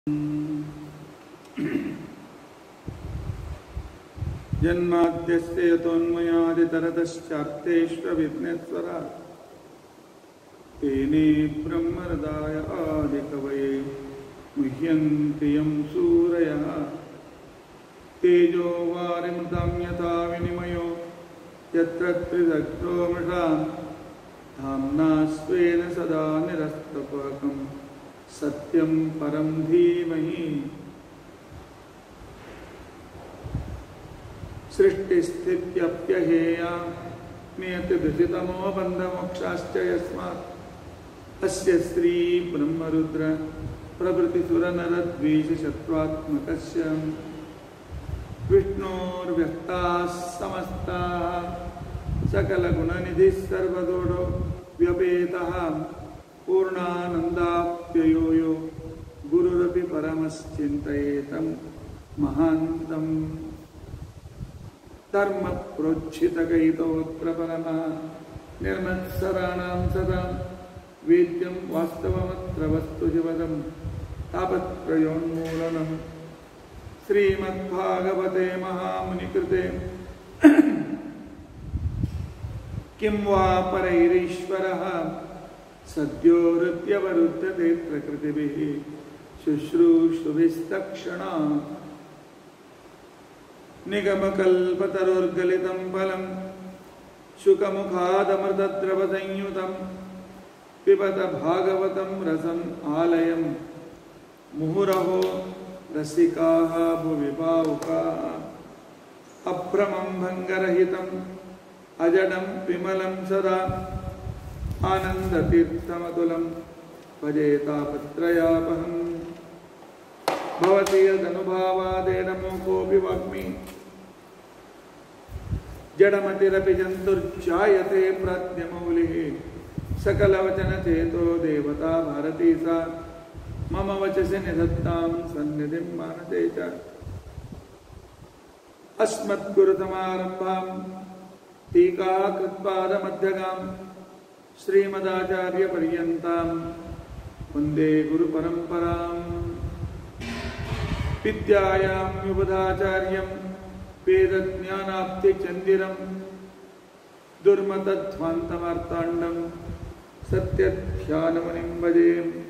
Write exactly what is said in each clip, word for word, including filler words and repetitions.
जन्माद्यस्य यतोन्मयादितरतश्चार्थेष्वभिघ्नेश्वरात् तेने ब्रह्महृदाय आदिकवये मुह्यन्ति यं सूरयः तेजो वारिमृतं यथा विनिमयो यत्र त्रिदग्धो मृषा धाम्ना स्वेन सदा निरस्तपकं सत्यं परं धीमहि सृष्टिस्थित्यप्यहेया नियतिदुषितमो बन्धमोक्षाश्च यस्मात् अस्य श्री ब्रह्मरुद्र प्रभृतिसुरनरद्वीषशत्रुत्मकस्य विष्णोर्व्यक्ताः समस्ताः सकलगुणनिधिः सर्वदोषो व्यपेतः पूर्णानन्दाप्ययो यो गुरुरपि परमश्चिन्तयेतं महान्तम् धर्म प्रोज्झितकैतोत्रफलनः निर्मत्सराणां सदा वेद्यं वास्तवमत्र वस्तुजिवदं तापत्रयोन्मूलनं श्रीमद्भागवते महामुनिकृते किं वा परैरीश्वरः सद्यो हृद्यवरुध्यते प्रकृतिभिः शुश्रूषुभिस्तक्षणात् निगमकल्पतरोर्गलितं फलं शुकमुखादमृतद्रवसंयुतं पिबत भागवतं रसम् आलयं मुहुरहो रसिकाः भुवि भावुकाः अभ्रमं भङ्गरहितम् अजडं विमलं सदा आनन्दतीर्थमतुलं भजे तापत्रयापहम् भवति यदनुभावादेडमोकोऽपि वाग्मी जडमतिरपि जन्तुर्जायते प्राज्ञमौलिः सकलवचनचेतो देवता भारती सा मम वचसि निधत्तां सन्निधिं मानसे च अस्मद्गुरुसमारम्भां टीकाकृत्पादमध्यगां श्रीमदाचार्यपर्यन्तां वन्दे गुरुपरम्पराम् विद्यायां युवदाचार्यं वेदज्ञानाब्धिचन्दिरं दुर्मतध्वान्तमार्ताण्डं सत्यध्यानमुनिं भजे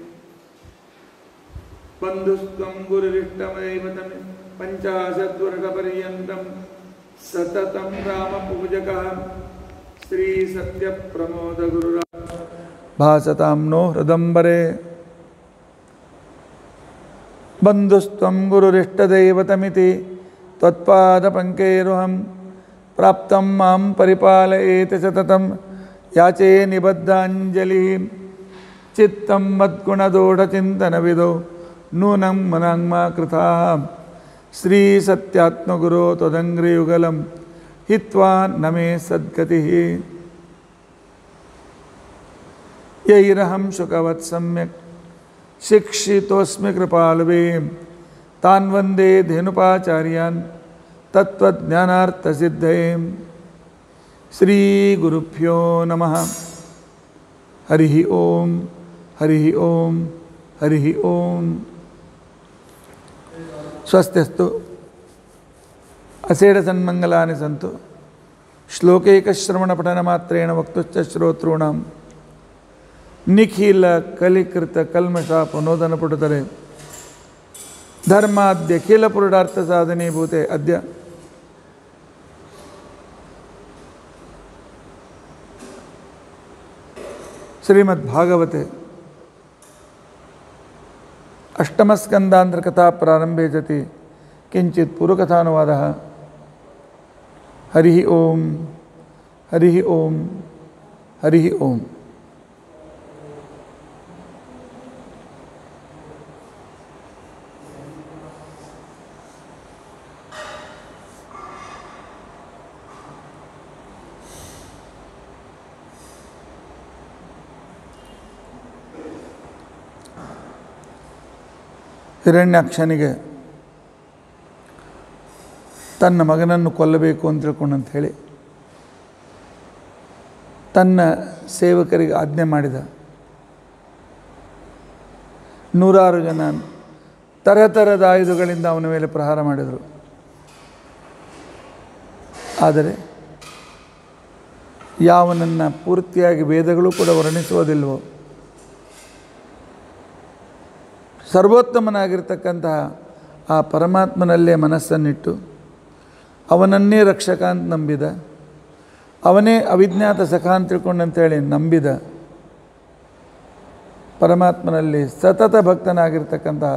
बन्धुस्त्वं गुरुरिष्टमदैवतं पञ्चाशद्वर्षपर्यन्तं सततं रामपूजकः श्रीसत्यप्रमोदगुरुरा भासतां नो हृदम्बरे बन्धुस्त्वं गुरुरिष्टदैवतमिति त्वत्पादपङ्केरुहं प्राप्तं मां परिपालयेत सततं याचे निबद्धाञ्जलिः चित्तं मद्गुणदोषचिन्तनविदो नूनं मनाङ्मा कृताः श्रीसत्यात्मगुरो त्वदङ्घ्रियुगलं हित्वा न मे सद्गतिः यैरहं शुकवत् सम्यक् शिक्षितोऽस्मि कृपालवे तान् वन्दे धेनुपाचार्यान् तत्त्वज्ञानार्थसिद्धये श्रीगुरुभ्यो नमः हरिः ओं हरिः ओं हरिः ओं स्वस्त्यस्तु असेडसन्मङ्गलानि सन्तु श्लोकैकश्रवणपठनमात्रेण वक्तुश्च श्रोतॄणां निखिल कलिकृत कल्मषापनोदन पुटतरे धर्माद्यखिल पुरुषार्थ साधने भूते अद्य श्रीमद्भागवते अष्टमस्कन्धान्तर्कथा प्रारंभे सति किञ्चित् पूर्वकथानुवादः। हरिः ओं हरिः ओं हरिः ओं। ಹಿರಣ್ಯಾಕ್ಷನಿಗೆ ತನ್ನ ಮಗನನ್ನು ಕೊಲ್ಲಬೇಕು ಅಂತ ತಿಳ್ಕೊಂಡಂತ ಹೇಳಿ ತನ್ನ ಸೇವಕರಿಗೆ ಆಜ್ಞೆ ಮಾಡಿದ. ನೂರಾರು ಜನ ತರಹ ತರಹದ ಆಯುಧಗಳಿಂದ ಅವನ ಮೇಲೆ ಪ್ರಹಾರ ಮಾಡಿದರು. ಆದರೆ ಯಾವನನ್ನು ಪೂರ್ತಿಯಾಗಿ ವೇದಗಳು ಕೂಡ ವರ್ಣಿಸುವುದಿಲ್ವೋ, ಸರ್ವೋತ್ತಮನಾಗಿರ್ತಕ್ಕಂತಹ ಆ ಪರಮಾತ್ಮನಲ್ಲೇ ಮನಸ್ಸನ್ನಿಟ್ಟು ಅವನನ್ನೇ ರಕ್ಷಕ ಅಂತ ನಂಬಿದ, ಅವನೇ ಅವಿಜ್ಞಾತ ಸಖ ಅಂತ ತಿಳ್ಕೊಂಡಂತೇಳಿ ನಂಬಿದ ಪರಮಾತ್ಮನಲ್ಲಿ ಸತತ ಭಕ್ತನಾಗಿರ್ತಕ್ಕಂತಹ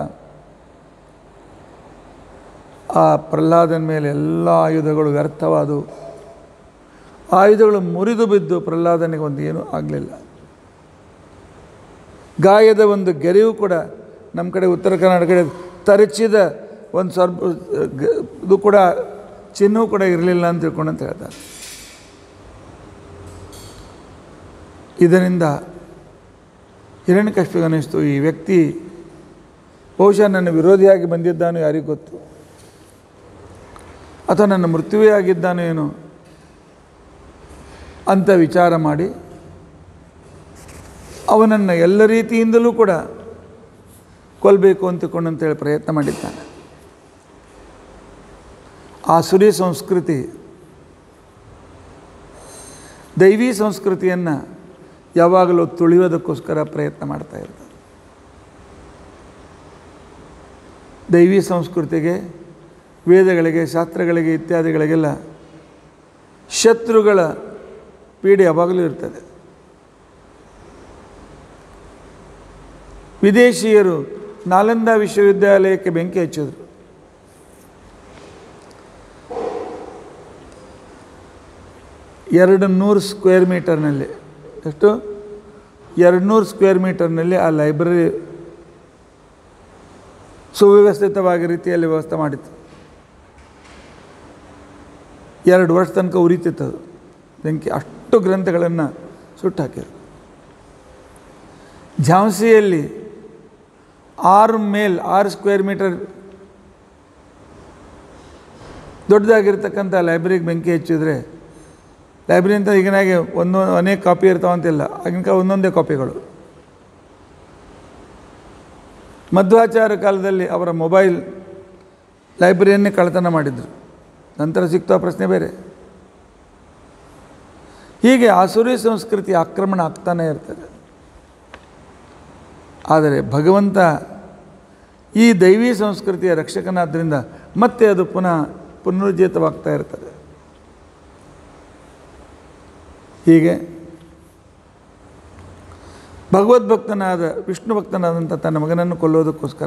ಆ ಪ್ರಹ್ಲಾದನ ಮೇಲೆ ಎಲ್ಲ ಆಯುಧಗಳು ವ್ಯರ್ಥವಾದವು. ಆಯುಧಗಳು ಮುರಿದು ಬಿದ್ದು ಪ್ರಹ್ಲಾದನಿಗೆ ಒಂದು ಏನೂ ಆಗಲಿಲ್ಲ. ಗಾಯದ ಒಂದು ಗೆರೆಯೂ ಕೂಡ ನಮ್ಮ ಕಡೆ ಉತ್ತರ ಕರ್ನಾಟಕ ಕಡೆ ತರಚಿದ ಒಂದು ಸ್ವಲ್ಪ ಇದು ಕೂಡ ಚಿನ್ನವೂ ಕೂಡ ಇರಲಿಲ್ಲ ಅಂತ ತಿಳ್ಕೊಂಡಂತ ಹೇಳ್ತಾರೆ. ಇದರಿಂದ ಹಿರಣ್ಯಕಶಿಪಿಗೆ ಅನ್ನಿಸ್ತು, ಈ ವ್ಯಕ್ತಿ ಬಹುಶಃ ನನ್ನ ವಿರೋಧಿಯಾಗಿ ಬಂದಿದ್ದಾನೋ ಯಾರಿಗೂ ಗೊತ್ತು, ಅಥವಾ ನನ್ನ ಮೃತ್ಯುವೇ ಆಗಿದ್ದಾನೋ ಏನೋ ಅಂತ ವಿಚಾರ ಮಾಡಿ ಅವನನ್ನು ಎಲ್ಲ ರೀತಿಯಿಂದಲೂ ಕೂಡ ಕೊಲ್ಲಬೇಕು ಅಂತಕೊಂಡಂತೇಳಿ ಪ್ರಯತ್ನ ಮಾಡಿದ್ದಾನೆ. ಆಸುರಿ ಸಂಸ್ಕೃತಿ ದೈವಿ ಸಂಸ್ಕೃತಿಯನ್ನು ಯಾವಾಗಲೂ ತುಳಿಯೋದಕ್ಕೋಸ್ಕರ ಪ್ರಯತ್ನ ಮಾಡ್ತಾ ಇರ್ತಾರೆ. ದೈವಿ ಸಂಸ್ಕೃತಿಗೆ, ವೇದಗಳಿಗೆ, ಶಾಸ್ತ್ರಗಳಿಗೆ ಇತ್ಯಾದಿಗಳಿಗೆಲ್ಲ ಶತ್ರುಗಳ ಪೀಡೆ ಯಾವಾಗಲೂ ಇರ್ತದೆ. ವಿದೇಶೀಯರು ನಾಲಂದ ವಿಶ್ವವಿದ್ಯಾಲಯಕ್ಕೆ ಬೆಂಕಿ ಹಚ್ಚಿದ್ರು. ಎರಡು ನೂರು ಸ್ಕ್ವೇರ್ ಮೀಟರ್ನಲ್ಲಿ, ಎಷ್ಟು ಎರಡು ನೂರು ಸ್ಕ್ವೇರ್ ಮೀಟರ್ನಲ್ಲಿ ಆ ಲೈಬ್ರರಿ ಸುವ್ಯವಸ್ಥಿತವಾಗಿ ರೀತಿಯಲ್ಲಿ ವ್ಯವಸ್ಥೆ ಮಾಡಿತ್ತು. ಎರಡು ವರ್ಷ ತನಕ ಉರಿತಿತ್ತದು ಬೆಂಕಿ, ಅಷ್ಟು ಗ್ರಂಥಗಳನ್ನು ಸುಟ್ಟು ಹಾಕಿದ್ರು. ಝಾನ್ಸಿಯಲ್ಲಿ ಆರು ಮೇಲ್ ಆರು ಸ್ಕ್ವೇರ್ ಮೀಟರ್ ದೊಡ್ಡದಾಗಿರ್ತಕ್ಕಂಥ ಲೈಬ್ರರಿಗೆ ಬೆಂಕಿ ಹಚ್ಚಿದ್ರೆ, ಲೈಬ್ರರಿ ಅಂತ ಈಗಿನಾಗೆ ಒಂದೊಂದು ಅನೇಕ ಕಾಪಿ ಇರ್ತಾವಂತಿಲ್ಲ, ಆಗಿನ ಒಂದೊಂದೇ ಕಾಪಿಗಳು. ಮಧ್ವಾಚಾರ ಕಾಲದಲ್ಲಿ ಅವರ ಮೊಬೈಲ್ ಲೈಬ್ರರಿಯನ್ನೇ ಕಳ್ಳತನ ಮಾಡಿದರು, ನಂತರ ಸಿಗ್ತಾ ಪ್ರಶ್ನೆ ಬೇರೆ. ಹೀಗೆ ಆಸುರಿ ಸಂಸ್ಕೃತಿ ಆಕ್ರಮಣ ಆಗ್ತಾನೇ ಇರ್ತದೆ. ಆದರೆ ಭಗವಂತ ಈ ದೈವಿ ಸಂಸ್ಕೃತಿಯ ರಕ್ಷಕನಾದ್ದರಿಂದ ಮತ್ತೆ ಅದು ಪುನಃ ಪುನರುಜ್ಜೀವಿತವಾಗ್ತಾ ಇರ್ತದೆ. ಹೀಗೆ ಭಗವದ್ಭಕ್ತನಾದ ವಿಷ್ಣು ಭಕ್ತನಾದಂಥ ತನ್ನ ಮಗನನ್ನು ಕೊಲ್ಲೋದಕ್ಕೋಸ್ಕರ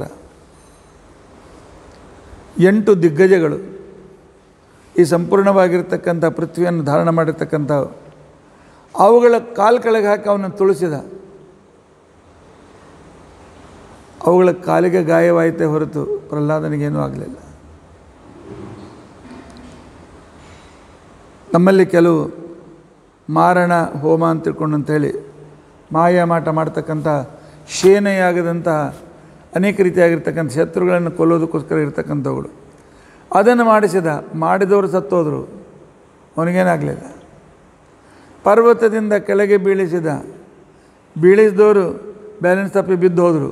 ಎಂಟು ದಿಗ್ಗಜಗಳು ಈ ಸಂಪೂರ್ಣವಾಗಿರ್ತಕ್ಕಂಥ ಪೃಥ್ವಿಯನ್ನು ಧಾರಣ ಮಾಡಿರ್ತಕ್ಕಂಥ ಅವುಗಳ ಕಾಲು ಕೆಳಗೆ ಹಾಕಿ ಅವನನ್ನು ತುಳಿಸಿದ. ಅವುಗಳ ಕಾಲಿಗೆ ಗಾಯವಾಯಿತೇ ಹೊರತು ಪ್ರಹ್ಲಾದನಿಗೇನೂ ಆಗಲಿಲ್ಲ. ನಮ್ಮಲ್ಲಿ ಕೆಲವು ಮಾರಣ ಹೋಮ ಅಂತ ತಿಳ್ಕೊಂಡು ಅಂತೇಳಿ ಮಾಯಾಮಾಟ ಮಾಡ್ತಕ್ಕಂಥ ಶೇನೆಯಾಗದಂತಹ ಅನೇಕ ರೀತಿಯಾಗಿರ್ತಕ್ಕಂಥ ಶತ್ರುಗಳನ್ನು ಕೊಲ್ಲೋದಕ್ಕೋಸ್ಕರ ಇರ್ತಕ್ಕಂಥವುಗಳು, ಅದನ್ನು ಮಾಡಿಸಿದ. ಮಾಡಿದವರು ಸತ್ತೋದರು, ಅವನಿಗೇನಾಗಲಿಲ್ಲ. ಪರ್ವತದಿಂದ ಕೆಳಗೆ ಬೀಳಿಸಿದ, ಬೀಳಿಸಿದವರು ಬ್ಯಾಲೆನ್ಸ್ ತಪ್ಪಿ ಬಿದ್ದು ಹೋದರು.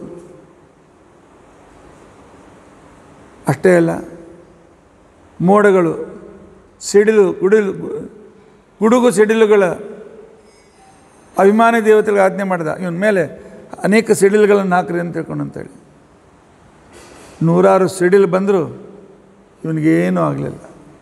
ಅಷ್ಟೇ ಅಲ್ಲ, ಮೋಡಗಳು, ಸಿಡಿಲು, ಗುಡಿಲು ಗುಡುಗು ಸಿಡಿಲುಗಳ ಅಭಿಮಾನಿ ದೇವತೆಗಳಿಗೆ ಆಜ್ಞೆ ಮಾಡಿದ, ಇವನ ಮೇಲೆ ಅನೇಕ ಸಿಡಿಲುಗಳನ್ನು ಹಾಕ್ರಿ ಅಂತ ತಿಳ್ಕೊಂಡು ಅಂತೇಳಿ. ನೂರಾರು ಸಿಡಿಲು ಬಂದರೂ ಇವನಿಗೇನೂ ಆಗಲಿಲ್ಲ.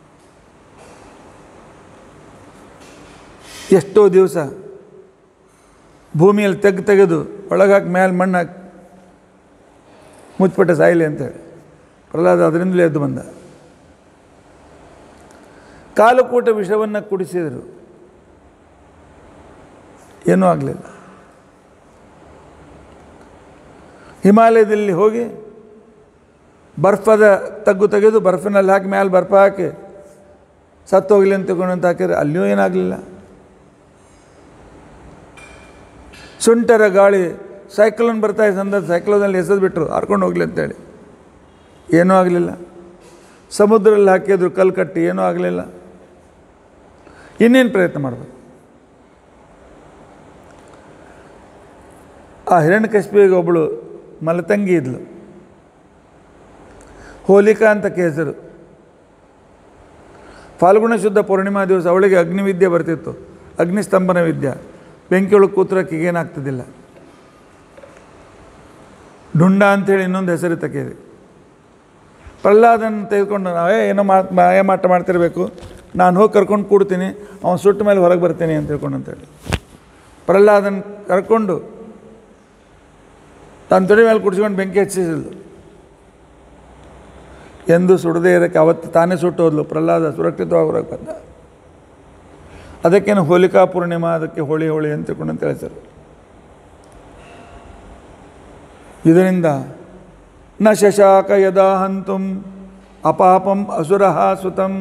ಎಷ್ಟೋ ದಿವಸ ಭೂಮಿಯಲ್ಲಿ ತೆಗೆದು ತೆಗೆದು ಒಳಗಾಕಿ ಮೇಲೆ ಮಣ್ಣು ಹಾಕಿ ಮುಚ್ಚಿಪಟ್ಟ ಸಾಯಿಲಿ ಅಂತೇಳಿ ಪ್ರಹ್ಲಾದ ಅದರಿಂದಲೇ ಎದ್ದು ಬಂದ. ಕಾಲಕೂಟ ವಿಷವನ್ನು ಕುಡಿಸಿದರು, ಏನೂ ಆಗಲಿಲ್ಲ. ಹಿಮಾಲಯದಲ್ಲಿ ಹೋಗಿ ಬರ್ಫದ ತಗ್ಗು ತೆಗೆದು ಬರ್ಫಿನಲ್ಲಿ ಹಾಕಿ ಮೇಲೆ ಬರ್ಫ ಹಾಕಿ ಸತ್ತೋಗಲಿ ಅಂತ ತಗೊಂಡಂತ ಹಾಕಿದ್ರೆ ಅಲ್ಲಿಯೂ ಏನಾಗಲಿಲ್ಲ. ಸುಂಟರ ಗಾಳಿ ಸೈಕ್ಲೋನ್ ಬರ್ತಾ ಇದೆ ಸಂದರ್ಭ ಸೈಕ್ಲೋನಲ್ಲಿ ಎಸೆದು ಬಿಟ್ಟರು ಹಾರ್ಕೊಂಡು ಹೋಗಲಿ ಅಂತೇಳಿ, ಏನೂ ಆಗಲಿಲ್ಲ. ಸಮುದ್ರದಲ್ಲಿ ಹಾಕಿದ್ರು ಕಲ್ಲು ಕಟ್ಟಿ, ಏನೂ ಆಗಲಿಲ್ಲ. ಇನ್ನೇನು ಪ್ರಯತ್ನ ಮಾಡಬೇಕು? ಆ ಹಿರಣ್ಯಕಶಿಪಿಗೆ ಒಬ್ಬಳು ಮಲತಂಗಿ ಇದ್ಲು. ಹೋಲಿಕಾ ಅಂತ ಹೆಸರು. ಫಾಲ್ಗುಣ ಶುದ್ಧ ಪೂರ್ಣಿಮಾ ದಿವಸ ಅವಳಿಗೆ ಅಗ್ನಿವಿದ್ಯೆ ಬರ್ತಿತ್ತು, ಅಗ್ನಿಸ್ತಂಭನ ವಿದ್ಯೆ. ಬೆಂಕಿಯೊಳಗೆ ಕೂತ್ರಕ್ಕೆ ಏನಾಗ್ತದಿಲ್ಲ. ಡುಂಡ ಅಂಥೇಳಿ ಇನ್ನೊಂದು ಹೆಸರು ತಕ್ಕೇರಿ. ಪ್ರಹ್ಲಾದನ ತೆಗೆದುಕೊಂಡು ನಾವೇ ಏನೋ ಮಾತು ಮಾಯ ಮಾಟ ಮಾಡ್ತಿರ್ಬೇಕು, ನಾನು ಹೋಗಿ ಕರ್ಕೊಂಡು ಕೂಡ್ತೀನಿ, ಅವನು ಸುಟ್ಟ ಮೇಲೆ ಹೊರಗೆ ಬರ್ತೀನಿ ಅಂತ ತಿಳ್ಕೊಂಡು ಅಂತೇಳಿ ಪ್ರಹ್ಲಾದನ ಕರ್ಕೊಂಡು ತಾನು ತೊಡೆ ಮೇಲೆ ಕುಡಿಸ್ಕೊಂಡು ಬೆಂಕಿ ಹಚ್ಚಿಸಿದ್ಲು. ಎಂದು ಸುಡದೇ ಇರೋಕ್ಕೆ ಅವತ್ತು ತಾನೇ ಸುಟ್ಟು ಹೋದ್ಲು. ಪ್ರಹ್ಲಾದ ಸುರಕ್ಷಿತವಾಗಿ ಹೊರಗೆ ಬಂದ. ಅದಕ್ಕೇನು ಹೋಲಿಕಾ ಪೂರ್ಣಿಮಾ, ಅದಕ್ಕೆ ಹೋಳಿ ಹೋಳಿ ಅಂತ ತಿಳ್ಕೊಂಡು ಅಂತ ಹೇಳ್ತಾರೆ. ಇದರಿಂದ ನ ಶಶಾಕ ಯದಾ ಹಂತುಂ ಅಪಾಪಂ ಅಸುರಃ ಸುತಂ.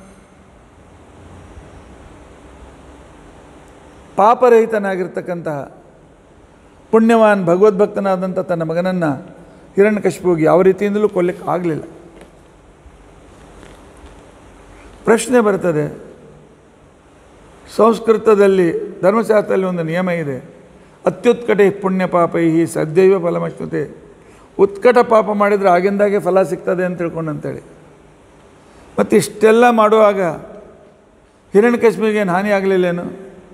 ಪಾಪರಹಿತನಾಗಿರ್ತಕ್ಕಂತಹ ಪುಣ್ಯವಾನ್ ಭಗವದ್ಭಕ್ತನಾದಂಥ ತನ್ನ ಮಗನನ್ನು ಹಿರಣ್ಯಕಶಿಪುವಿಗೆ ಯಾವ ರೀತಿಯಿಂದಲೂ ಕೊಲ್ಲಕ್ಕೆ ಆಗಲಿಲ್ಲ. ಪ್ರಶ್ನೆ ಬರ್ತದೆ, ಸಂಸ್ಕೃತದಲ್ಲಿ ಧರ್ಮಶಾಸ್ತ್ರದಲ್ಲಿ ಒಂದು ನಿಯಮ ಇದೆ, ಅತ್ಯುತ್ಕಟೆ ಪುಣ್ಯ ಪಾಪೈ ಸದ್ಯೈವ ಫಲಮಶ್ನುತೆ. ಉತ್ಕಟ ಪಾಪ ಮಾಡಿದರೆ ಆಗಿಂದಾಗೆ ಫಲ ಸಿಗ್ತದೆ ಅಂತ ತಿಳ್ಕೊಂಡು ಅಂತೇಳಿ. ಮತ್ತು ಇಷ್ಟೆಲ್ಲ ಮಾಡುವಾಗ ಹಿರಣ್ಯಕಶಿಪುವಿಗೆ ಏನು ಹಾನಿ ಆಗಲಿಲ್ಲೇನು?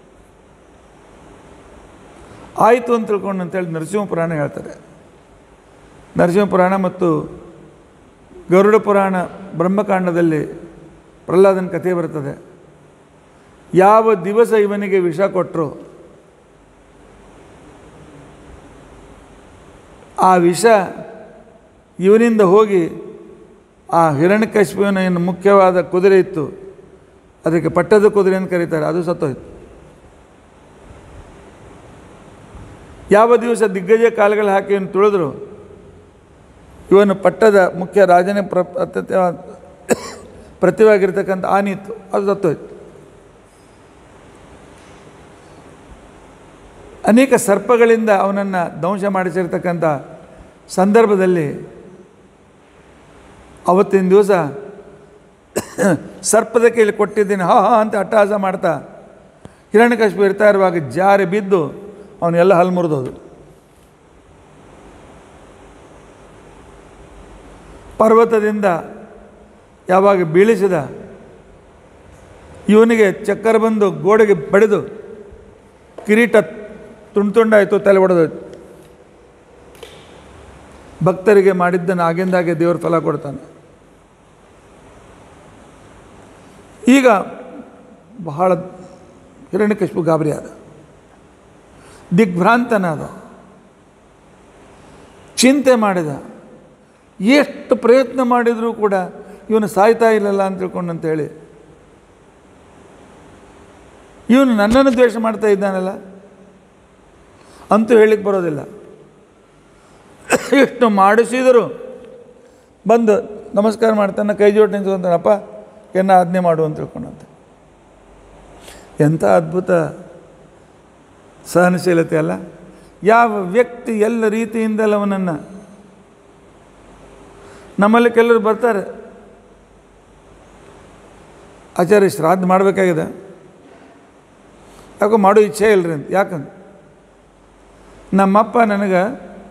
ಆಯಿತು ಅಂತ ತಿಳ್ಕೊಂಡು ಅಂತೇಳಿ ನರಸಿಂಹ ಪುರಾಣ ಹೇಳ್ತಾರೆ. ನರಸಿಂಹ ಪುರಾಣ ಮತ್ತು ಗರುಡ ಪುರಾಣ ಬ್ರಹ್ಮಕಾಂಡದಲ್ಲಿ ಪ್ರಹ್ಲಾದನ ಕಥೆ ಬರ್ತದೆ. ಯಾವ ದಿವಸ ಇವನಿಗೆ ವಿಷ ಕೊಟ್ಟರು ಆ ವಿಷ ಇವನಿಂದ ಹೋಗಿ ಆ ಹಿರಣ್ಯಕಶಿಪುವಿನ ಏನು ಮುಖ್ಯವಾದ ಕುದುರೆ ಇತ್ತು, ಅದಕ್ಕೆ ಪಟ್ಟದ ಕುದುರೆ ಅಂತ ಕರೀತಾರೆ, ಅದು ಸತ್ತೋಯ್ತು. ಯಾವ ದಿವಸ ದಿಗ್ಗಜ ಕಾಲುಗಳು ಹಾಕಿ ಇವನು ತುಳಿದ್ರು, ಇವನು ಪಟ್ಟದ ಮುಖ್ಯ ರಾಜನೇ ಪ್ರ ಪ್ರತಿವಾಗಿರ್ತಕ್ಕಂಥ ಆನೆ ಇತ್ತು, ಅದು ಸತ್ತೋಯ್ತು. ಅನೇಕ ಸರ್ಪಗಳಿಂದ ಅವನನ್ನು ಧ್ವಂಸ ಮಾಡಿಸಿರ್ತಕ್ಕಂಥ ಸಂದರ್ಭದಲ್ಲಿ ಅವತ್ತಿನ ದಿವಸ ಸರ್ಪದ ಕೈಲಿ ಕೊಟ್ಟಿದ್ದೀನಿ ಹಾ ಹಾ ಅಂತ ಅಟ್ಟಹಾಸ ಮಾಡ್ತಾ ಹಿರಣ್ಯಕಶಿಪು ಇರ್ತಾ ಇರುವಾಗ ಜಾರಿ ಬಿದ್ದು ಅವನ್ನೆಲ್ಲ ಹಲ್ಲು ಮುರಿದೋದು. ಪರ್ವತದಿಂದ ಯಾವಾಗ ಬೀಳಿಸಿದ ಇವನಿಗೆ ಚಕ್ಕರ್ ಬಂದು ಗೋಡೆಗೆ ಬಡಿದು ಕಿರೀಟ ತುಂಡು ತುಂಡಾಯಿತು, ತಲೆ ಒಡೆದೋಯ್ತು. ಭಕ್ತರಿಗೆ ಮಾಡಿದ್ದನ್ನು ಆಗಿಂದಾಗೆ ದೇವರು ಫಲ ಕೊಡ್ತಾನೆ. ಈಗ ಬಹಳ ಹಿರಣ್ಯಕಶಿಪು ಗಾಬರಿ ಆದ, ದಿಗ್ಭ್ರಾಂತನಾದ, ಚಿಂತೆ ಮಾಡಿದ. ಎಷ್ಟು ಪ್ರಯತ್ನ ಮಾಡಿದರೂ ಕೂಡ ಇವನು ಸಾಯ್ತಾ ಇಲ್ಲಲ್ಲ ಅಂತ ತಿಳ್ಕೊಂಡು ಅಂತೇಳಿ ಇವನು ನನ್ನನ್ನು ದ್ವೇಷ ಮಾಡ್ತಾ ಇದ್ದಾನಲ್ಲ ಅಂತೂ ಹೇಳಿಕ್ಕೆ ಬರೋದಿಲ್ಲ. ಎಷ್ಟು ಮಾಡಿಸಿದರೂ ಬಂದು ನಮಸ್ಕಾರ ಮಾಡ್ತಾನೆ, ಕೈ ಜೋಡಿ ನಿಂತ್ಕೊಂತಾನಪ್ಪ ಏನ ಆಜ್ಞೆ ಮಾಡು ಅಂತ ತಿಳ್ಕೊಂಡಂತೆ. ಎಂಥ ಅದ್ಭುತ ಸಹನಶೀಲತೆ ಅಲ್ಲ! ಯಾವ ವ್ಯಕ್ತಿ ಎಲ್ಲ ರೀತಿಯಿಂದಲೂ ಅವನನ್ನು, ನಮ್ಮಲ್ಲಿ ಕೆಲವರು ಬರ್ತಾರೆ, ಆಚಾರ್ಯ ಶ್ರಾದ್ದ ಮಾಡಬೇಕಾಗಿದೆ, ಯಾಕೋ ಮಾಡೋ ಇಚ್ಛೆ ಇಲ್ಲರಿ ಅಂತ. ಯಾಕಂದ್ರೆ ನಮ್ಮಪ್ಪ ನನಗೆ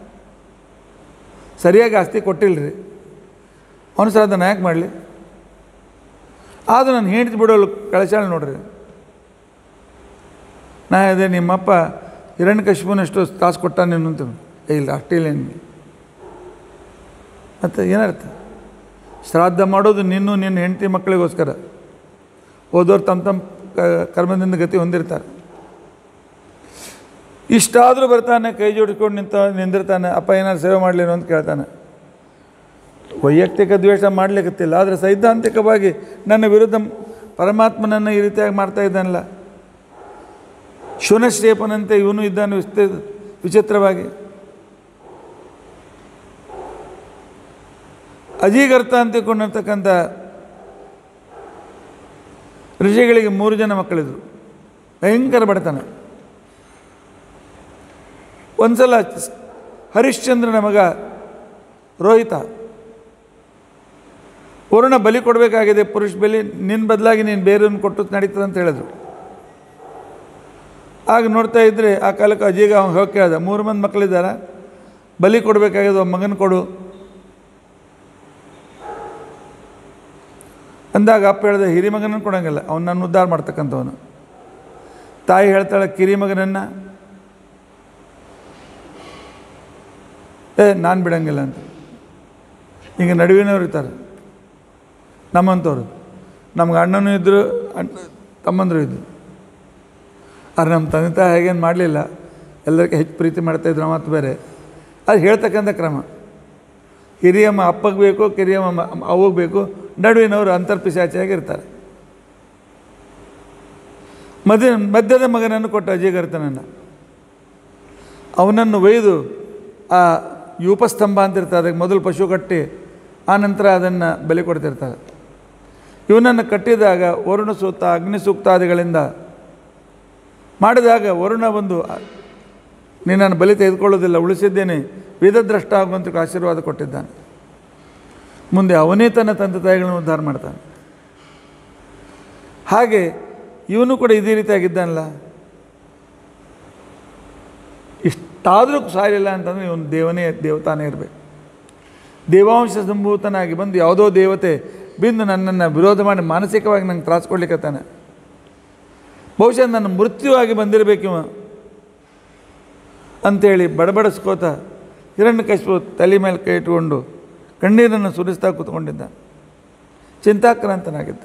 ಸರಿಯಾಗಿ ಆಸ್ತಿ ಕೊಟ್ಟಿಲ್ಲರಿ, ಅವನು ಶ್ರಾದ್ದ ನಾ ಯಾಕೆ ಮಾಡಲಿ? ಆದರೂ ನಾನು ಹೆಂಡ್ತಿ ಬಿಡೋಳು ಕಳಚಾಳ ನೋಡ್ರಿ. ನಾ ಇದೆ ನಿಮ್ಮಪ್ಪ ಹಿರಣ್ಯಕಶಿಪುನಷ್ಟು ತಾಸು ಕೊಟ್ಟ ನೀನು ಅಂತ. ಇಲ್ಲ ಅಷ್ಟಿಲ್ಲ ನಿಮಗೆ. ಮತ್ತು ಏನರ್ಥ? ಶ್ರಾದ್ದ ಮಾಡೋದು ನಿನ್ನೂ ನಿನ್ನ ಹೆಂಡತಿ ಮಕ್ಕಳಿಗೋಸ್ಕರ. ಓದೋರು ತಮ್ಮ ತಮ್ಮ ಕರ್ಮದಿಂದ ಗತಿ ಹೊಂದಿರ್ತಾರೆ. ಇಷ್ಟಾದರೂ ಬರ್ತಾನೆ, ಕೈ ಜೋಡಿಸ್ಕೊಂಡು ನಿಂತ ನಿಂದಿರ್ತಾನೆ, ಅಪ್ಪ ಏನಾದ್ರು ಸೇವೆ ಮಾಡಲೇನು ಅಂತ ಕೇಳ್ತಾನೆ. ವೈಯಕ್ತಿಕ ದ್ವೇಷ ಮಾಡಲಿಕ್ಕತ್ತಿಲ್ಲ, ಆದರೆ ಸೈದ್ಧಾಂತಿಕವಾಗಿ ನನ್ನ ವಿರುದ್ಧ ಪರಮಾತ್ಮನನ್ನು ಈ ರೀತಿಯಾಗಿ ಮಾಡ್ತಾ ಇದ್ದಾನಲ್ಲ. ಶುನಶ್ರೇಪನಂತೆ ಇವನು ಇದ್ದಾನೆ ವಿಸ್ತ ವಿಚಿತ್ರವಾಗಿ. ಅಜೀಗರ್ತ ಅಂತ ತಿಳ್ಕೊಂಡಿರ್ತಕ್ಕಂಥ ಋಷಿಗಳಿಗೆ ಮೂರು ಜನ ಮಕ್ಕಳಿದ್ರು. ಭಯಂಕರ ಬಡತನ. ಒಂದು ಸಲ ಹರಿಶ್ಚಂದ್ರನ ಮಗ ರೋಹಿತ ವರುಣ ಬಲಿ ಕೊಡಬೇಕಾಗಿದೆ, ಪುರುಷ ಬಲಿ, ನಿನ್ನ ಬದಲಾಗಿ ನೀನು ಬೇರೆಯವ್ರನ್ನ ಕೊಟ್ಟು ನಡೀತದೆ ಅಂತ ಹೇಳಿದ್ರು. ಆಗ ನೋಡ್ತಾ ಇದ್ದರೆ ಆ ಕಾಲಕ್ಕೆ ಅಜೀಗ ಅವ್ನು ಹೋಗಿ ಕೇಳ್ದ, ಮೂರು ಮಂದಿ ಮಕ್ಕಳಿದ್ದಾರೆ, ಬಲಿ ಕೊಡಬೇಕಾಗಿದೆ, ಒಬ್ಬ ಮಗನ ಕೊಡು. ಅಂದಾಗ ಅಪ್ಪ ಹೇಳಿದ ಹಿರಿಮಗನನ್ನು ಕೊಡೋಂಗಿಲ್ಲ, ಅವನು ನನ್ನ ಉದ್ಧಾರ ಮಾಡ್ತಕ್ಕಂಥವನು. ತಾಯಿ ಹೇಳ್ತಾಳೆ ಕಿರಿಮಗನನ್ನು ಏ ನಾನು ಬಿಡೋಂಗಿಲ್ಲ ಅಂತ. ಈಗ ನಡುವಿನವ್ರು ಇರ್ತಾರೆ ನಮ್ಮಂಥವ್ರು, ನಮ್ಗೆ ಅಣ್ಣನೂ ಇದ್ದರು, ಅಣ್ಣ ತಮ್ಮಂದರು ಇದ್ದರು. ಆದರೆ ನಮ್ಮ ತಂದೆ ತಾಯಿ ಹೇಗೇನು ಮಾಡಲಿಲ್ಲ, ಎಲ್ಲರಿಗೂ ಹೆಚ್ಚು ಪ್ರೀತಿ ಮಾಡ್ತಾಯಿದ್ರು ಮಾತು ಬೇರೆ. ಅದು ಹೇಳ್ತಕ್ಕಂಥ ಕ್ರಮ. ಹಿರಿಯಮ್ಮ ಅಪ್ಪಗೆ ಬೇಕು, ಕಿರಿಯಮ್ಮ ಅವ್ವಗೆ ಬೇಕು, ನಡುವಿನವರು ಅಂತರ್ಪಿಶಾಚಿಯಾಗಿರ್ತಾರೆ. ಮಧ್ಯ ಮಧ್ಯದ ಮಗನನ್ನು ಕೊಟ್ಟ ಅಜಯಗರ್ತನನ್ನು, ಅವನನ್ನು ಒಯ್ದು ಆ ಯೂಪಸ್ತಂಭ ಅಂತಿರ್ತಾರೆ, ಅದಕ್ಕೆ ಮೊದಲು ಪಶು ಕಟ್ಟಿ ಆನಂತರ ಅದನ್ನು ಬಲಿ ಕೊಡ್ತಿರ್ತಾರೆ. ಇವನನ್ನು ಕಟ್ಟಿದಾಗ ವರುಣ ಸೂಕ್ತ ಅಗ್ನಿ ಸೂಕ್ತಾದಿಗಳಿಂದ ಮಾಡಿದಾಗ ವರುಣ ಬಂದು ನಿನ್ನನ್ನು ಬಲಿ ತೆಗೆದುಕೊಳ್ಳೋದಿಲ್ಲ, ಉಳಿಸಿದ್ದೇನೆ, ವೇದದ್ರಷ್ಟ ಆಗುವಂತ ಆಶೀರ್ವಾದ ಕೊಟ್ಟಿದ್ದಾನೆ. ಮುಂದೆ ಅವನೇ ತನ್ನ ತಂದೆ ತಾಯಿಗಳನ್ನು ಉದ್ಧಾರ ಮಾಡ್ತಾನೆ. ಹಾಗೆ ಇವನು ಕೂಡ ಇದೇ ರೀತಿಯಾಗಿದ್ದಾನಲ್ಲ. ಇಷ್ಟಾದರೂ ಸಾಯಲಿಲ್ಲ ಅಂತಂದರೆ ಇವನು ದೇವನೇ ದೇವತಾನೇ ಇರಬೇಕು. ದೇವಾಂಶ ಸಂಭೂತನಾಗಿ ಬಂದು ಯಾವುದೋ ದೇವತೆ ಬಿಂದು ನನ್ನನ್ನು ವಿರೋಧ ಮಾಡಿ ಮಾನಸಿಕವಾಗಿ ನಂಗೆ ತ್ರಾಸು ಕೊಡ್ಲಿಕ್ಕತ್ತಾನೆ. ಬಹುಶಃ ನನ್ನ ಮೃತ್ಯುವಾಗಿ ಬಂದಿರಬೇಕಿವ ಅಂಥೇಳಿ ಬಡಬಡಿಸ್ಕೋತ ಹಿರಣ್ಯಕಶಿಪು ತಲೆ ಮೇಲೆ ಕೈ ಇಟ್ಕೊಂಡು ಕಣ್ಣೀರನ್ನು ಸುರಿಸ್ತಾ ಕೂತ್ಕೊಂಡಿದ್ದ, ಚಿಂತಾಕ್ರಾಂತನಾಗಿದ್ದ.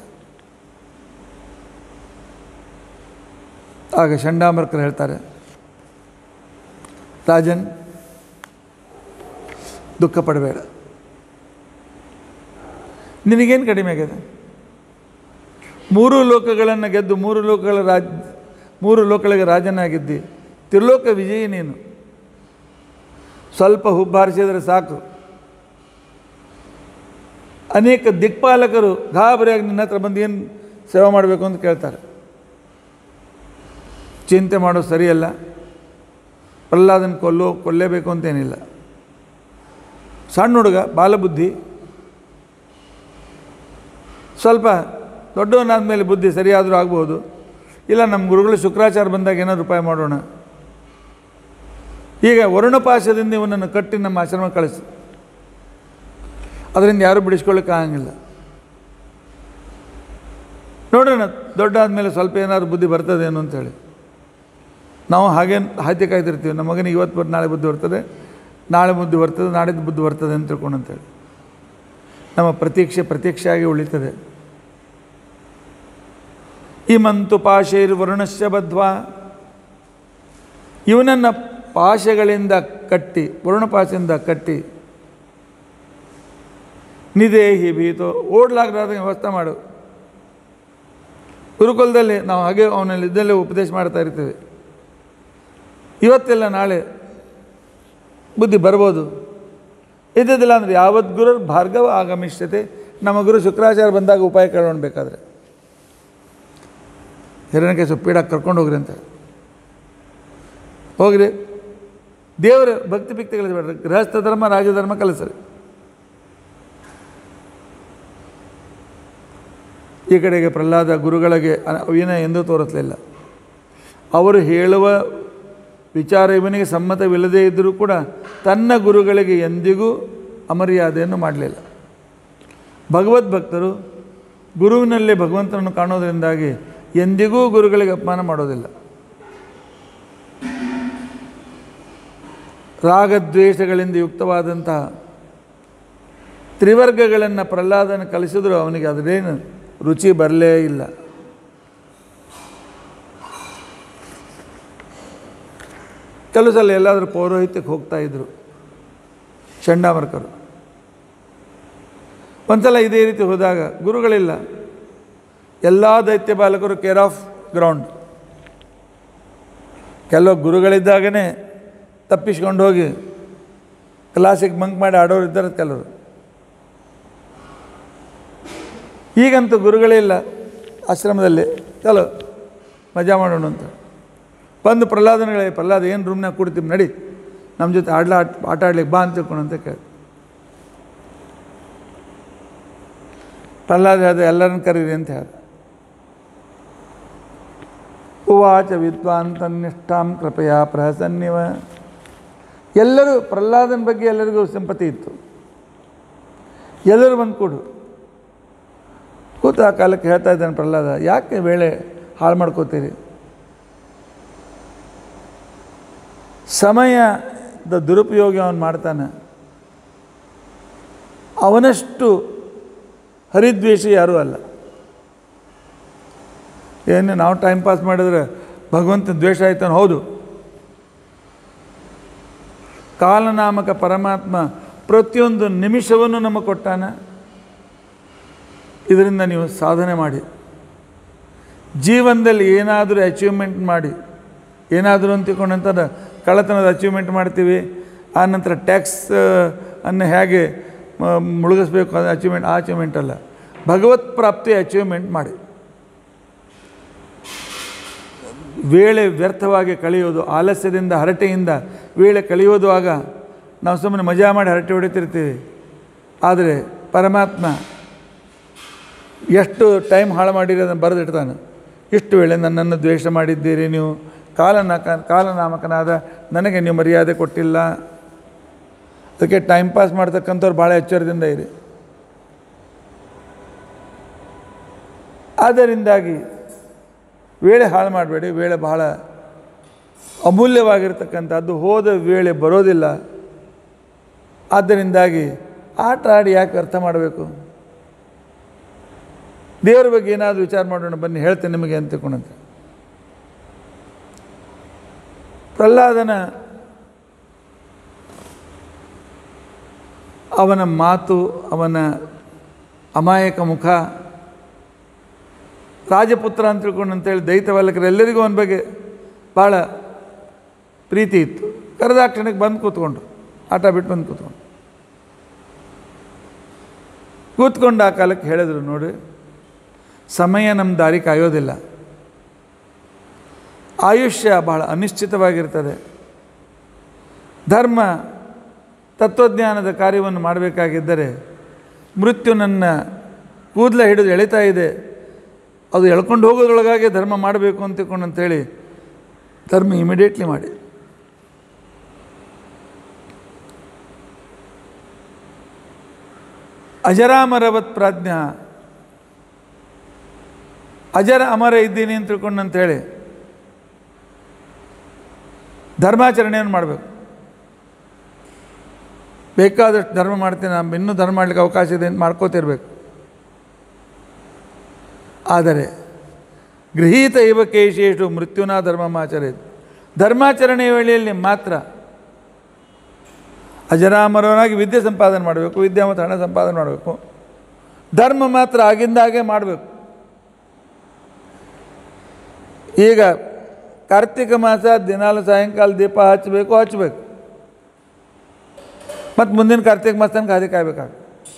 ಆಗ ಚಂಡಾಮರ್ಕರು ಹೇಳ್ತಾರೆ, ರಾಜನ್ ದುಃಖ ಪಡಬೇಡ, ನಿನಗೇನು ಕಡಿಮೆ ಆಗಿದೆ? ಮೂರು ಲೋಕಗಳನ್ನು ಗೆದ್ದು ಮೂರು ಲೋಕಗಳ ರಾಜ ಮೂರು ಲೋಕಗಳಿಗೆ ರಾಜನಾಗಿದ್ದಿ, ತ್ರಿಲೋಕ ವಿಜಯಿ ನೀನು. ಸ್ವಲ್ಪ ಹುಬ್ಬಾರಿಸಿದರೆ ಸಾಕು, ಅನೇಕ ದಿಕ್ಪಾಲಕರು ಗಾಬರಿಯಾಗಿ ನಿನ್ನ ಹತ್ರ ಬಂದು ಏನು ಸೇವೆ ಮಾಡಬೇಕು ಅಂತ ಕೇಳ್ತಾರೆ. ಚಿಂತೆ ಮಾಡೋದು ಸರಿಯಲ್ಲ, ಪ್ರಹ್ಲಾದನ ಕೊಲ್ಲೋ ಕೊಲ್ಲೇಬೇಕು ಅಂತೇನಿಲ್ಲ. ಸಣ್ಣ ಹುಡುಗ, ಬಾಲಬುದ್ಧಿ, ಸ್ವಲ್ಪ ದೊಡ್ಡವನಾದ ಮೇಲೆ ಬುದ್ಧಿ ಸರಿಯಾದರೂ ಆಗ್ಬೋದು. ಇಲ್ಲ ನಮ್ಮ ಗುರುಗಳು ಶುಕ್ರಾಚಾರ ಬಂದಾಗ ಏನಾದ್ರು ಉಪಾಯ ಮಾಡೋಣ. ಈಗ ವರುಣಪಾಶದಿಂದ ಇವನನ್ನು ಕಟ್ಟಿ ನಮ್ಮ ಆಶ್ರಮ ಕಳಿಸಿ, ಅದರಿಂದ ಯಾರೂ ಬಿಡಿಸ್ಕೊಳ್ಳಿಕ್ಕೆ ಆಗಂಗಿಲ್ಲ. ನೋಡೋಣ ದೊಡ್ಡ ಆದಮೇಲೆ ಸ್ವಲ್ಪ ಏನಾದ್ರು ಬುದ್ಧಿ ಬರ್ತದೇನು ಅಂತೇಳಿ ನಾವು ಹಾಗೇನು ಹಾಯ್ತಿ ಕಾಯ್ತಿರ್ತೀವಿ. ನಮ್ಮ ಮಗನಿಗೆ ಇವತ್ತು ಬರ್ ನಾಳೆ ಬುದ್ಧಿ ಬರ್ತದೆ, ನಾಳೆ ಬುದ್ಧಿ ಬರ್ತದೆ, ನಾಡಿದ್ದು ಬುದ್ಧಿ ಬರ್ತದೆ ಅಂತ ತಿಳ್ಕೊಂಡು ಅಂತೇಳಿ ನಮ್ಮ ಪ್ರತೀಕ್ಷೆ ಪ್ರತೀಕ್ಷೆಯಾಗಿ ಉಳಿತದೆ. ಇಮಂತು ಪಾಶೈರ್ ವರುಣಶ್ಯ ಬದ್ವಾ, ಇವನನ್ನು ಪಾಶಗಳಿಂದ ಕಟ್ಟಿ, ವರುಣಪಾಶದಿಂದ ಕಟ್ಟಿ, ನಿದೇಹಿ ಭೀತೋ, ಓಡ್ಲಾಗ್ಲಾರ್ದ ವ್ಯವಸ್ಥೆ ಮಾಡು. ಗುರುಕುಲದಲ್ಲಿ ನಾವು ಹಾಗೆ ಅವನಲ್ಲಿ ಇದ್ದಲ್ಲೇ ಉಪದೇಶ ಮಾಡ್ತಾ ಇರ್ತೀವಿ. ಇವತ್ತೆಲ್ಲ ನಾಳೆ ಬುದ್ಧಿ ಬರ್ಬೋದು, ಇದ್ದಿದ್ದಿಲ್ಲ ಅಂದರೆ ಯಾವತ್ತು ಗುರು ಭಾರ್ಗವ ಆಗಮಿಷ್ಯತೆ, ನಮ್ಮ ಗುರು ಶುಕ್ರಾಚಾರ್ಯ ಬಂದಾಗ ಉಪಾಯ ಕೇಳೋಣ. ಬೇಕಾದರೆ ಹಿರಣ್ಯಕಶಿಪು ಪೀಡಾಗಿ ಕರ್ಕೊಂಡು ಹೋಗ್ರಿ ಅಂತ ಹೋಗ್ರಿ. ದೇವರ ಭಕ್ತಿ ಭಿಕ್ತಿ ಕಲಿಸಬೇಡ್ರಿ, ಗೃಹಸ್ಥ ಧರ್ಮ ರಾಜಧರ್ಮ ಕಲಿಸ್ರಿ. ಈ ಕಡೆಗೆ ಪ್ರಹ್ಲಾದ ಗುರುಗಳಿಗೆ ವಿನಯ ಎಂದೂ ತೋರಿಸಲಿಲ್ಲ. ಅವರು ಹೇಳುವ ವಿಚಾರ ಇವನಿಗೆ ಸಮ್ಮತವಿಲ್ಲದೇ ಇದ್ದರೂ ಕೂಡ ತನ್ನ ಗುರುಗಳಿಗೆ ಎಂದಿಗೂ ಅಮರ್ಯಾದೆಯನ್ನು ಮಾಡಲಿಲ್ಲ. ಭಗವದ್ಭಕ್ತರು ಗುರುವಿನಲ್ಲೇ ಭಗವಂತನನ್ನು ಕಾಣೋದರಿಂದಾಗಿ ಎಂದಿಗೂ ಗುರುಗಳಿಗೆ ಅಪಮಾನ ಮಾಡೋದಿಲ್ಲ. ರಾಗದ್ವೇಷಗಳಿಂದ ಯುಕ್ತವಾದಂತಹ ತ್ರಿವರ್ಗಗಳನ್ನು ಪ್ರಹ್ಲಾದನ ಕಲಿಸಿದ್ರು ಅವನಿಗೆ ಅದರೇನು ರುಚಿ ಬರಲೇ ಇಲ್ಲ. ಕೆಲವು ಸಲ ಎಲ್ಲಾದರೂ ಪೌರೋಹಿತ್ಯಕ್ಕೆ ಹೋಗ್ತಾಯಿದ್ರು ಚಂಡಾಮರ್ಕರು. ಒಂದ್ಸಲ ಇದೇ ರೀತಿ ಹೋದಾಗ ಗುರುಗಳಿಲ್ಲ, ಎಲ್ಲ ದೈತ್ಯ ಬಾಲಕರು ಕೇರ್ ಆಫ್ ಗ್ರೌಂಡ್. ಕೆಲವು ಗುರುಗಳಿದ್ದಾಗೇ ತಪ್ಪಿಸ್ಕೊಂಡು ಹೋಗಿ ಕ್ಲಾಸಿಗೆ ಬಂಕ್ ಮಾಡಿ ಆಡೋರು ಇದ್ದಾರೆ ಕೆಲವರು. ಈಗಂತೂ ಗುರುಗಳೇ ಇಲ್ಲ ಆಶ್ರಮದಲ್ಲಿ, ಚಲೋ ಮಜಾ ಮಾಡೋಣ ಅಂತ ಬಂದು ಪ್ರಹ್ಲಾದನಗಳೇ, ಪ್ರಹ್ಲಾದ ಏನು ರೂಮ್ನಾಗ ಕೊಡ್ತೀವಿ ನಡಿ, ನಮ್ಮ ಜೊತೆ ಆಡ್ಲಾ ಆಟ ಆಡ್ಲಿಕ್ಕೆ ಬಾ ಅಂತ ತಿಳ್ಕೊಂಡು ಅಂತ ಕೇಳಿ ಪ್ರಹ್ಲಾದ ಹೇಳಿದ ಎಲ್ಲರನ್ನು ಕರೀರಿ ಅಂತ ಹೇಳ. ಉವಾಚ ವಿದ್ವಾನ್ ತನ್ನಿಷ್ಠಾಂ ಕೃಪಯಾ ಪ್ರಹಸನ್ನಿವ. ಎಲ್ಲರೂ ಪ್ರಹ್ಲಾದನ ಬಗ್ಗೆ ಎಲ್ಲರಿಗೂ ಸಿಂಪತಿ ಇತ್ತು. ಎಲ್ಲರೂ ಬಂದು ಕೊಡು ಕೂತು ಆ ಕಾಲಕ್ಕೆ ಹೇಳ್ತಾ ಇದ್ದಾನೆ ಪ್ರಹ್ಲಾದ, ಯಾಕೆ ವೇಳೆ ಹಾಳು ಮಾಡ್ಕೋತೀರಿ? ಸಮಯದ ದುರುಪಯೋಗ ಅವನು ಮಾಡ್ತಾನೆ. ಅವನಷ್ಟು ಹರಿದ್ವೇಷಿ ಯಾರೂ ಅಲ್ಲ. ಏನು ನಾವು ಟೈಮ್ ಪಾಸ್ ಮಾಡಿದ್ರೆ ಭಗವಂತನ ದ್ವೇಷ ಆಯ್ತಾನೆ? ಹೌದು. ಕಾಲನಾಮಕ ಪರಮಾತ್ಮ ಪ್ರತಿಯೊಂದು ನಿಮಿಷವನ್ನು ನಮಗೆ ಕೊಟ್ಟಾನ. ಇದರಿಂದ ನೀವು ಸಾಧನೆ ಮಾಡಿ, ಜೀವನದಲ್ಲಿ ಏನಾದರೂ ಅಚೀವ್ಮೆಂಟ್ ಮಾಡಿ. ಏನಾದರೂ ಅಂತ ತಿಳ್ಕೊಂಡಂಥದ್ದು ಕಳ್ಳತನದ ಅಚೀವ್ಮೆಂಟ್ ಮಾಡ್ತೀವಿ, ಆ ನಂತರ ಟ್ಯಾಕ್ಸ್ ಅನ್ನು ಹೇಗೆ ಮುಳುಗಿಸ್ಬೇಕು ಅದು ಅಚೀವ್ಮೆಂಟ್. ಆ ಅಚೀವ್ಮೆಂಟ್ ಅಲ್ಲ, ಭಗವತ್ ಪ್ರಾಪ್ತಿ ಅಚೀವ್ಮೆಂಟ್ ಮಾಡಿ. ವೇಳೆ ವ್ಯರ್ಥವಾಗಿ ಕಳೆಯೋದು, ಆಲಸ್ಯದಿಂದ ಹರಟೆಯಿಂದ ವೇಳೆ ಕಳೆಯೋದು. ಆಗ ನಾವು ಸುಮ್ಮನೆ ಮಜಾ ಮಾಡಿ ಹರಟೆ ಹೊಡಿತಿರ್ತೀವಿ. ಆದರೆ ಪರಮಾತ್ಮ ಎಷ್ಟು ಟೈಮ್ ಹಾಳು ಮಾಡಿರಿ ಅದನ್ನು ಬರೆದಿಡ್ತಾನೆ. ಇಷ್ಟು ವೇಳೆ ನನ್ನನ್ನು ದ್ವೇಷ ಮಾಡಿದ್ದೀರಿ ನೀವು, ಕಾಲನಾಕ ಕಾಲನಾಮಕನಾದ ನನಗೆ ನೀವು ಮರ್ಯಾದೆ ಕೊಟ್ಟಿಲ್ಲ. ಅದಕ್ಕೆ ಟೈಮ್ ಪಾಸ್ ಮಾಡ್ತಕ್ಕಂಥವ್ರು ಭಾಳ ಎಚ್ಚರದಿಂದ ಇರಿ. ಆದ್ದರಿಂದಾಗಿ ವೇಳೆ ಹಾಳು ಮಾಡಬೇಡಿ. ವೇಳೆ ಬಹಳ ಅಮೂಲ್ಯವಾಗಿರ್ತಕ್ಕಂಥದ್ದು, ಹೋದ ವೇಳೆ ಬರೋದಿಲ್ಲ. ಆದ್ದರಿಂದಾಗಿ ಆಟ ಆಡಿ ಯಾಕೆ ಅರ್ಥ ಮಾಡಬೇಕು? ದೇವರ ಬಗ್ಗೆ ಏನಾದರೂ ವಿಚಾರ ಮಾಡೋಣ ಬನ್ನಿ, ಹೇಳ್ತೇನೆ ನಿಮಗೆ ಅಂತ ತಿಳ್ಕೊಂಡಂತೆ. ಪ್ರಹ್ಲಾದನ ಅವನ ಮಾತು, ಅವನ ಅಮಾಯಕ ಮುಖ, ರಾಜಪುತ್ರ ಅಂತ ತಿಳ್ಕೊಂಡು ಅಂತೇಳಿ ದೈತ್ಯವಲ್ಲಕರೆಲ್ಲರಿಗೂ ಅವನ ಬಗ್ಗೆ ಭಾಳ ಪ್ರೀತಿ ಇತ್ತು. ಕರೆದಾಕ್ಷಣಕ್ಕೆ ಬಂದು ಕೂತ್ಕೊಂಡು, ಆಟ ಬಿಟ್ಟು ಬಂದು ಕೂತ್ಕೊಂಡು ಕೂತ್ಕೊಂಡು ಆ ಕಾಲಕ್ಕೆ ಹೇಳಿದ್ರು, ನೋಡಿ ಸಮಯ ನಮ್ಮ ದಾರಿ ಕಾಯೋದಿಲ್ಲ. ಆಯುಷ್ಯ ಬಹಳ ಅನಿಶ್ಚಿತವಾಗಿರ್ತದೆ. ಧರ್ಮ ತತ್ವಜ್ಞಾನದ ಕಾರ್ಯವನ್ನು ಮಾಡಬೇಕಾಗಿದ್ದರೆ ಮೃತ್ಯು ನನ್ನ ಕೂದಲ ಹಿಡಿದು ಎಳಿತಾ ಇದೆ, ಅದು ಎಳ್ಕೊಂಡು ಹೋಗೋದ್ರೊಳಗಾಗಿ ಧರ್ಮ ಮಾಡಬೇಕು ಅಂತ ತಿಳ್ಕೊಂಡು ಅಂತೇಳಿ ಧರ್ಮ ಇಮಿಡಿಯೇಟ್ಲಿ ಮಾಡಿ. ಅಜರಾಮರವತ್ ಪ್ರಾಜ್ಞಾ, ಅಜರ ಅಮರ ಇದ್ದೀನಿ ಅಂತ ತಿಳ್ಕೊಂಡು ಅಂಥೇಳಿ ಧರ್ಮಾಚರಣೆಯನ್ನು ಮಾಡಬೇಕು. ಬೇಕಾದಷ್ಟು ಧರ್ಮ ಮಾಡ್ತೀನಿ, ನಾನು ಇನ್ನೂ ಧರ್ಮ ಮಾಡಲಿಕ್ಕೆ ಅವಕಾಶ ಇದೆ ಅಂತ ಮಾಡ್ಕೋತಿರ್ಬೇಕು. ಆದರೆ ಗೃಹೀತ ಇವ ಕೇಶೇಷು ಮೃತ್ಯುನ ಧರ್ಮಮಾಚರೇತ್, ಧರ್ಮಾಚರಣೆಯ ವೇಳೆಯಲ್ಲಿ ಮಾತ್ರ ಅಜರಾಮರವನಾಗಿ ವಿದ್ಯೆ ಸಂಪಾದನೆ ಮಾಡಬೇಕು, ವಿದ್ಯೆ ಮತ್ತು ಹಣ ಸಂಪಾದನೆ ಮಾಡಬೇಕು. ಧರ್ಮ ಮಾತ್ರ ಆಗಿಂದಾಗೆ ಮಾಡಬೇಕು. ಈಗ ಕಾರ್ತಿಕ ಮಾಸ ದಿನಾಲು ಸಾಯಂಕಾಲ ದೀಪ ಹಚ್ಚಬೇಕು ಹಚ್ಚಬೇಕು ಮತ್ತು ಮುಂದಿನ ಕಾರ್ತಿಕ ಮಾಸ ತನಕ ಹಾದಿ ಕಾಯಬೇಕಾಗ.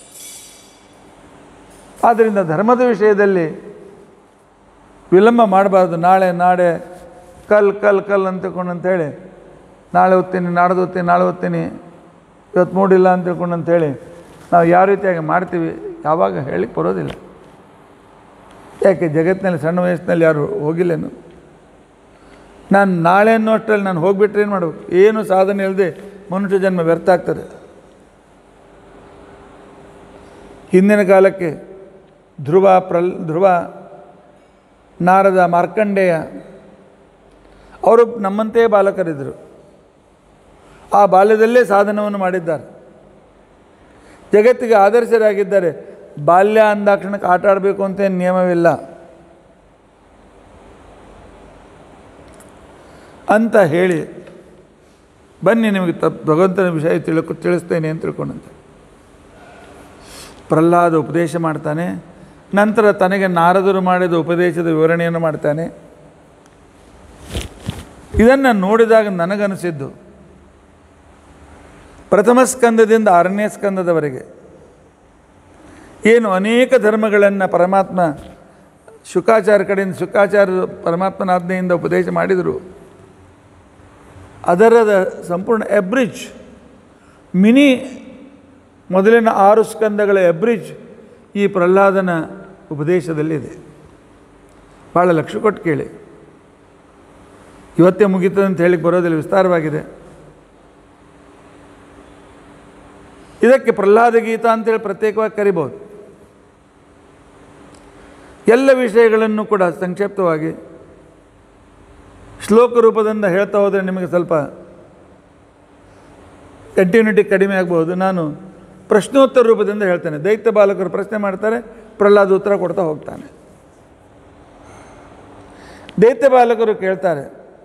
ಆದ್ದರಿಂದ ಧರ್ಮದ ವಿಷಯದಲ್ಲಿ ವಿಳಂಬ ಮಾಡಬಾರ್ದು. ನಾಳೆ ನಾಳೆ ಕಲ್ ಕಲ್ ಕಲ್ ಅಂತ ತಿಳ್ಕೊಂಡು ಅಂತೇಳಿ ನಾಳೆ ಓದ್ತೀನಿ, ನಾಡ್ದು ಓದ್ತೀನಿ, ನಾಳೆ ಓದ್ತೀನಿ, ಇವತ್ತು ಮೂಡಿಲ್ಲ ಅಂತ ತಿಳ್ಕೊಂಡು ಅಂಥೇಳಿ ನಾವು ಯಾವ ರೀತಿಯಾಗಿ ಮಾಡ್ತೀವಿ ಯಾವಾಗ ಹೇಳಿಕ್ಕೆ ಬರೋದಿಲ್ಲ. ಯಾಕೆ ಜಗತ್ತಿನಲ್ಲಿ ಸಣ್ಣ ವಯಸ್ಸಿನಲ್ಲಿ ಯಾರು ಹೋಗಿಲ್ಲೇನು? ನಾನು ನಾಳೆ ಅನ್ನೋ ಅಷ್ಟರಲ್ಲಿ ನಾನು ಹೋಗಿಬಿಟ್ರೆ ಏನು ಮಾಡಬೇಕು? ಏನು ಸಾಧನೆ ಇಲ್ಲದೆ ಮನುಷ್ಯ ಜನ್ಮ ವ್ಯರ್ಥ ಆಗ್ತದೆ. ಹಿಂದಿನ ಕಾಲಕ್ಕೆ ಧ್ರುವ ಪ್ರಲ್ ಧ್ರುವ ನಾರದ ಮಾರ್ಕಂಡೇಯ ಅವರು ನಮ್ಮಂತೆಯೇ ಬಾಲಕರಿದ್ದರು. ಆ ಬಾಲ್ಯದಲ್ಲೇ ಸಾಧನವನ್ನು ಮಾಡಿದ್ದಾರೆ, ಜಗತ್ತಿಗೆ ಆದರ್ಶರಾಗಿದ್ದಾರೆ. ಬಾಲ್ಯ ಅಂದಾಕ್ಷಣಕ್ಕೆ ಆಟ ಆಡಬೇಕು ಅಂತ ನಿಯಮವಿಲ್ಲ ಅಂತ ಹೇಳಿ ಬನ್ನಿ ನಿಮಗೆ ತಪ್ಪು ಭಗವಂತನ ವಿಷಯ ತಿಳ್ಕೊ ತಿಳಿಸ್ತೇನೆ ಅಂತ ತಿಳ್ಕೊಂಡಂತೆ ಪ್ರಹ್ಲಾದ ಉಪದೇಶ ಮಾಡ್ತಾನೆ. ನಂತರ ತನಗೆ ನಾರದರು ಮಾಡಿದ ಉಪದೇಶದ ವಿವರಣೆಯನ್ನು ಮಾಡ್ತಾನೆ. ಇದನ್ನು ನೋಡಿದಾಗ ನನಗನಿಸಿದ್ದು ಪ್ರಥಮ ಸ್ಕಂದದಿಂದ ಆರನೇ ಸ್ಕಂದದವರೆಗೆ ಏನು ಅನೇಕ ಧರ್ಮಗಳನ್ನು ಪರಮಾತ್ಮ ಶುಕಾಚಾರ್ಯ ಕಡೆಯಿಂದ ಶುಕಾಚಾರ್ಯ ಪರಮಾತ್ಮನ ಆಜ್ಞೆಯಿಂದ ಉಪದೇಶ ಮಾಡಿದರು. ಅದರದ ಸಂಪೂರ್ಣ ಎಬ್ರಿಜ್, ಮಿನಿ ಮೊದಲಿನ ಆರು ಸ್ಕಂದಗಳ ಎಬ್ರಿಜ್ ಈ ಪ್ರಹ್ಲಾದನ ಉಪದೇಶದಲ್ಲಿದೆ. ಭಾಳ ಲಕ್ಷ್ಯ ಕೊಟ್ಟು ಕೇಳಿ, ಇವತ್ತೇ ಮುಗೀತದೆ ಅಂತ ಹೇಳಿಕ್ಕೆ ಬರೋದಿಲ್ಲ, ವಿಸ್ತಾರವಾಗಿದೆ. ಇದಕ್ಕೆ ಪ್ರಹ್ಲಾದ ಗೀತಾ ಅಂತೇಳಿ ಪ್ರತ್ಯೇಕವಾಗಿ ಕರಿಬೋದು. ಎಲ್ಲ ವಿಷಯಗಳನ್ನು ಕೂಡ ಸಂಕ್ಷಿಪ್ತವಾಗಿ ಶ್ಲೋಕ ರೂಪದಿಂದ ಹೇಳ್ತಾ ಹೋದರೆ ನಿಮಗೆ ಸ್ವಲ್ಪ ಕಂಟಿನ್ಯೂಟಿ ಕಡಿಮೆ ಆಗ್ಬೋದು. ನಾನು ಪ್ರಶ್ನೋತ್ತರ ರೂಪದಿಂದ ಹೇಳ್ತೇನೆ. ದೈತ್ಯ ಬಾಲಕರು ಪ್ರಶ್ನೆ ಮಾಡ್ತಾರೆ, ಪ್ರಹ್ಲಾದ ಉತ್ತರ ಕೊಡ್ತಾ ಹೋಗ್ತಾನೆ. ದೈತ್ಯ ಬಾಲಕರು ಕೇಳ್ತಾರೆ,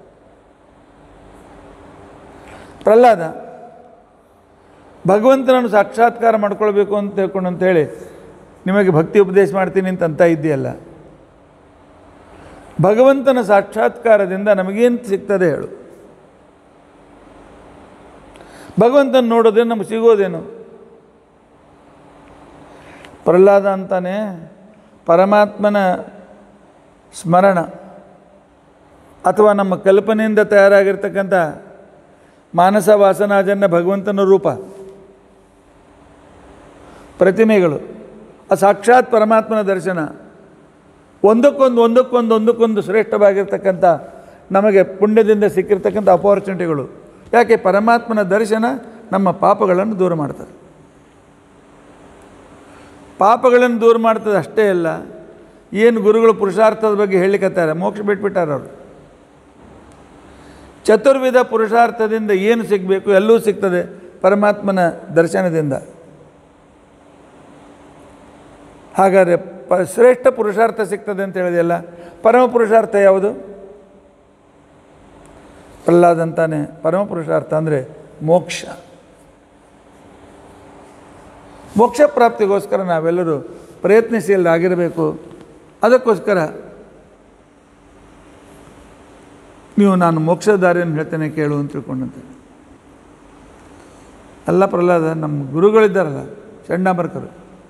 ಪ್ರಹ್ಲಾದ, ಭಗವಂತನನ್ನು ಸಾಕ್ಷಾತ್ಕಾರ ಮಾಡ್ಕೊಳ್ಬೇಕು ಅಂತ ತಿಳ್ಕೊಂಡು ಅಂತೇಳಿ ನಿಮಗೆ ಭಕ್ತಿ ಉಪದೇಶ ಮಾಡ್ತೀನಿ ಅಂತ ಇದೆಯಲ್ಲ, ಭಗವಂತನ ಸಾಕ್ಷಾತ್ಕಾರದಿಂದ ನಮಗೇನು ಸಿಗ್ತದೆ ಹೇಳು? ಭಗವಂತನ ನೋಡೋದೇನು ನಮಗೆ ಸಿಗೋದೇನು? ಪ್ರಹ್ಲಾದ ಅಂತಾನೆ, ಪರಮಾತ್ಮನ ಸ್ಮರಣ ಅಥವಾ ನಮ್ಮ ಕಲ್ಪನೆಯಿಂದ ತಯಾರಾಗಿರ್ತಕ್ಕಂಥ ಮಾನಸ ವಾಸನಾಜನ್ಯ ಭಗವಂತನ ರೂಪ ಪ್ರತಿಮೆಗಳು, ಆ ಸಾಕ್ಷಾತ್ ಪರಮಾತ್ಮನ ದರ್ಶನ, ಒಂದಕ್ಕೊಂದು ಒಂದಕ್ಕೊಂದು ಒಂದಕ್ಕೊಂದು ಶ್ರೇಷ್ಠವಾಗಿರ್ತಕ್ಕಂಥ ನಮಗೆ ಪುಣ್ಯದಿಂದ ಸಿಕ್ಕಿರ್ತಕ್ಕಂಥ ಅಪಾರ್ಚುನಿಟಿಗಳು. ಯಾಕೆ? ಪರಮಾತ್ಮನ ದರ್ಶನ ನಮ್ಮ ಪಾಪಗಳನ್ನು ದೂರ ಮಾಡ್ತದೆ. ಪಾಪಗಳನ್ನು ದೂರ ಮಾಡ್ತದೆ ಅಷ್ಟೇ ಅಲ್ಲ, ಏನು ಗುರುಗಳು ಪುರುಷಾರ್ಥದ ಬಗ್ಗೆ ಹೇಳಿಕತ್ತಾರೆ, ಮೋಕ್ಷ ಬಿಟ್ಬಿಟ್ಟಾರೆ ಅವರು. ಚತುರ್ವಿಧ ಪುರುಷಾರ್ಥದಿಂದ ಏನು ಸಿಗಬೇಕು ಎಲ್ಲವೂ ಸಿಗ್ತದೆ ಪರಮಾತ್ಮನ ದರ್ಶನದಿಂದ. ಹಾಗಾದರೆ ಪ ಶ್ರೇಷ್ಠ ಪುರುಷಾರ್ಥ ಸಿಗ್ತದೆ ಅಂತ ಹೇಳಿದೆಯಲ್ಲ, ಪರಮ ಪುರುಷಾರ್ಥ ಯಾವುದು? ಪ್ರಹ್ಲಾದ ಅಂತಾನೆ, ಪರಮ ಪುರುಷಾರ್ಥ ಅಂದರೆ ಮೋಕ್ಷ. ಮೋಕ್ಷ ಪ್ರಾಪ್ತಿಗೋಸ್ಕರ ನಾವೆಲ್ಲರೂ ಪ್ರಯತ್ನಶೀಲರಾಗಿರಬೇಕು. ಅದಕ್ಕೋಸ್ಕರ ನೀವು ನಾನು ಮೋಕ್ಷದ ದಾರಿಯನ್ನು ಹೇಳ್ತೇನೆ ಕೇಳು ಅಂತ ತಿಳ್ಕೊಂಡಂತೆ. ಅಲ್ಲ ಪ್ರಹ್ಲಾದ, ನಮ್ಮ ಗುರುಗಳಿದ್ದಾರಲ್ಲ ಚಂಡಾಮರ್ಕರು,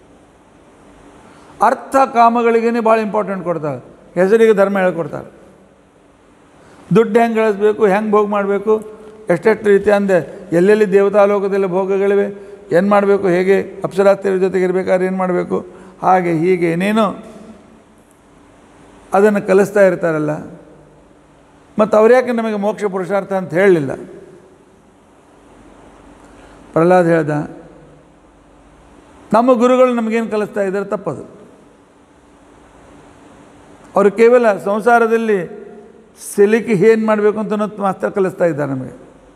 ಅರ್ಥ ಕಾಮಗಳಿಗೇ ಭಾಳ ಇಂಪಾರ್ಟೆಂಟ್ ಕೊಡ್ತಾರೆ. ಹೆಸರಿಗೆ ಧರ್ಮ ಹೇಳ್ಕೊಡ್ತಾರೆ. ದುಡ್ಡು ಹೆಂಗೆ ಗಳಿಸ್ಬೇಕು, ಹೆಂಗೆ ಭೋಗ ಮಾಡಬೇಕು, ಎಷ್ಟೆಷ್ಟು ರೀತಿ ಅಂದೆ, ಎಲ್ಲೆಲ್ಲಿ ದೇವತಾಲೋಕದಲ್ಲಿ ಭೋಗಗಳಿವೆ, ಏನು ಮಾಡಬೇಕು, ಹೇಗೆ ಅಪ್ಸರಾಸ್ತ್ರೀಯರ ಜೊತೆಗೆ ಇರಬೇಕಾದ್ರೆ ಏನು ಮಾಡಬೇಕು, ಹಾಗೆ ಹೀಗೆ ಏನೇನೋ ಅದನ್ನು ಕಲಿಸ್ತಾ ಇರ್ತಾರಲ್ಲ. ಮತ್ತು ಅವ್ರ್ಯಾಕೆ ನಮಗೆ ಮೋಕ್ಷ ಪುರುಷಾರ್ಥ ಅಂತ ಹೇಳಲಿಲ್ಲ? ಪ್ರಹ್ಲಾದ ಹೇಳ್ದ, ನಮ್ಮ ಗುರುಗಳು ನಮಗೇನು ಕಲಿಸ್ತಾ ಇದ್ದಾರೆ ತಪ್ಪದು. ಅವರು ಕೇವಲ ಸಂಸಾರದಲ್ಲಿ ಸಿಲುಕಿ ಏನು ಮಾಡಬೇಕು ಅಂತ ಅನ್ನೋದು ಮಾತ್ರ ಕಲಿಸ್ತಾ ಇದ್ದಾರೆ ನಮಗೆ.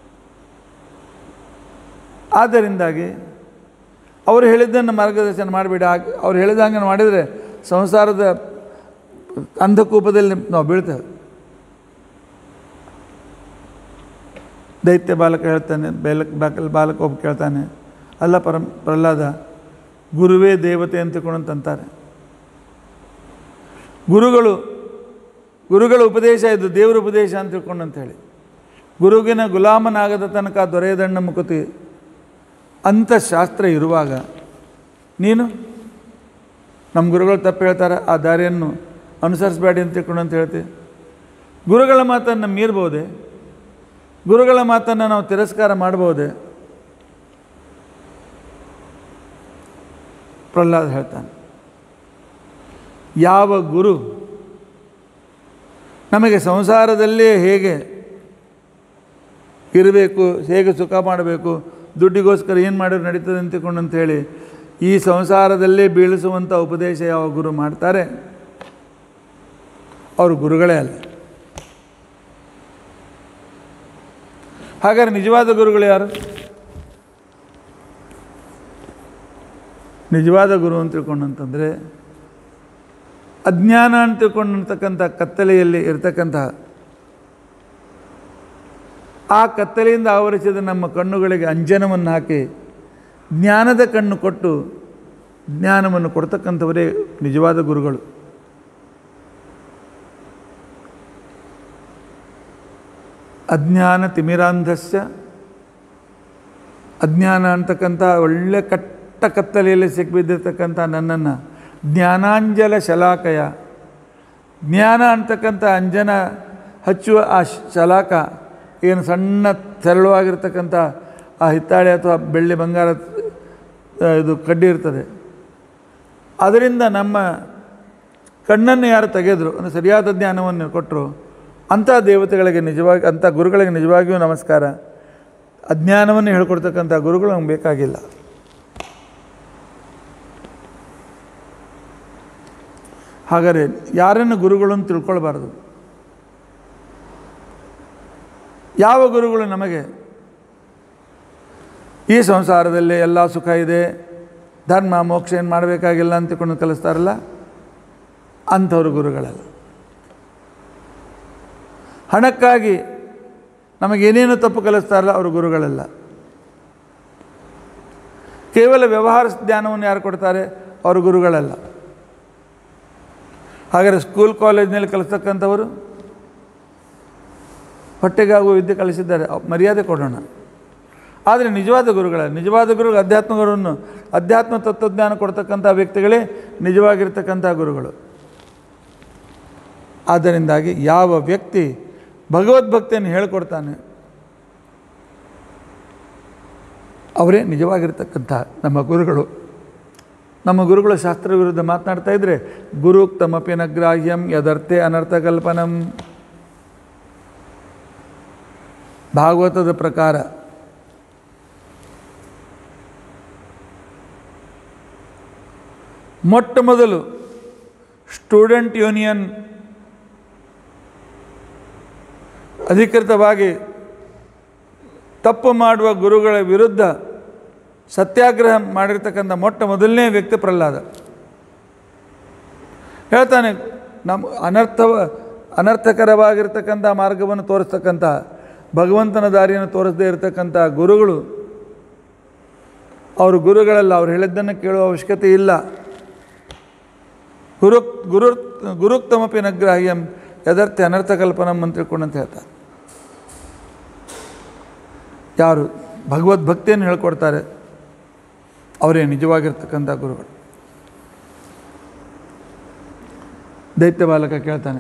ಆದ್ದರಿಂದಾಗಿ ಅವರು ಹೇಳಿದ್ದನ್ನು ಮಾರ್ಗದರ್ಶನ ಮಾಡಿಬಿಡಿ. ಹಾಗೆ ಅವ್ರು ಹೇಳಿದಂಗೆ ಮಾಡಿದರೆ ಸಂಸಾರದ ಅಂಧಕೂಪದಲ್ಲಿ ನಾವು ಬೀಳ್ತೇವೆ. ದೈತ್ಯ ಬಾಲಕ ಹೇಳ್ತಾನೆ, ಬೇಲಕ್ ಬಾಕಲ್ ಬಾಲಕ ಒಬ್ಬ ಕೇಳ್ತಾನೆ, ಅಲ್ಲ ಪರಂ ಪ್ರಹ್ಲಾದ, ಗುರುವೇ ದೇವತೆ ಅಂತ ತಿಳ್ಕೊಂಡಂತಾರೆ. ಗುರುಗಳು ಗುರುಗಳ ಉಪದೇಶ ಇದು ದೇವರ ಉಪದೇಶ ಅಂತ ತಿಳ್ಕೊಂಡಂತ ಹೇಳಿ, ಗುರುವಿನ ಗುಲಾಮನಾಗದ ತನಕ ದೊರೆಯದಣ್ಣ ಮುಕುತಿ ಅಂಥ ಶಾಸ್ತ್ರ ಇರುವಾಗ ನೀನು ನಮ್ಮ ಗುರುಗಳು ತಪ್ಪು ಹೇಳ್ತಾರೆ, ಆ ದಾರಿಯನ್ನು ಅನುಸರಿಸಬೇಡಿ ಅಂತ ತಿಳ್ಕೊಂಡಂತ ಹೇಳ್ತೀವಿ. ಗುರುಗಳ ಮಾತನ್ನು ಮೀರ್ಬೋದೆ? ಗುರುಗಳ ಮಾತನ್ನು ನಾವು ತಿರಸ್ಕಾರ ಮಾಡ್ಬೋದೆ? ಪ್ರಹ್ಲಾದ ಹೇಳ್ತಾನೆ, ಯಾವ ಗುರು ನಮಗೆ ಸಂಸಾರದಲ್ಲೇ ಹೇಗೆ ಇರಬೇಕು, ಹೇಗೆ ಸುಖ ಮಾಡಬೇಕು, ದುಡ್ಡಿಗೋಸ್ಕರ ಏನು ಮಾಡಿದ್ರೆ ನಡೀತದೆ ಅಂತ ತಿಳ್ಕೊಂಡಂತ ಹೇಳಿ ಈ ಸಂಸಾರದಲ್ಲೇ ಬೀಳಿಸುವಂಥ ಉಪದೇಶ ಯಾವ ಗುರು ಮಾಡ್ತಾರೆ, ಅವರು ಗುರುಗಳೇ ಅಲ್ಲ. ಹಾಗಾದ್ರೆ ನಿಜವಾದ ಗುರುಗಳು ಯಾರು? ನಿಜವಾದ ಗುರು ಅಂತ ತಿಳ್ಕೊಂಡಂತಂದರೆ ಅಜ್ಞಾನ ಅಂತ ತಿಳ್ಕೊಂಡಿರ್ತಕ್ಕಂಥ ಕತ್ತಲೆಯಲ್ಲಿ ಇರ್ತಕ್ಕಂಥ ಆ ಕತ್ತಲೆಯಿಂದ ಆವರಿಸಿದ ನಮ್ಮ ಕಣ್ಣುಗಳಿಗೆ ಅಂಜನವನ್ನು ಹಾಕಿ ಜ್ಞಾನದ ಕಣ್ಣು ಕೊಟ್ಟು ಜ್ಞಾನವನ್ನು ಕೊಡ್ತಕ್ಕಂಥವರೇ ನಿಜವಾದ ಗುರುಗಳು. ಅಜ್ಞಾನ ತಿಮಿರಾಂಧಸ್ಯ, ಅಜ್ಞಾನ ಅಂತಕ್ಕಂಥ ಒಳ್ಳೆ ಕಟ್ಟ ಕತ್ತಲೆಯಲ್ಲಿ ಸಿಕ್ಕಿಬಿದ್ದಿರ್ತಕ್ಕಂಥ ನನ್ನನ್ನು ಜ್ಞಾನಾಂಜಲ ಶಲಾಕಯ, ಜ್ಞಾನ ಅಂತಕ್ಕಂಥ ಅಂಜನ ಹಚ್ಚುವ ಆ ಶಲಾಕ, ಏನು ಸಣ್ಣ ಸರಳವಾಗಿರ್ತಕ್ಕಂಥ ಆ ಹಿತ್ತಾಳೆ ಅಥವಾ ಬೆಳ್ಳಿ ಬಂಗಾರ ಇದು ಕಡ್ಡಿ ಇರ್ತದೆ, ಅದರಿಂದ ನಮ್ಮ ಕಣ್ಣನ್ನು ಯಾರು ತೆಗೆದ್ರು ಅಂದರೆ ಸರಿಯಾದ ಜ್ಞಾನವನ್ನು ಕೊಟ್ಟರು ಅಂಥ ದೇವತೆಗಳಿಗೆ ನಿಜವಾಗಿ, ಅಂಥ ಗುರುಗಳಿಗೆ ನಿಜವಾಗಿಯೂ ನಮಸ್ಕಾರ. ಅಜ್ಞಾನವನ್ನು ಹೇಳ್ಕೊಡ್ತಕ್ಕಂಥ ಗುರುಗಳು ನಮ್ಗೆ ಬೇಕಾಗಿಲ್ಲ. ಹಾಗಾದರೆ ಯಾರನ್ನು ಗುರುಗಳನ್ನು ತಿಳ್ಕೊಳ್ಬಾರ್ದು. ಯಾವ ಗುರುಗಳು ನಮಗೆ ಈ ಸಂಸಾರದಲ್ಲಿ ಎಲ್ಲ ಸುಖ ಇದೆ, ಧರ್ಮ ಮೋಕ್ಷ ಏನು ಮಾಡಬೇಕಾಗಿಲ್ಲ ಅಂತಕೊಂಡು ಕಲಿಸ್ತಾರಲ್ಲ, ಅಂಥವ್ರು ಗುರುಗಳಲ್ಲ. ಹಣಕ್ಕಾಗಿ ನಮಗೇನೇನು ತಪ್ಪು ಕಲಿಸ್ತಾರಲ್ಲ ಅವರು ಗುರುಗಳಲ್ಲ. ಕೇವಲ ವ್ಯವಹಾರ ಜ್ಞಾನವನ್ನು ಯಾರು ಕೊಡ್ತಾರೆ ಅವರು ಗುರುಗಳಲ್ಲ. ಹಾಗಾದರೆ ಸ್ಕೂಲ್ ಕಾಲೇಜಿನಲ್ಲಿ ಕಲಿಸ್ತಕ್ಕಂಥವರು ಹೊಟ್ಟೆಗಾಗುವ ವಿದ್ಯೆ ಕಲಿಸಿದ್ದಾರೆ, ಮರ್ಯಾದೆ ಕೊಡೋಣ. ಆದರೆ ನಿಜವಾದ ಗುರುಗಳ ನಿಜವಾದ ಗುರುಗಳು ಅಧ್ಯಾತ್ಮ ಗುರುವನ್ನು ಅಧ್ಯಾತ್ಮ ತತ್ವಜ್ಞಾನ ಕೊಡ್ತಕ್ಕಂಥ ವ್ಯಕ್ತಿಗಳೇ ನಿಜವಾಗಿರ್ತಕ್ಕಂಥ ಗುರುಗಳು. ಆದ್ದರಿಂದಾಗಿ ಯಾವ ವ್ಯಕ್ತಿ ಭಗವದ್ಭಕ್ತಿಯನ್ನು ಹೇಳಿಕೊಡ್ತಾನೆ ಅವರೇ ನಿಜವಾಗಿರ್ತಕ್ಕಂಥ ನಮ್ಮ ಗುರುಗಳು. ನಮ್ಮ ಗುರುಗಳು ಶಾಸ್ತ್ರ ವಿರುದ್ಧ ಮಾತನಾಡ್ತಾ ಇದ್ದರೆ ಗುರುಕ್ತಮಪಿ ನ ಗ್ರಾಹ್ಯಂ ಯದರ್ಥೆ ಅನರ್ಥಕಲ್ಪನಂ. ಭಾಗವತದ ಪ್ರಕಾರ ಮೊಟ್ಟ ಮೊದಲು ಸ್ಟೂಡೆಂಟ್ ಯೂನಿಯನ್ ಅಧಿಕೃತವಾಗಿ ತಪ್ಪು ಮಾಡುವ ಗುರುಗಳ ವಿರುದ್ಧ ಸತ್ಯಾಗ್ರಹ ಮಾಡಿರ್ತಕ್ಕಂಥ ಮೊಟ್ಟ ಮೊದಲನೇ ವ್ಯಕ್ತಿ ಪ್ರಹ್ಲಾದ. ಹೇಳ್ತಾನೆ, ನಮ್ಮ ಅನರ್ಥವ ಅನರ್ಥಕರವಾಗಿರ್ತಕ್ಕಂಥ ಮಾರ್ಗವನ್ನು ತೋರಿಸ್ತಕ್ಕಂಥ ಭಗವಂತನ ದಾರಿಯನ್ನು ತೋರಿಸದೇ ಇರತಕ್ಕಂಥ ಗುರುಗಳು ಅವರು ಗುರುಗಳಲ್ಲ. ಅವ್ರು ಹೇಳಿದ್ದನ್ನು ಕೇಳುವ ಅವಶ್ಯಕತೆ ಇಲ್ಲ. ಗುರು ಗುರು ಗುರುಕ್ತಮಪಿ ನ ಗ್ರಾಹ್ಯಂ ಯದರ್ಥೆ ಅನರ್ಥಕಲ್ಪನಂ ಅಂತ ತಿಳ್ಕೊಂಡಂತ ಹೇಳ್ತಾರೆ. ಯಾರು ಭಗವದ್ಭಕ್ತಿಯನ್ನು ಹೇಳ್ಕೊಡ್ತಾರೆ ಅವರೇ ನಿಜವಾಗಿರ್ತಕ್ಕಂಥ ಗುರುಗಳು. ದೈತ್ಯ ಬಾಲಕ ಕೇಳ್ತಾನೆ,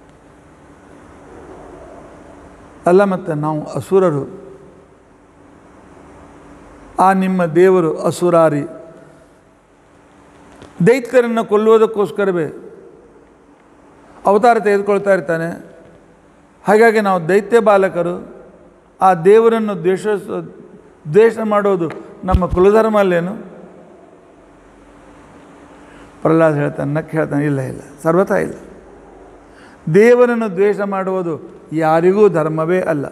ಅಲ್ಲ ಮತ್ತು ನಾವು ಅಸುರರು, ಆ ನಿಮ್ಮ ದೇವರು ಅಸುರಾರಿ, ದೈತ್ಯರನ್ನು ಕೊಲ್ಲುವುದಕ್ಕೋಸ್ಕರವೇ ಅವತಾರ ತೆಗೆದುಕೊಳ್ತಾ ಇರ್ತಾನೆ. ಹಾಗಾಗಿ ನಾವು ದೈತ್ಯ ಬಾಲಕರು, ಆ ದೇವರನ್ನು ದ್ವೇಷ ದ್ವೇಷ ಮಾಡೋದು ನಮ್ಮ ಕುಲಧರ್ಮ ಅಲ್ಲೇನು? ಪ್ರಹ್ಲಾದ ಹೇಳ್ತಾನೆ, ನಕ್ಕೆ ಹೇಳ್ತಾನೆ, ಇಲ್ಲ ಇಲ್ಲ ಸರ್ವತಾ ಇಲ್ಲ. ದೇವರನ್ನು ದ್ವೇಷ ಮಾಡುವುದು ಯಾರಿಗೂ ಧರ್ಮವೇ ಅಲ್ಲ.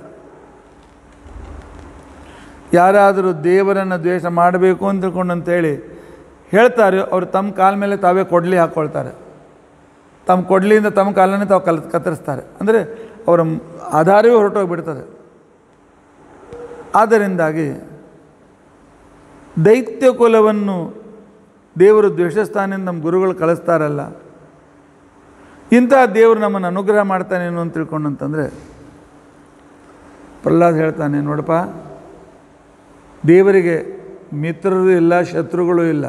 ಯಾರಾದರೂ ದೇವರನ್ನು ದ್ವೇಷ ಮಾಡಬೇಕು ಅಂತ ತಿಳ್ಕೊಂಡಂತೇಳಿ ಹೇಳ್ತಾರೆ, ಅವರು ತಮ್ಮ ಕಾಲ ಮೇಲೆ ತಾವೇ ಕೊಡಲಿ ಹಾಕ್ಕೊಳ್ತಾರೆ. ತಮ್ಮ ಕೊಡಲಿಯಿಂದ ತಮ್ಮ ಕಾಲನ್ನೇ ತಾವು ಕಲ್ ಕತ್ತರಿಸ್ತಾರೆ. ಅಂದರೆ ಅವರ ಆಧಾರವೇ ಹೊರಟೋಗಿಬಿಡ್ತಾರೆ. ಆದ್ದರಿಂದಾಗಿ ದೈತ್ಯ ಕುಲವನ್ನು ದೇವರು ದ್ವೇಷಸ್ಥಾನದಿಂದ ನಮ್ಮ ಗುರುಗಳು ಕಳಿಸ್ತಾರಲ್ಲ, ಇಂಥ ದೇವರು ನಮ್ಮನ್ನು ಅನುಗ್ರಹ ಮಾಡ್ತಾನೇನು ಅಂತ ತಿಳ್ಕೊಂಡಂತಂದರೆ ಪ್ರಹ್ಲಾದ್ ಹೇಳ್ತಾನೆ, ನೋಡಪ್ಪ, ದೇವರಿಗೆ ಮಿತ್ರರು ಇಲ್ಲ, ಶತ್ರುಗಳು ಇಲ್ಲ.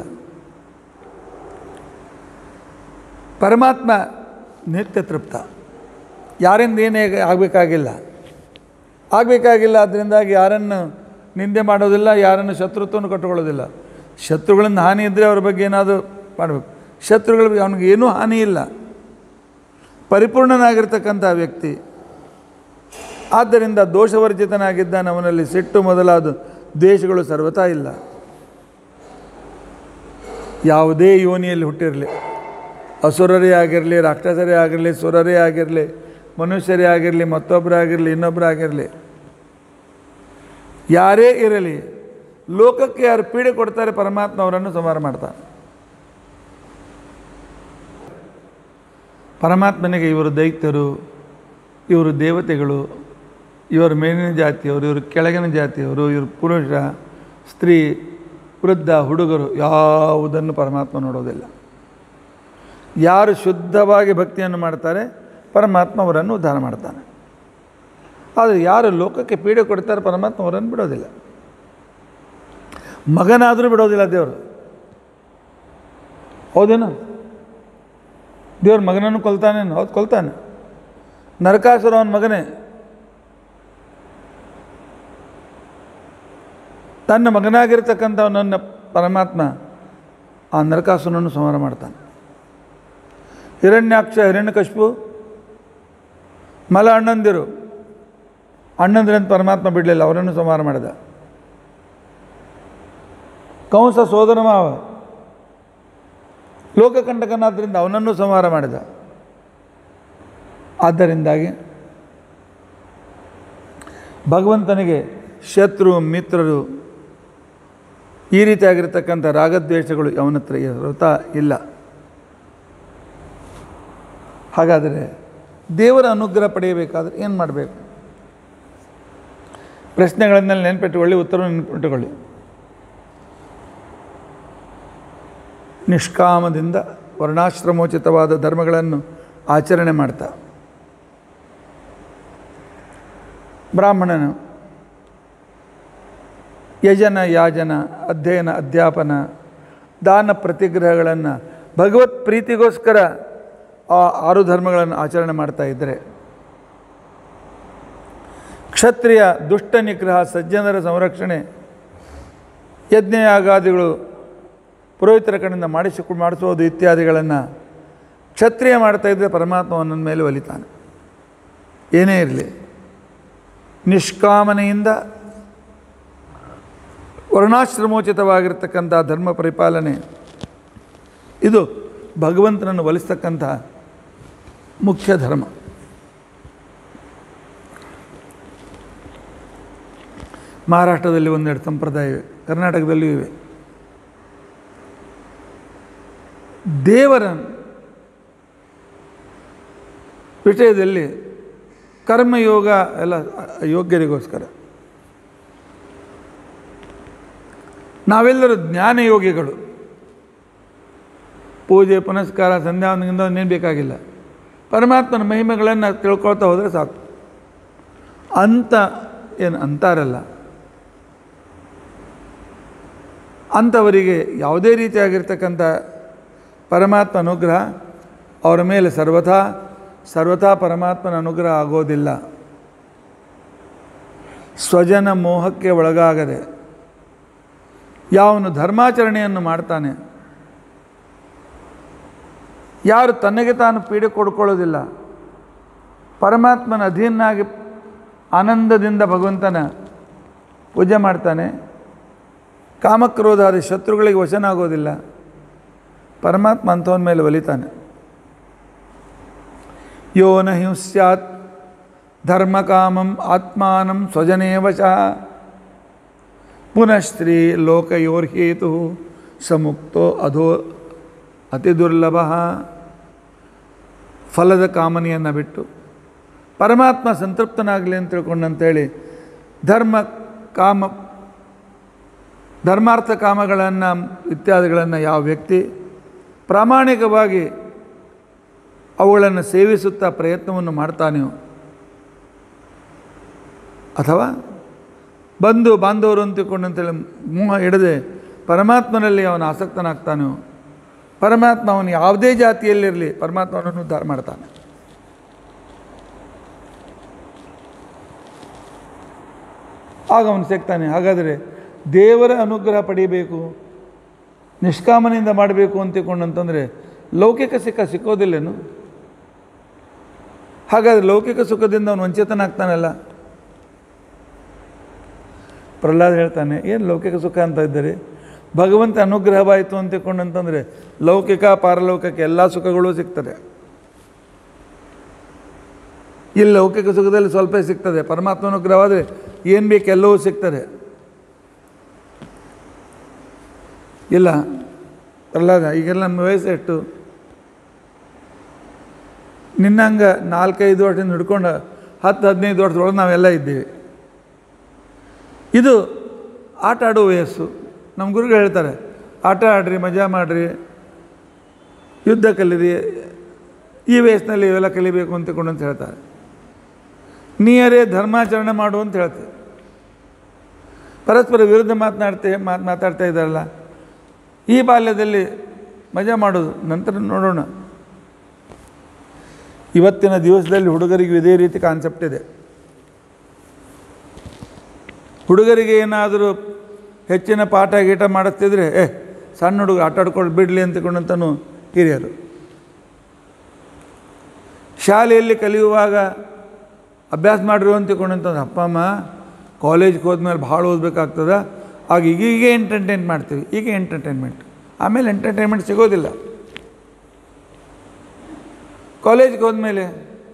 ಪರಮಾತ್ಮ ನಿತ್ಯ ತೃಪ್ತ, ಯಾರಿಂದ ಏನೇ ಆಗಬೇಕಾಗಿಲ್ಲ ಆಗಬೇಕಾಗಿಲ್ಲ ಅದರಿಂದಾಗಿ ಯಾರನ್ನು ನಿಂದೆ ಮಾಡೋದಿಲ್ಲ, ಯಾರನ್ನು ಶತ್ರುತ್ವವನ್ನು ಕಟ್ಟಿಕೊಳ್ಳೋದಿಲ್ಲ. ಶತ್ರುಗಳಿಂದ ಹಾನಿ ಇದ್ದರೆ ಅವ್ರ ಬಗ್ಗೆ ಏನಾದರೂ ಮಾಡಬೇಕು. ಶತ್ರುಗಳ ಬಗ್ಗೆ ಅವನಿಗೆ ಏನೂ ಹಾನಿ ಇಲ್ಲ, ಪರಿಪೂರ್ಣನಾಗಿರ್ತಕ್ಕಂಥ ವ್ಯಕ್ತಿ. ಆದ್ದರಿಂದ ದೋಷವರ್ಜಿತನಾಗಿದ್ದಾನೆ, ಅವನಲ್ಲಿ ಸಿಟ್ಟು ಮೊದಲಾದ ದ್ವೇಷಗಳು ಸರ್ವತಾ ಇಲ್ಲ. ಯಾವುದೇ ಯೋನಿಯಲ್ಲಿ ಹುಟ್ಟಿರಲಿ, ಅಸುರರೇ ಆಗಿರಲಿ, ರಾಕ್ಷಸರೇ ಆಗಿರಲಿ, ಸುರರೇ ಆಗಿರಲಿ, ಮನುಷ್ಯರೇ ಆಗಿರಲಿ, ಮತ್ತೊಬ್ಬರೇ ಆಗಿರಲಿ, ಇನ್ನೊಬ್ಬರೇ ಆಗಿರಲಿ, ಯಾರೇ ಇರಲಿ, ಲೋಕಕ್ಕೆ ಯಾರು ಪೀಡೆ ಕೊಡ್ತಾರೆ ಪರಮಾತ್ಮ ಅವರನ್ನು ಸಂಹಾರ ಮಾಡ್ತಾನೆ. ಪರಮಾತ್ಮನಿಗೆ ಇವರು ದೈತ್ಯರು, ಇವರು ದೇವತೆಗಳು, ಇವರು ಮೇಲಿನ ಜಾತಿಯವರು, ಇವರು ಕೆಳಗಿನ ಜಾತಿಯವರು, ಇವರು ಪುರುಷ, ಸ್ತ್ರೀ, ವೃದ್ಧ, ಹುಡುಗರು ಯಾವುದನ್ನು ಪರಮಾತ್ಮ ನೋಡೋದಿಲ್ಲ. ಯಾರು ಶುದ್ಧವಾಗಿ ಭಕ್ತಿಯನ್ನು ಮಾಡ್ತಾರೆ ಪರಮಾತ್ಮ ಅವರನ್ನು ಉದ್ಧಾರ ಮಾಡ್ತಾನೆ. ಆದರೆ ಯಾರು ಲೋಕಕ್ಕೆ ಪೀಡೆ ಕೊಡ್ತಾರೆ ಪರಮಾತ್ಮ ಅವರನ್ನು ಬಿಡೋದಿಲ್ಲ. ಮಗನಾದರೂ ಬಿಡೋದಿಲ್ಲ ದೇವರು, ಹೌದೇನು? ದೇವ್ರ ಮಗನನ್ನು ಕೊಲ್ತಾನೇನು? ಹೌದು, ಕೊಲ್ತಾನೆ. ನರಕಾಸುರ ಅವನ ಮಗನೇ. ತನ್ನ ಮಗನಾಗಿರ್ತಕ್ಕಂಥವನನ್ನು ಪರಮಾತ್ಮ ಆ ನರಕಾಸುರನನ್ನು ಸಂಹಾರ ಮಾಡ್ತಾನೆ. ಹಿರಣ್ಯಾಕ್ಷ, ಹಿರಣ್ಯಕಶಿಪು, ಮಲ ಅಣ್ಣಂದಿರು, ಅಣ್ಣಂದಿರಂತ ಪರಮಾತ್ಮ ಬಿಡಲಿಲ್ಲ, ಅವರನ್ನು ಸಂಹಾರ ಮಾಡಿದ. ಕಂಸ ಸೋದರ ಮಾವ, ಲೋಕಕಂಟಕನಾದ್ದರಿಂದ ಅವನನ್ನು ಸಂಹಾರ ಮಾಡಿದ. ಆದ್ದರಿಂದಾಗಿ ಭಗವಂತನಿಗೆ ಶತ್ರು ಮಿತ್ರರು ಈ ರೀತಿಯಾಗಿರ್ತಕ್ಕಂಥ ರಾಗದ್ವೇಷಗಳು ಅವನ ಹತ್ರ ವ್ರತ ಇಲ್ಲ. ಹಾಗಾದರೆ ದೇವರ ಅನುಗ್ರಹ ಪಡೆಯಬೇಕಾದ್ರೆ ಏನು ಮಾಡಬೇಕು? ಪ್ರಶ್ನೆಗಳನ್ನೆಲ್ಲ ನೆನಪಿಟ್ಟುಕೊಳ್ಳಿ, ಉತ್ತರ ನೆನಪಿಟ್ಟುಕೊಳ್ಳಿ. ನಿಷ್ಕಾಮದಿಂದ ವರ್ಣಾಶ್ರಮೋಚಿತವಾದ ಧರ್ಮಗಳನ್ನು ಆಚರಣೆ ಮಾಡ್ತಾ ಬ್ರಾಹ್ಮಣನು ಯಜನ ಯಾಜನ ಅಧ್ಯಯನ ಅಧ್ಯಾಪನ ದಾನ ಪ್ರತಿಗ್ರಹಗಳನ್ನು ಭಗವತ್ ಪ್ರೀತಿಗೋಸ್ಕರ ಆ ಆರು ಧರ್ಮಗಳನ್ನು ಆಚರಣೆ ಮಾಡ್ತಾ ಇದ್ದರೆ, ಕ್ಷತ್ರಿಯ ದುಷ್ಟ ನಿಗ್ರಹ ಸಜ್ಜನರ ಸಂರಕ್ಷಣೆ ಯಜ್ಞಯಾಗಾದಿಗಳು ಪುರೋಹಿತರ ಕಡೆಯಿಂದ ಮಾಡಿಸಿ ಮಾಡಿಸೋದು ಇತ್ಯಾದಿಗಳನ್ನು ಕ್ಷತ್ರಿಯ ಮಾಡ್ತಾಯಿದ್ದರೆ ಪರಮಾತ್ಮ ನನ್ನ ಮೇಲೆ ಒಲಿತಾನೆ. ಏನೇ ಇರಲಿ, ನಿಷ್ಕಾಮನೆಯಿಂದ ವರ್ಣಾಶ್ರಮೋಚಿತವಾಗಿರ್ತಕ್ಕಂಥ ಧರ್ಮ ಪರಿಪಾಲನೆ ಇದು ಭಗವಂತನನ್ನು ಒಲಿಸ್ತಕ್ಕಂಥ ಮುಖ್ಯ ಧರ್ಮ. ಮಹಾರಾಷ್ಟ್ರದಲ್ಲಿ ಒಂದೆರಡು ಸಂಪ್ರದಾಯ ಇವೆ, ಕರ್ನಾಟಕದಲ್ಲಿಯೂ ಇವೆ. ದೇವರ ವಿಷಯದಲ್ಲಿ ಕರ್ಮಯೋಗ ಎಲ್ಲ ಯೋಗ್ಯರಿಗೋಸ್ಕರ. ನಾವೆಲ್ಲರೂ ಜ್ಞಾನಯೋಗಿಗಳು. ಪೂಜೆ ಪುನಸ್ಕಾರ ಸಂಧ್ಯಾವಂದನೆಯಿಂದ ಇನ್ನೇನು ಬೇಕಾಗಿಲ್ಲ. ಪರಮಾತ್ಮನ ಮಹಿಮೆಗಳನ್ನು ತಿಳ್ಕೊಳ್ತಾ ಹೋದರೆ ಸಾಕು ಅಂತ ಏನು ಅಂತಾರಲ್ಲ, ಅಂಥವರಿಗೆ ಯಾವುದೇ ರೀತಿಯಾಗಿರ್ತಕ್ಕಂಥ ಪರಮಾತ್ಮ ಅನುಗ್ರಹ ಅವರ ಮೇಲೆ ಸರ್ವಥಾ ಸರ್ವಥಾ ಪರಮಾತ್ಮನ ಅನುಗ್ರಹ ಆಗೋದಿಲ್ಲ. ಸ್ವಜನ ಮೋಹಕ್ಕೆ ಒಳಗಾಗದೆ ಯಾವನು ಧರ್ಮಾಚರಣೆಯನ್ನು ಮಾಡ್ತಾನೆ, ಯಾರು ತನಗೆ ತಾನು ಪೀಡೆ ಕೊಡ್ಕೊಳ್ಳೋದಿಲ್ಲ, ಪರಮಾತ್ಮನ ಅಧೀನಾಗಿ ಆನಂದದಿಂದ ಭಗವಂತನ ಪೂಜೆ ಮಾಡ್ತಾನೆ, ಕಾಮಕ್ರೋಧಾದಿ ಶತ್ರುಗಳಿಗೆ ವಶನಾಗೋದಿಲ್ಲ, ಪರಮಾತ್ಮ ಅಂಥವನ ಮೇಲೆ ಒಲಿತಾನೆ. ಯೋ ನ ಹಿಂಸ್ಯಾತ್ ಧರ್ಮಕಾಮಂ ಆತ್ಮಾನಂ ಸ್ವಜನೇವಶಃ ಪುನಃಶ್ರೀ ಲೋಕಯೋರ್ಹೇತು ಸಮುಕ್ತೋ ಅಧೋ ಅತಿ ದುರ್ಲಭ. ಫಲದ ಕಾಮನೆಯನ್ನು ಬಿಟ್ಟು ಪರಮಾತ್ಮ ಸಂತೃಪ್ತನಾಗಲಿ ಅಂತ ತಿಳ್ಕೊಂಡಂತೇಳಿ ಧರ್ಮ ಕಾಮ ಧರ್ಮಾರ್ಥ ಕಾಮಗಳನ್ನು ಇತ್ಯಾದಿಗಳನ್ನು ಯಾವ ವ್ಯಕ್ತಿ ಪ್ರಾಮಾಣಿಕವಾಗಿ ಅವುಗಳನ್ನು ಸೇವಿಸುತ್ತಾ ಪ್ರಯತ್ನವನ್ನು ಮಾಡ್ತಾನೆಯೋ, ಅಥವಾ ಬಂಧು ಬಾಂಧವರು ಅಂತ ತಿಳ್ಕೊಂಡಂತೇಳಿ ಮೋಹ ಹಿಡದೆ ಪರಮಾತ್ಮನಲ್ಲಿ ಅವನು ಆಸಕ್ತನಾಗ್ತಾನೋ, ಪರಮಾತ್ಮ ಅವನು ಯಾವುದೇ ಜಾತಿಯಲ್ಲಿರಲಿ ಪರಮಾತ್ಮ ಅವನನ್ನು ಉದ್ಧಾರ ಮಾಡ್ತಾನೆ. ಆಗ ಅವನು ಸಿಗ್ತಾನೆ. ಹಾಗಾದರೆ ದೇವರ ಅನುಗ್ರಹ ಪಡೀಬೇಕು, ನಿಷ್ಕಾಮನೆಯಿಂದ ಮಾಡಬೇಕು ಅಂತ ತಿಳ್ಕೊಂಡಂತಂದರೆ ಲೌಕಿಕ ಸುಖ ಸಿಕ್ಕೋದಿಲ್ಲೇನು? ಹಾಗಾದರೆ ಲೌಕಿಕ ಸುಖದಿಂದ ಅವನು ವಂಚಿತನಾಗ್ತಾನಲ್ಲ. ಪ್ರಹ್ಲಾದ ಹೇಳ್ತಾನೆ, ಏನು ಲೌಕಿಕ ಸುಖ ಅಂತ ಇದ್ದಾರೆ, ಭಗವಂತ ಅನುಗ್ರಹವಾಯಿತು ಅಂತ ತಿಳ್ಕೊಂಡಂತಂದರೆ ಲೌಕಿಕ ಪಾರಲೌಕಿಕ ಎಲ್ಲ ಸುಖಗಳು ಸಿಗ್ತದೆ. ಇಲ್ಲಿ ಲೌಕಿಕ ಸುಖದಲ್ಲಿ ಸ್ವಲ್ಪ ಸಿಗ್ತದೆ, ಪರಮಾತ್ಮ ಅನುಗ್ರಹವಾದರೆ ಏನು ಬೇಕು ಎಲ್ಲವೂ ಸಿಗ್ತದೆ. ಇಲ್ಲ ಪ್ರಹ್ಲಾದ, ಈಗೆಲ್ಲ ನಮ್ಮ ವಯಸ್ಸು ಎಷ್ಟು, ನಿನ್ನಂಗೆ ನಾಲ್ಕೈದು ವರ್ಷದಿಂದ ಹಿಡ್ಕೊಂಡು ಹತ್ತು ಹದಿನೈದು ವರ್ಷದೊಳಗೆ ನಾವೆಲ್ಲ ಇದ್ದೀವಿ. ಇದು ಆಟ ಆಡೋ ವಯಸ್ಸು. ನಮ್ಮ ಗುರುಗಳು ಹೇಳ್ತಾರೆ, ಆಟ ಆಡ್ರಿ, ಮಜಾ ಮಾಡಿರಿ, ಯುದ್ಧ ಕಲೀರಿ, ಈ ವಯಸ್ಸಿನಲ್ಲಿ ಇವೆಲ್ಲ ಕಲಿಬೇಕು ಅಂತಕೊಂಡು ಅಂತ ಹೇಳ್ತಾರೆ. ನೀಯರೇ ಧರ್ಮಾಚರಣೆ ಮಾಡು ಅಂತ ಹೇಳ್ತಾರೆ. ಪರಸ್ಪರ ವಿರುದ್ಧ ಮಾತನಾಡ್ತೇ ಮಾತು ಮಾತಾಡ್ತಾ ಇದ್ದಾರಲ್ಲ, ಈ ಬಾಲ್ಯದಲ್ಲಿ ಮಜಾ ಮಾಡೋದು, ನಂತರ ನೋಡೋಣ. ಇವತ್ತಿನ ದಿವಸದಲ್ಲಿ ಹುಡುಗರಿಗೂ ಇದೇ ರೀತಿ ಕಾನ್ಸೆಪ್ಟ್ ಇದೆ. ಹುಡುಗರಿಗೆ ಏನಾದರೂ ಹೆಚ್ಚಿನ ಪಾಠ ಗೀಟ ಮಾಡಿಸ್ತಿದ್ರೆ, ಏ ಸಣ್ಣ ಹುಡುಗ ಆಟ ಆಡ್ಕೊಂಡು ಬಿಡಲಿ ಅಂತಕೊಂಡಂತನೂ ಹಿರಿಯರು. ಶಾಲೆಯಲ್ಲಿ ಕಲಿಯುವಾಗ ಅಭ್ಯಾಸ ಮಾಡಿರು ಅಂತಕೊಂಡಂತಂದ್ರೆ ಅಪ್ಪ ಅಮ್ಮ ಕಾಲೇಜ್ಗೆ ಹೋದ್ಮೇಲೆ ಭಾಳ ಓದಬೇಕಾಗ್ತದೆ, ಆಗ ಈಗೀಗ ಎಂಟರ್ಟೈನ್ ಮಾಡ್ತೀವಿ, ಈಗ ಎಂಟರ್ಟೈನ್ಮೆಂಟ್, ಆಮೇಲೆ ಎಂಟರ್ಟೈನ್ಮೆಂಟ್ ಸಿಗೋದಿಲ್ಲ. ಕಾಲೇಜ್ಗೆ ಹೋದ್ಮೇಲೆ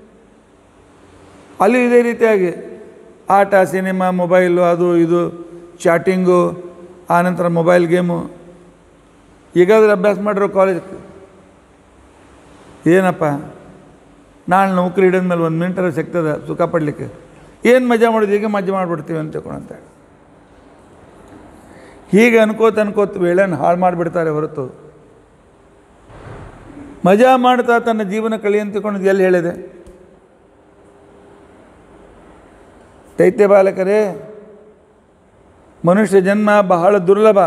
ಅಲ್ಲಿ ಇದೇ ರೀತಿಯಾಗಿ ಆಟ, ಸಿನಿಮಾ, ಮೊಬೈಲು, ಅದು ಇದು, ಚಾಟಿಂಗು, ಆನಂತರ ಮೊಬೈಲ್ ಗೇಮು. ಈಗಾದರೂ ಅಭ್ಯಾಸ ಮಾಡಿರೋ ಕಾಲೇಜ್ ಏನಪ್ಪ ನಾಳೆ ನೌಕರಿ ಹಿಡಿದ್ಮೇಲೆ ಒಂದು ಮಿನಿಟರ ಸಿಗ್ತದೆ ಸುಖ ಪಡಲಿಕ್ಕೆ, ಏನು ಮಜಾ ಮಾಡೋದು, ಈಗ ಮಜಾ ಮಾಡಿಬಿಡ್ತೀವಿ ಅಂತ ತಿಳ್ಕೊಂಡಂತೇಳಿ ಹೀಗೆ ಅನ್ಕೋತ ಅನ್ಕೋತ ವೇಳೆಯನ್ನು ಹಾಳು ಮಾಡಿಬಿಡ್ತಾರೆ ಹೊರತು ಮಜಾ ಮಾಡ್ತಾ ತನ್ನ ಜೀವನ ಕಳಿ ಅಂತ ತಿಳ್ಕೊಂಡು ಎಲ್ಲಿ ಹೇಳಿದೆ? ದೈತ್ಯ ಬಾಲಕರೇ, ಮನುಷ್ಯ ಜನ್ಮ ಬಹಳ ದುರ್ಲಭ.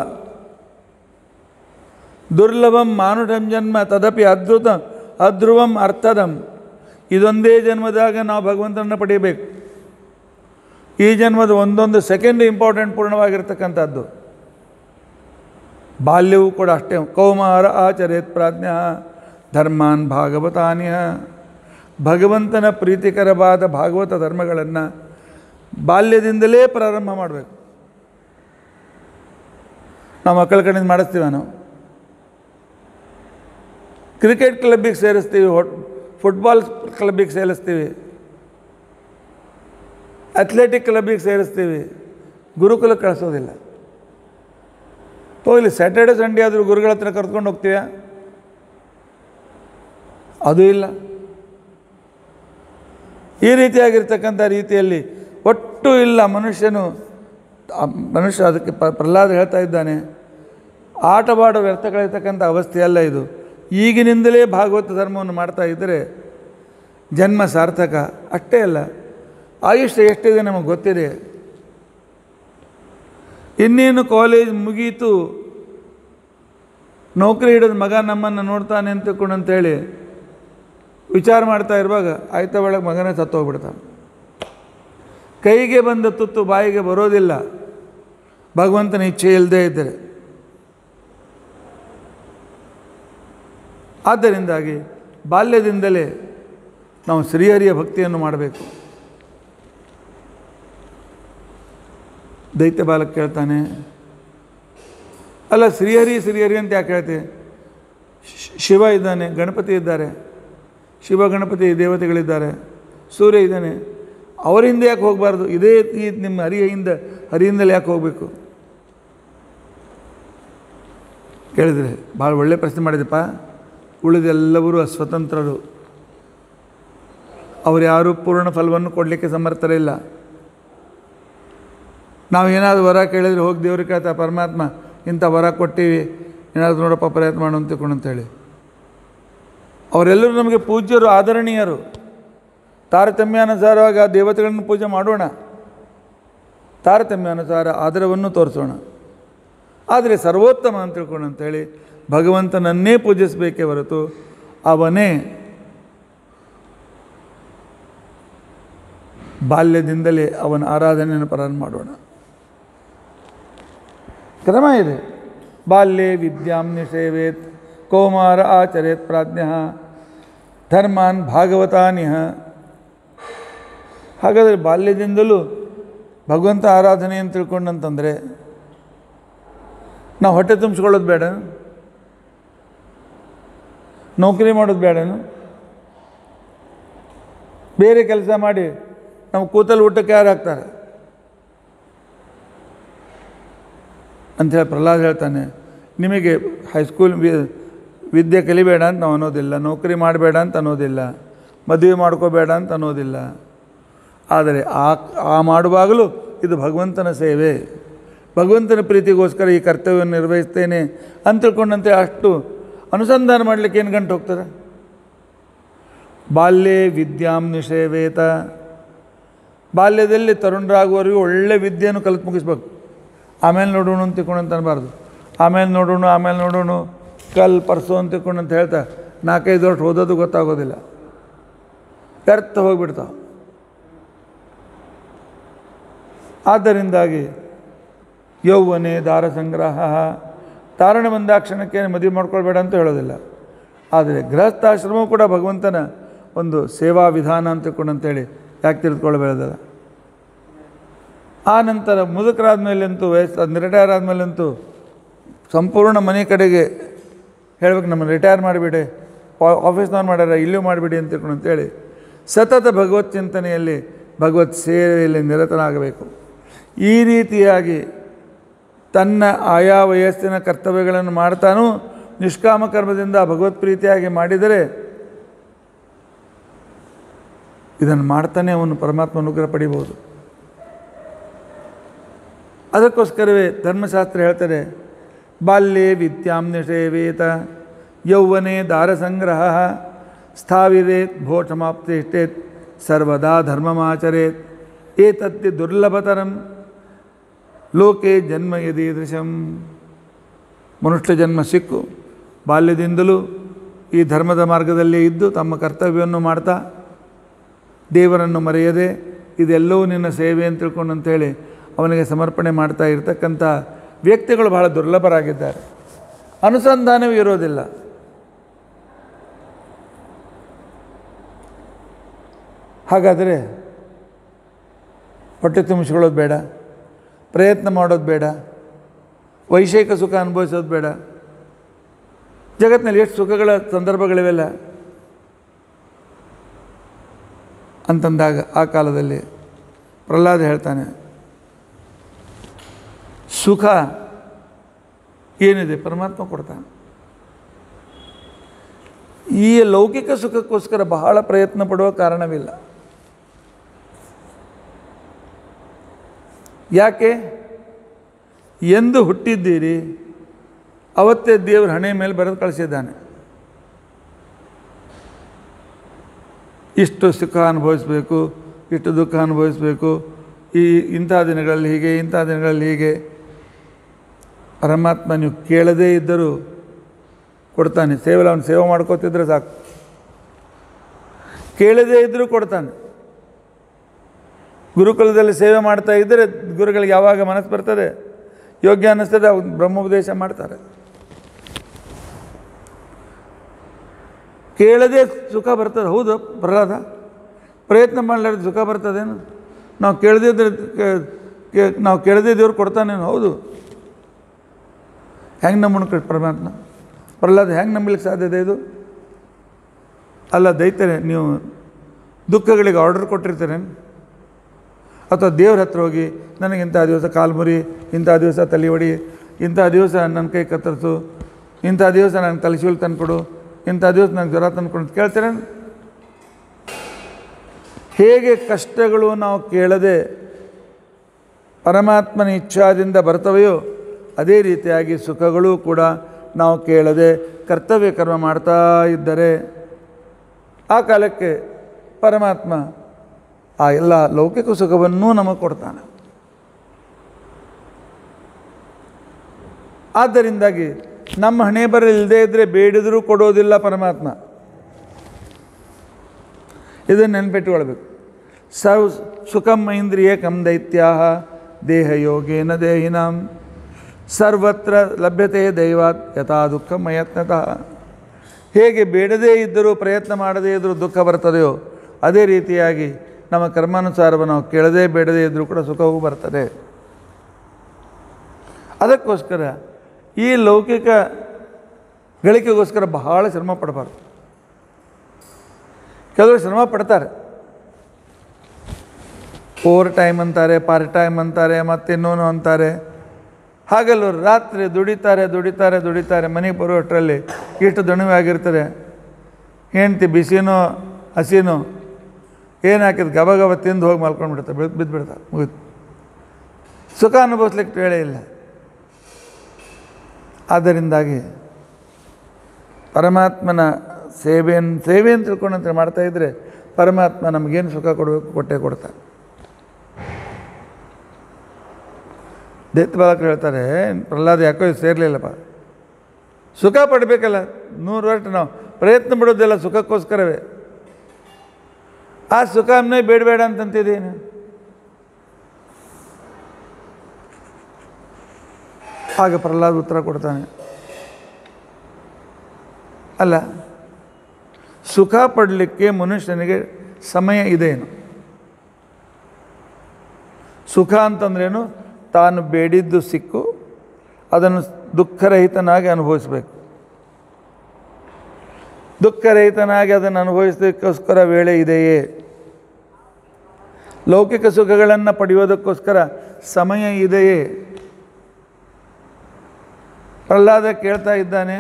ದುರ್ಲಭಂ ಮಾನುಷಂ ಜನ್ಮ ತದಪಿ ಅದ್ಭುತ ಅಧ್ರುವಂ ಅರ್ಥದಂ. ಇದೊಂದೇ ಜನ್ಮದಾಗ ನಾವು ಭಗವಂತನನ್ನು ಪಡೆಯಬೇಕು. ಈ ಜನ್ಮದ ಒಂದೊಂದು ಸೆಕೆಂಡ್ ಇಂಪಾರ್ಟೆಂಟ್ ಪೂರ್ಣವಾಗಿರ್ತಕ್ಕಂಥದ್ದು. ಬಾಲ್ಯವೂ ಕೂಡ ಅಷ್ಟೇ. ಕೌಮಾರ ಆಚರೇತ್ ಪ್ರಾಜ್ಞ ಧರ್ಮಾನ್ ಭಾಗವತಾನ್ಯ. ಭಗವಂತನ ಪ್ರೀತಿಕರವಾದ ಭಾಗವತ ಧರ್ಮಗಳನ್ನು ಬಾಲ್ಯದಿಂದಲೇ ಪ್ರಾರಂಭ ಮಾಡಬೇಕು. ನಾವು ಮಕ್ಕಳ ಕಡೆಯಿಂದ ಮಾಡಿಸ್ತೀವ. ನಾವು ಕ್ರಿಕೆಟ್ ಕ್ಲಬ್ಬಿಗೆ ಸೇರಿಸ್ತೀವಿ, ಫುಟ್ಬಾಲ್ ಕ್ಲಬ್ಬಿಗೆ ಸೇರಿಸ್ತೀವಿ, ಅಥ್ಲೆಟಿಕ್ ಕ್ಲಬ್ಬಿಗೆ ಸೇರಿಸ್ತೀವಿ, ಗುರುಕುಲಕ್ಕೆ ಕಳಿಸೋದಿಲ್ಲ. ಹೋಗಲಿ, ಸ್ಯಾಟರ್ಡೆ ಸಂಡೇ ಆದರೂ ಗುರುಗಳ ಹತ್ರ ಕರ್ಕೊಂಡು ಹೋಗ್ತೀವ? ಅದೂ ಇಲ್ಲ. ಈ ರೀತಿಯಾಗಿರ್ತಕ್ಕಂಥ ರೀತಿಯಲ್ಲಿ ಒಟ್ಟು ಇಲ್ಲ. ಮನುಷ್ಯನು ಮನುಷ್ಯ ಅದಕ್ಕೆ ಪ ಪ್ರಹ್ಲಾದ ಹೇಳ್ತಾ ಇದ್ದಾನೆ, ಆಟವಾಡ ವ್ಯರ್ಥಗಳಿರ್ತಕ್ಕಂಥ ಅವಸ್ಥೆಯಲ್ಲ ಇದು. ಈಗಿನಿಂದಲೇ ಭಾಗವತ ಧರ್ಮವನ್ನು ಮಾಡ್ತಾ ಇದ್ದರೆ ಜನ್ಮ ಸಾರ್ಥಕ. ಅಷ್ಟೇ ಅಲ್ಲ, ಆಯುಷ್ಯ ಎಷ್ಟಿದೆ ನಮಗೆ ಗೊತ್ತಿದೆ. ಇನ್ನೇನು ಕಾಲೇಜ್ ಮುಗೀತು, ನೌಕರಿ ಹಿಡಿದ ಮಗ ನಮ್ಮನ್ನು ನೋಡ್ತಾನೆ ಅಂತ ತಿಳ್ಕೊಂಡು ಅಂತೇಳಿ ವಿಚಾರ ಮಾಡ್ತಾ ಇರುವಾಗ ಆಯ್ತ ಒಳಗೆ ಮಗನೇ ಸತ್ತೋಗ್ಬಿಡ್ತಾನೆ. ಕೈಗೆ ಬಂದ ತುತ್ತು ಬಾಯಿಗೆ ಬರೋದಿಲ್ಲ ಭಗವಂತನ ಇಚ್ಛೆ ಇಲ್ಲದೇ ಇದ್ದರೆ. ಆದ್ದರಿಂದಾಗಿ ಬಾಲ್ಯದಿಂದಲೇ ನಾವು ಶ್ರೀಹರಿಯ ಭಕ್ತಿಯನ್ನು ಮಾಡಬೇಕು. ದೈತ್ಯ ಬಾಲಕ ಕೇಳ್ತಾನೆ, ಅಲ್ಲ ಶ್ರೀಹರಿ ಶ್ರೀಹರಿ ಅಂತ ಯಾಕೆ ಹೇಳ್ತೀವಿ? ಶಿವ ಇದ್ದಾನೆ, ಗಣಪತಿ ಇದ್ದಾರೆ, ಶಿವ ಗಣಪತಿ ದೇವತೆಗಳಿದ್ದಾರೆ, ಸೂರ್ಯ ಇದ್ದಾನೆ, ಅವರಿಂದ ಯಾಕೆ ಹೋಗಬಾರ್ದು? ಇದೇ ಈ ನಿಮ್ಮ ಹರಿಯಿಂದ ಹರಿಯಿಂದಲೇ ಯಾಕೆ ಹೋಗಬೇಕು? ಕೇಳಿದರೆ ಭಾಳ ಒಳ್ಳೆಯ ಪ್ರಶ್ನೆ ಮಾಡಿದಪ್ಪ. ಉಳಿದೆಲ್ಲವರು ಸ್ವತಂತ್ರರು, ಅವರು ಯಾರೂ ಪೂರ್ಣ ಫಲವನ್ನು ಕೊಡಲಿಕ್ಕೆ ಸಮರ್ಥರಿಲ್ಲ. ನಾವು ಏನಾದರೂ ವರ ಕೇಳಿದರೆ ಹೋಗಿ ದೇವ್ರಿಗೆ ಕೇಳ್ತಾ, ಪರಮಾತ್ಮ ಇಂಥ ವರ ಕೊಟ್ಟಿವಿ, ಏನಾದರೂ ನೋಡಪ್ಪ ಪ್ರಯತ್ನ ಮಾಡು ಅಂತ ತಿಳ್ಕೊಂಡು ಅಂತೇಳಿ. ಅವರೆಲ್ಲರೂ ನಮಗೆ ಪೂಜ್ಯರು, ಆದರಣೀಯರು. ತಾರತಮ್ಯಾನುಸಾರವಾಗಿ ಆ ದೇವತೆಗಳನ್ನು ಪೂಜೆ ಮಾಡೋಣ, ತಾರತಮ್ಯಾನುಸಾರ ಆದರವನ್ನು ತೋರಿಸೋಣ. ಆದರೆ ಸರ್ವೋತ್ತಮ ಅಂತ ತಿಳ್ಕೊಂಡು ಅಂತೇಳಿ ಭಗವಂತನನ್ನೇ ಪೂಜಿಸಬೇಕೇ ಹೊರತು ಅವನೇ ಬಾಲ್ಯದಿಂದಲೇ ಅವನ ಆರಾಧನೆಯನ್ನು ಪ್ರಾರಂಭ ಮಾಡೋಣ. ಕ್ರಮ ಇದೆ. ಬಾಲ್ಯೇ ವಿದ್ಯಾಂ ನಿಷೇವೇತ್ ಕೌಮಾರ ಆಚರೇತ್ ಪ್ರಾಜ್ಞ ಧರ್ಮಾನ್ ಭಾಗವತಾನಿಹ. ಹಾಗಾದರೆ ಬಾಲ್ಯದಿಂದಲೂ ಭಗವಂತ ಆರಾಧನೆ ಅಂತ ತಿಳ್ಕೊಂಡಂತಂದರೆ ನಾವು ಹೊಟ್ಟೆ ತುಂಬಿಸ್ಕೊಳ್ಳೋದು ಬೇಡ, ನೌಕರಿ ಮಾಡೋದು ಬೇಡನು, ಬೇರೆ ಕೆಲಸ ಮಾಡಿ ನಾವು ಕೂತಲ್ಲಿ ಊಟಕ್ಕೆ ಯಾರು ಹಾಕ್ತಾರೆ ಅಂಥೇಳಿ ಪ್ರಹ್ಲಾದ ಹೇಳ್ತಾನೆ. ನಿಮಗೆ ಹೈಸ್ಕೂಲ್ ವಿದ್ಯೆ ಕಲಿಬೇಡ ಅಂತ ನಾವು ಅನ್ನೋದಿಲ್ಲ, ನೌಕರಿ ಮಾಡಬೇಡ ಅಂತ ಅನ್ನೋದಿಲ್ಲ, ಮದುವೆ ಮಾಡ್ಕೋಬೇಡ ಅಂತ ಅನ್ನೋದಿಲ್ಲ. ಆದರೆ ಆ ಆ ಮಾಡುವಾಗಲೂ ಇದು ಭಗವಂತನ ಸೇವೆ, ಭಗವಂತನ ಪ್ರೀತಿಗೋಸ್ಕರ ಈ ಕರ್ತವ್ಯವನ್ನು ನಿರ್ವಹಿಸ್ತೇನೆ ಅಂತ ತಿಳ್ಕೊಂಡಂತೆ ಅಷ್ಟು ಅನುಸಂಧಾನ ಮಾಡಲಿಕ್ಕೆ ಏನು ಗಂಟು ಹೋಗ್ತದೆ? ಬಾಲ್ಯೇ ವಿದ್ಯಾಂ ನಿಷೇವೇತ. ಬಾಲ್ಯದಲ್ಲಿ ತರುಣರಾಗುವವರೆಗೂ ಒಳ್ಳೆ ವಿದ್ಯೆಯನ್ನು ಕಲಿತು ಮುಗಿಸ್ಬೇಕು. ಆಮೇಲೆ ನೋಡೋಣ ಅಂತ ತಿಳ್ಕೊಂಡು ಅನ್ನಬಾರ್ದು. ಆಮೇಲೆ ನೋಡೋಣ ಆಮೇಲೆ ನೋಡೋಣ ಕಲ್ ಪರ್ಸು ಅಂತ ತಿಳ್ಕೊಂಡು ಅಂತ ಹೇಳ್ತಾ ನಾಲ್ಕೈದು ವರ್ಷ ಓದೋದು ಗೊತ್ತಾಗೋದಿಲ್ಲ, ವ್ಯರ್ಥ ಹೋಗಿಬಿಡ್ತಾವೆ. ಆದ್ದರಿಂದಾಗಿ ಯೌವನೆ ದಾರ ಸಂಗ್ರಹ, ತಾರಣ ಬಂದಾಕ್ಷಣಕ್ಕೆ ಮದುವೆ ಮಾಡ್ಕೊಳ್ಬೇಡ ಅಂತ ಹೇಳೋದಿಲ್ಲ. ಆದರೆ ಗೃಹಸ್ಥಾಶ್ರಮವೂ ಕೂಡ ಭಗವಂತನ ಒಂದು ಸೇವಾ ವಿಧಾನ ಅಂತ ತಿಳ್ಕೊಂಡು ಅಂತೇಳಿ ಯಾಕೆ ತಿಳಿದುಕೊಳ್ಬೇಡದಲ್ಲ. ಆ ನಂತರ ಮುದುಕರಾದ ಮೇಲಂತೂ, ವಯಸ್ಸು ರಿಟೈರ್ ಆದಮೇಲಂತೂ ಸಂಪೂರ್ಣ ಮನೆ ಕಡೆಗೆ ಹೇಳ್ಬೇಕು, ನಮ್ಮನ್ನು ರಿಟೈರ್ ಮಾಡಿಬಿಡಿ, ಆಫೀಸ್ನವ್ರು ಮಾಡ್ಯಾರ ಇಲ್ಲೂ ಮಾಡಿಬಿಡಿ ಅಂತ ತಿಳ್ಕೊಂಡು ಅಂತೇಳಿ ಸತತ ಭಗವತ್ ಚಿಂತನೆಯಲ್ಲಿ ಭಗವತ್ ಸೇವೆಯಲ್ಲಿ ನಿರತನಾಗಬೇಕು. ಈ ರೀತಿಯಾಗಿ ತನ್ನ ಆಯಾ ವಯಸ್ಸಿನ ಕರ್ತವ್ಯಗಳನ್ನು ಮಾಡ್ತಾನೂ ನಿಷ್ಕಾಮ ಕರ್ಮದಿಂದ ಭಗವತ್ ಪ್ರೀತಿಯಾಗಿ ಮಾಡಿದರೆ ಇದನ್ನು ಮಾಡ್ತಾನೆ ಅವನು ಪರಮಾತ್ಮ ಅನುಗ್ರಹ ಪಡಿಬೋದು. ಅದಕ್ಕೋಸ್ಕರವೇ ಧರ್ಮಶಾಸ್ತ್ರ ಹೇಳ್ತಾರೆ, ಬಾಲ್ಯೇ ವಿದ್ಯಾಂ ನಿಷೇವೇತ ಯೌವನೇ ದಾರಸಂಗ್ರಹ ಸ್ಥಾವಿರೇತ್ ಭೋಷಮಾಪ್ತಿಷ್ಠೇತ್ ಸರ್ವದಾ ಧರ್ಮಮಾಚರೇತ್ ಏತತ್ತಿ ದುರ್ಲಭತರಂ ಲೋಕೆ ಜನ್ಮ ಯದೀದೃಶಂ. ಮನುಷ್ಯ ಜನ್ಮ ಸಿಕ್ಕು ಬಾಲ್ಯದಿಂದಲೂ ಈ ಧರ್ಮದ ಮಾರ್ಗದಲ್ಲೇ ಇದ್ದು ತಮ್ಮ ಕರ್ತವ್ಯವನ್ನು ಮಾಡ್ತಾ ದೇವರನ್ನು ಮರೆಯದೆ ಇದೆಲ್ಲವೂ ನಿನ್ನ ಸೇವೆ ಅಂತ ತಿಳ್ಕೊಂಡು ಅಂತೇಳಿ ಅವನಿಗೆ ಸಮರ್ಪಣೆ ಮಾಡ್ತಾ ಇರತಕ್ಕಂಥ ವ್ಯಕ್ತಿಗಳು ಬಹಳ ದುರ್ಲಭರಾಗಿದ್ದಾರೆ. ಅನುಸಂಧಾನವೂ ಇರೋದಿಲ್ಲ. ಹಾಗಾದರೆ ಹೊಟ್ಟೆ ತುಂಬಿಸ್ಕೊಳ್ಳೋದು ಬೇಡ, ಪ್ರಯತ್ನ ಮಾಡೋದು ಬೇಡ, ವೈಷಯಿಕ ಸುಖ ಅನುಭವಿಸೋದು ಬೇಡ. ಜಗತ್ತಿನಲ್ಲಿ ಎಷ್ಟು ಸುಖಗಳ ಸಂದರ್ಭಗಳಿವೆಲ್ಲ ಅಂತಂದಾಗ ಆ ಕಾಲದಲ್ಲಿ ಪ್ರಹ್ಲಾದ ಹೇಳ್ತಾನೆ, ಸುಖ ಏನಿದೆ ಪರಮಾತ್ಮ ಕೊಡ್ತಾನೆ. ಈ ಲೌಕಿಕ ಸುಖಕ್ಕೋಸ್ಕರ ಬಹಳ ಪ್ರಯತ್ನ ಪಡುವ ಕಾರಣವಿಲ್ಲ. ಯಾಕೆ? ಎಂದು ಹುಟ್ಟಿದ್ದೀರಿ ಅವತ್ತೇ ದೇವರು ಹಣೆ ಮೇಲೆ ಬರೆದು ಕಳಿಸಿದ್ದಾನೆ. ಇಷ್ಟು ಸುಖ ಅನುಭವಿಸಬೇಕು, ಇಷ್ಟು ದುಃಖ ಅನುಭವಿಸಬೇಕು, ಈ ಇಂಥ ದಿನಗಳಲ್ಲಿ ಹೀಗೆ, ಇಂಥ ದಿನಗಳಲ್ಲಿ ಹೀಗೆ. ಪರಮಾತ್ಮ ನೀವು ಕೇಳದೇ ಇದ್ದರೂ ಕೊಡ್ತಾನೆ. ಸೇವೆ ಅವನು ಸೇವೆ ಮಾಡ್ಕೋತಿದ್ರೆ ಸಾಕು, ಕೇಳದೇ ಇದ್ದರೂ ಕೊಡ್ತಾನೆ. ಗುರುಕುಲದಲ್ಲಿ ಸೇವೆ ಮಾಡ್ತಾ ಇದ್ದರೆ ಗುರುಗಳಿಗೆ ಯಾವಾಗ ಮನಸ್ಸು ಬರ್ತದೆ, ಯೋಗ್ಯ ಅನ್ನಿಸ್ತದೆ, ಅವ್ರು ಬ್ರಹ್ಮೋಪದೇಶ ಮಾಡ್ತಾರೆ. ಕೇಳದೆ ಸುಖ ಬರ್ತದೆ. ಹೌದು ಪ್ರಹ್ಲಾದ, ಪ್ರಯತ್ನ ಮಾಡಲಾರ್ದು ಸುಖ ಬರ್ತದೇನು? ನಾವು ಕೇಳದಿದ್ರೆ ನಾವು ಕೇಳದೇ ದೇವ್ರು ಕೊಡ್ತಾನೇನು? ಹೌದು. ಹೆಂಗೆ ನಂಬಣ ಪರಮಾತ್ಮ? ಪ್ರಹ್ಲಾದ ಹೆಂಗೆ ನಂಬಲಿಕ್ಕೆ ಸಾಧ್ಯತೆ ಇದು? ಅಲ್ಲ ದೈತ್ಯರೇ, ನೀವು ದುಃಖಗಳಿಗೆ ಆರ್ಡರ್ ಕೊಟ್ಟಿರ್ತೀರೇನು? ಅಥವಾ ದೇವ್ರ ಹತ್ರ ಹೋಗಿ ನನಗೆ ಇಂಥ ದಿವಸ ಕಾಲು ಮುರಿ, ಇಂಥ ದಿವಸ ತಲೆ ಹೊಡಿ, ಇಂಥ ದಿವಸ ನನ್ನ ಕೈ ಕತ್ತರಿಸು, ಇಂಥ ದಿವಸ ನನಗೆ ತಲೆಶೂಲ್ ತಂದುಕೊಡು, ಇಂಥ ದಿವಸ ನನಗೆ ಜ್ವರ ತಂದುಕೊಡು ಕೇಳ್ತೀರೇನು? ಹೇಗೆ ಕಷ್ಟಗಳು ನಾವು ಕೇಳದೆ ಪರಮಾತ್ಮನ ಇಚ್ಛಾದಿಂದ ಬರ್ತವೆಯೋ ಅದೇ ರೀತಿಯಾಗಿ ಸುಖಗಳು ಕೂಡ ನಾವು ಕೇಳದೆ ಕರ್ತವ್ಯ ಕರ್ಮ ಮಾಡ್ತಾ ಇದ್ದರೆ ಆ ಕಾಲಕ್ಕೆ ಪರಮಾತ್ಮ ಆ ಎಲ್ಲ ಲೌಕಿಕ ಸುಖವನ್ನೂ ನಮಗೆ ಕೊಡ್ತಾನೆ. ಆದ್ದರಿಂದಾಗಿ ನಮ್ಮ ಹಣೆ ಬರ ಇಲ್ಲದೇ ಇದ್ದರೆ ಬೇಡಿದರೂ ಕೊಡೋದಿಲ್ಲ ಪರಮಾತ್ಮ. ಇದನ್ನು ನೆನಪಿಟ್ಟುಕೊಳ್ಬೇಕು. ಸರ್ವ ಸುಖಂ ಇಂದ್ರಿಯ ಕಂ ದೈತ್ಯಾಹ ದೇಹಯೋಗೇನ ದೇಹಿನಾಂ ಸರ್ವತ್ರ ಲಭ್ಯತೆ ದೈವಾತ್ ಯಥಾ ದುಃಖ ಮಯತ್ನತಃ. ಹೇಗೆ ಬೇಡದೇ ಇದ್ದರೂ ಪ್ರಯತ್ನ ಮಾಡದೇ ಇದ್ದರೂ ದುಃಖ ಬರ್ತದೆಯೋ ಅದೇ ರೀತಿಯಾಗಿ ನಮ್ಮ ಕರ್ಮಾನುಸಾರವನ್ನು ನಾವು ಕೇಳದೇ ಬೇಡದೇ ಇದ್ದರೂ ಕೂಡ ಸುಖವೂ ಬರ್ತದೆ. ಅದಕ್ಕೋಸ್ಕರ ಈ ಲೌಕಿಕ ಗಳಿಕೆಗೋಸ್ಕರ ಬಹಳ ಶ್ರಮ ಪಡಬಾರ್ದು. ಕೆಲವರು ಶ್ರಮ ಪಡ್ತಾರೆ, ಓವರ್ ಟೈಮ್ ಅಂತಾರೆ, ಪಾರ್ಟ್ ಟೈಮ್ ಅಂತಾರೆ, ಮತ್ತಿನ್ನೂನು ಅಂತಾರೆ. ಹಾಗಲ್ಲೂ ರಾತ್ರಿ ದುಡಿತಾರೆ ದುಡಿತಾರೆ ದುಡಿತಾರೆ ಮನೆಗೆ ಬರುವಷ್ಟರಲ್ಲಿ ಇಷ್ಟು ದಣಿವೆ ಆಗಿರ್ತದೆ. ಹೆಂಡ್ತಿ ಬಿಸಿನೋ ಹಸಿನೋ ಏನು ಹಾಕಿದ್ದು ಗಬ ಗಬ ತಿಂದು ಹೋಗಿ ಮಲ್ಕೊಂಡು ಬಿಡ್ತಾರೆ, ಬಿದ್ದು ಬಿದ್ದು ಬಿಡ್ತಾರೆ, ಮುಗಿತು. ಸುಖ ಅನುಭವಿಸ್ಲಿಕ್ಕೆ ವೇಳೆ ಇಲ್ಲ. ಆದ್ದರಿಂದಾಗಿ ಪರಮಾತ್ಮನ ಸೇವೆಯನ್ನು ಸೇವೆ ಅಂತ ತಿಳ್ಕೊಂಡಂತೆ ಮಾಡ್ತಾಯಿದ್ರೆ ಪರಮಾತ್ಮ ನಮಗೇನು ಸುಖ ಕೊಡಬೇಕು ಕೊಟ್ಟೆ ಕೊಡ್ತಾರೆ. ದೈತ್ಯ ಬಾಲಕರು ಹೇಳ್ತಾರೆ, ಪ್ರಹ್ಲಾದ ಯಾಕೋ ಇದು ಸೇರಲಿಲ್ಲಪ್ಪ, ಸುಖ ಪಡಬೇಕಲ್ಲ, ನೂರು ವರ್ಷ ನಾವು ಪ್ರಯತ್ನ ಪಡೋದಿಲ್ಲ ಸುಖಕ್ಕೋಸ್ಕರವೇ. ಆ ಸುಖನೇ ಬೇಡಬೇಡ ಅಂತಂತಿದ್ದೀನಿ. ಆಗ ಪ್ರಹ್ಲಾದ ಉತ್ತರ ಕೊಡ್ತಾನೆ, ಅಲ್ಲ ಸುಖ ಪಡಲಿಕ್ಕೆ ಮನುಷ್ಯನಿಗೆ ಸಮಯ ಇದೆಯೇನು? ಸುಖ ಅಂತಂದ್ರೇನು? ತಾನು ಬೇಡಿದ್ದು ಸಿಕ್ಕು ಅದನ್ನು ದುಃಖರಹಿತನಾಗಿ ಅನುಭವಿಸಬೇಕು. ದುಃಖರಹಿತನಾಗಿ ಅದನ್ನು ಅನುಭವಿಸೋದಕ್ಕೋಸ್ಕರ ವೇಳೆ ಇದೆಯೇ? ಲೌಕಿಕ ಸುಖಗಳನ್ನು ಪಡೆಯೋದಕ್ಕೋಸ್ಕರ ಸಮಯ ಇದೆಯೇ? ಪ್ರಹ್ಲಾದ ಕೇಳ್ತಾ ಇದ್ದಾನೆ,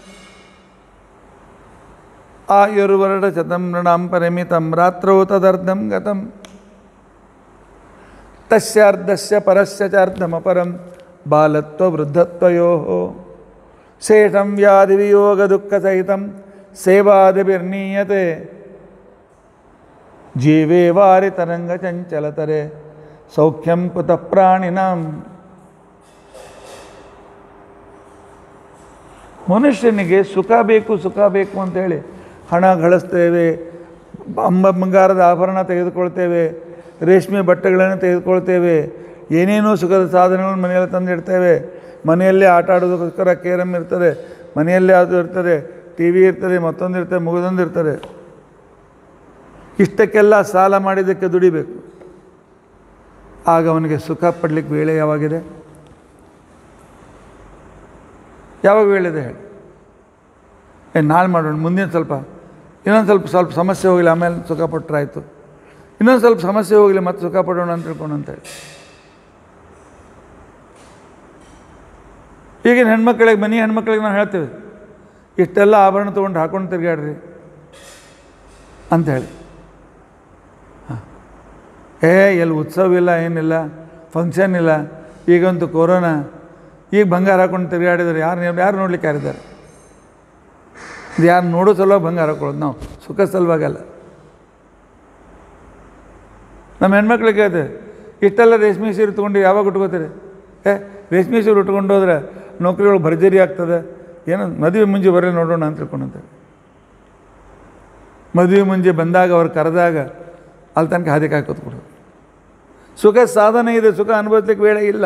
ಆಯುರ್ವರ್ಣ ಶತಂ ನೃಣಾಂ ಪರಿಮಿತಂ ರಾತ್ರೌ ತದರ್ಧಂ ಗತಂ ತಸ್ಯಾರ್ಧಸ್ಯ ಪರಸ್ಯ ಚಾರ್ಧಮಪರಂ ಬಾಲತ್ವ ವೃದ್ಧತ್ವಯೋಃ ಶೇಷಂ ವ್ಯಾಧಿ ವಿಯೋಗ ದುಃಖ ಸಹಿತಂ ಸೇವಾದಿಭಿರ್ನೀಯತೆ ಜೀವೇ ವಾರಿ ತರಂಗ ಚಂಚಲತರೆ ಸೌಖ್ಯಂ ಕುತಃ ಪ್ರಾಣಿನಾಂ. ಮನುಷ್ಯನಿಗೆ ಸುಖ ಬೇಕು ಸುಖ ಬೇಕು ಅಂತೇಳಿ ಹಣ ಗಳಿಸ್ತೇವೆ, ಅಂಬ ಬಂಗಾರದ ಆಭರಣ ತೆಗೆದುಕೊಳ್ತೇವೆ, ರೇಷ್ಮೆ ಬಟ್ಟೆಗಳನ್ನು ತೆಗೆದುಕೊಳ್ತೇವೆ, ಏನೇನೋ ಸುಖದ ಸಾಧನಗಳನ್ನು ಮನೆಯಲ್ಲಿ ತಂದಿಡ್ತೇವೆ. ಮನೆಯಲ್ಲೇ ಆಟ ಆಡೋದಕ್ಕೋಸ್ಕರ ಕೇರಮ್ ಇರ್ತದೆ, ಮನೆಯಲ್ಲೇ ಅದು ಇರ್ತದೆ, ಟಿ ವಿ ಇರ್ತದೆ, ಮತ್ತೊಂದು ಇರ್ತದೆ, ಮುಗಿದೊಂದು ಇರ್ತದೆ. ಇಷ್ಟಕ್ಕೆಲ್ಲ ಸಾಲ ಮಾಡಿದ್ದಕ್ಕೆ ದುಡಿಬೇಕು. ಆಗ ಅವನಿಗೆ ಸುಖ ಪಡಲಿಕ್ಕೆ ವೇಳೆ ಯಾವಾಗಿದೆ? ಯಾವಾಗ ವೇಳಿದೆ ಹೇಳಿ? ಏ ನಾಳೆ ಮಾಡೋಣ, ಮುಂದಿನ ಸ್ವಲ್ಪ ಇನ್ನೊಂದು ಸ್ವಲ್ಪ ಸ್ವಲ್ಪ ಸಮಸ್ಯೆ ಹೋಗಲಿ, ಆಮೇಲೆ ಸುಖ ಪಟ್ಟರಾಯಿತು, ಇನ್ನೊಂದು ಸ್ವಲ್ಪ ಸಮಸ್ಯೆ ಹೋಗಲಿ ಮತ್ತೆ ಸುಖ ಪಡೋಣ ಅಂತ ತಿಳ್ಕೊಂಡು ಅಂತೇಳಿ. ಈಗಿನ ಹೆಣ್ಮಕ್ಳಿಗೆ, ಮನೆ ಹೆಣ್ಮಕ್ಳಿಗೆ ನಾವು ಹೇಳ್ತೇವೆ, ಇಷ್ಟೆಲ್ಲ ಆಭರಣ ತೊಗೊಂಡು ಹಾಕೊಂಡು ತಿರುಗಾಡ್ರಿ ಅಂಥೇಳಿ. ಹಾಂ, ಏ ಎಲ್ಲಿ ಉತ್ಸವ ಇಲ್ಲ, ಏನಿಲ್ಲ, ಫಂಕ್ಷನ್ ಇಲ್ಲ, ಈಗಂತೂ ಕೊರೋನಾ, ಈಗ ಬಂಗಾರ ಹಾಕೊಂಡು ತಿರುಗಾಡಿದ್ರೆ ಯಾರು ಯಾರು ನೋಡ್ಲಿಕ್ಕೆ ಯಾರಿದ್ದಾರೆ? ಇದು ಯಾರು ನೋಡೋ ಸಲುವಾಗಿ ಬಂಗಾರ ಹಾಕೊಳ್ಳೋದು ನಾವು, ಸುಖ ಸಲುವಾಗಲ್ಲ. ನಮ್ಮ ಹೆಣ್ಮಕ್ಳಿಗೆ ಹೇಳ್ತೇವೆ, ಇಷ್ಟೆಲ್ಲ ರೇಷ್ಮೆ ಸೀರೆ ತೊಗೊಂಡು ಯಾವಾಗ ಉಟ್ಕೋತೀರಿ? ಏ ರೇಷ್ಮೆ ಸೀರೆ ಉಟ್ಕೊಂಡು ಹೋದ್ರೆ ನೌಕರಿಗಳು ಭರ್ಜರಿ ಆಗ್ತದೆ, ಏನೋ ಮದುವೆ ಮುಂಜೆ ಬರಲಿ ನೋಡೋಣ ಅಂತ ತಿಳ್ಕೊಂಡಂತೇವೆ. ಮದುವೆ ಮುಂಜೆ ಬಂದಾಗ ಅವ್ರು ಕರೆದಾಗ ಅಲ್ಲಿ ತನಕ ಹಾದಿಗೆ ಹಾಕೋದು ಕೊಡೋದು. ಸುಖ ಸಾಧನೆ ಇದೆ, ಸುಖ ಅನುಭವಿಸ್ಲಿಕ್ಕೆ ವೇಳೆ ಇಲ್ಲ.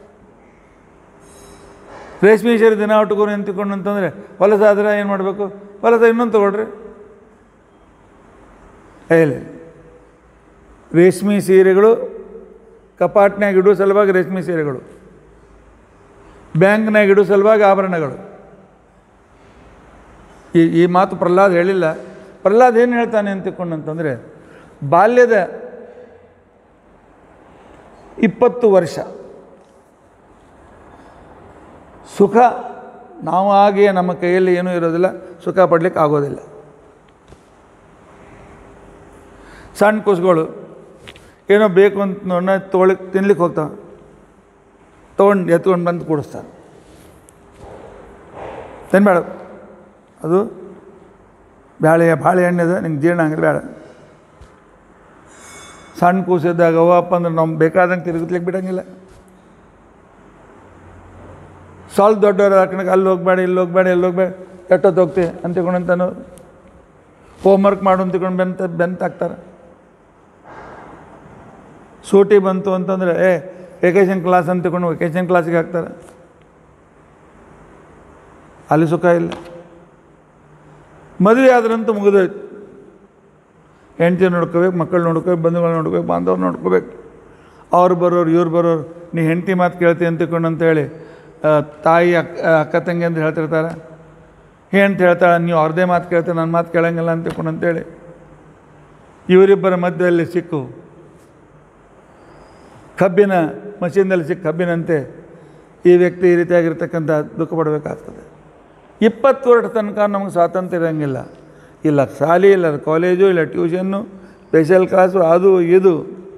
ರೇಷ್ಮೆ ಸೀರೆ ದಿನ ಉಟ್ಕೊಂಡು ನಿಂತ್ಕೊಂಡು ಅಂತಂದರೆ ಹೊಲಸಾದ್ರೆ ಏನು ಮಾಡಬೇಕು? ಹೊಲಸ ಇನ್ನೊಂದು ತೊಗೊಳ್ರಿ. ಹೇಳಿ, ರೇಷ್ಮೆ ಸೀರೆಗಳು ಕಪಾಟ್ನಾಗ ಇಡೋ ಸಲುವಾಗಿ ರೇಷ್ಮೆ ಸೀರೆಗಳು, ಬ್ಯಾಂಕ್ನಾಗ ಇಡೋ ಸಲುವಾಗಿ ಆಭರಣಗಳು. ಈ ಈ ಮಾತು ಪ್ರಹ್ಲಾದ್ ಹೇಳಿಲ್ಲ. ಪ್ರಹ್ಲಾದ್ ಏನು ಹೇಳ್ತಾನೆ ಅಂತ ತಿಳ್ಕೊಂಡಂತಂದರೆ, ಬಾಲ್ಯದ ಇಪ್ಪತ್ತು ವರ್ಷ ಸುಖ ನಾವು ಹಾಗೆಯೇ ನಮ್ಮ ಕೈಯಲ್ಲಿ ಏನೂ ಇರೋದಿಲ್ಲ, ಸುಖ ಪಡಲಿಕ್ಕೆ ಆಗೋದಿಲ್ಲ. ಸಣ್ಣ ಕೂಸುಗಳು ಏನೋ ಬೇಕು ಅಂತ ನೋಡ ತೊಗೊಳಕ್ಕೆ ತಿನ್ಲಿಕ್ಕೆ ಹೋಗ್ತಾವೆ, ತೊಗೊಂಡು ಎತ್ಕೊಂಡು ಬಂದು ಕೂಡಿಸ್ತಾರೆ. ತಿನ್ಬೇಡ, ಅದು ಬ್ಯಾಳೆ ಬಾಳೆಹಣ್ಣು ಇದೆ, ನಿಂಗೆ ಜೀರ್ಣ ಹಂಗೆ ಬೇಡ. ಸಣ್ಣ ಕೂಸಿದ್ದಾಗ ಅವ್ವ ಅಪ್ಪ ಅಂದ್ರೆ ನಾವು ಬೇಕಾದಂಗೆ ತಿರುಗತ್ಲಿಕ್ಕೆ ಬಿಡೋಂಗಿಲ್ಲ. ಸ್ವಲ್ಪ ದೊಡ್ಡವರು ಹಾಕಣಕ್ಕೆ ಅಲ್ಲಿ ಹೋಗ್ಬೇಡ, ಇಲ್ಲಿ ಹೋಗ್ಬೇಡ, ಇಲ್ಲಿ ಹೋಗ್ಬೇಡ, ಎಷ್ಟೊತ್ತು ಹೋಗ್ತೀವಿ ಅಂತ ತಿಳ್ಕೊಂಡಂತಾನು ಹೋಮ್ವರ್ಕ್ ಮಾಡು ಅಂತ ತಿಳ್ಕೊಂಡು ಬೆಂತ ಬೆಂತ ಹಾಕ್ತಾರೆ. ಸೂಟಿ ಬಂತು ಅಂತಂದರೆ ಏ ವೆಕೇಷನ್ ಕ್ಲಾಸ್ ಅಂತ ತಿಳ್ಕೊಂಡು ವೆಕೇಷನ್ ಕ್ಲಾಸಿಗೆ ಹಾಕ್ತಾರೆ. ಅಲ್ಲಿ ಸುಖ ಇಲ್ಲ. ಮದುವೆ ಆದ್ರಂತೂ ಮುಗಿದೋಯ್ತು. ಹೆಂಡತಿ ನೋಡ್ಕೋಬೇಕು, ಮಕ್ಕಳು ನೋಡ್ಕೋಬೇಕು, ಬಂಧುಗಳು ನೋಡ್ಕೋಬೇಕು, ಬಾಂಧವ್ರು ನೋಡ್ಕೋಬೇಕು. ಅವ್ರು ಬರೋರು ಇವ್ರು ಬರೋರು, ನೀ ಹೆಂಡತಿ ಮಾತು ಕೇಳ್ತಿ ಅಂತ ತಿಳ್ಕೊಂಡು ಅಂತೇಳಿ ತಾಯಿ ಅಕ್ಕ ಅಕ್ಕ ತಂಗಿ ಅಂತ ಹೇಳ್ತಿರ್ತಾರೆ. ಹೆಂಡ್ತಿ ಹೇಳ್ತಾಳೆ, ನೀವು ಅವ್ರದ್ದೇ ಮಾತು ಕೇಳ್ತೀವಿ, ನನ್ನ ಮಾತು ಕೇಳಂಗಿಲ್ಲ ಅಂತ ತಿಳ್ಕೊಂಡು ಅಂತೇಳಿ ಇವರಿಬ್ಬರ ಮಧ್ಯದಲ್ಲಿ ಸಿಕ್ಕು ಕಬ್ಬಿನ ಮಷೀನ್ದಲ್ಲಿ ಸಿಕ್ಕ ಕಬ್ಬಿನಂತೆ ಈ ವ್ಯಕ್ತಿ ಈ ರೀತಿಯಾಗಿರ್ತಕ್ಕಂಥ ದುಃಖ ಪಡಬೇಕಾಗ್ತದೆ. ಇಪ್ಪತ್ತು ವರ್ಷ ತನಕ ನಮಗೆ ಸ್ವಾತಂತ್ರ್ಯ ಇರೋಂಗಿಲ್ಲ. ಇಲ್ಲ ಶಾಲೆ, ಇಲ್ಲ ಕಾಲೇಜು, ಇಲ್ಲ ಟ್ಯೂಷನ್ನು, ಸ್ಪೆಷಲ್ ಕ್ಲಾಸು, ಅದು ಇದು.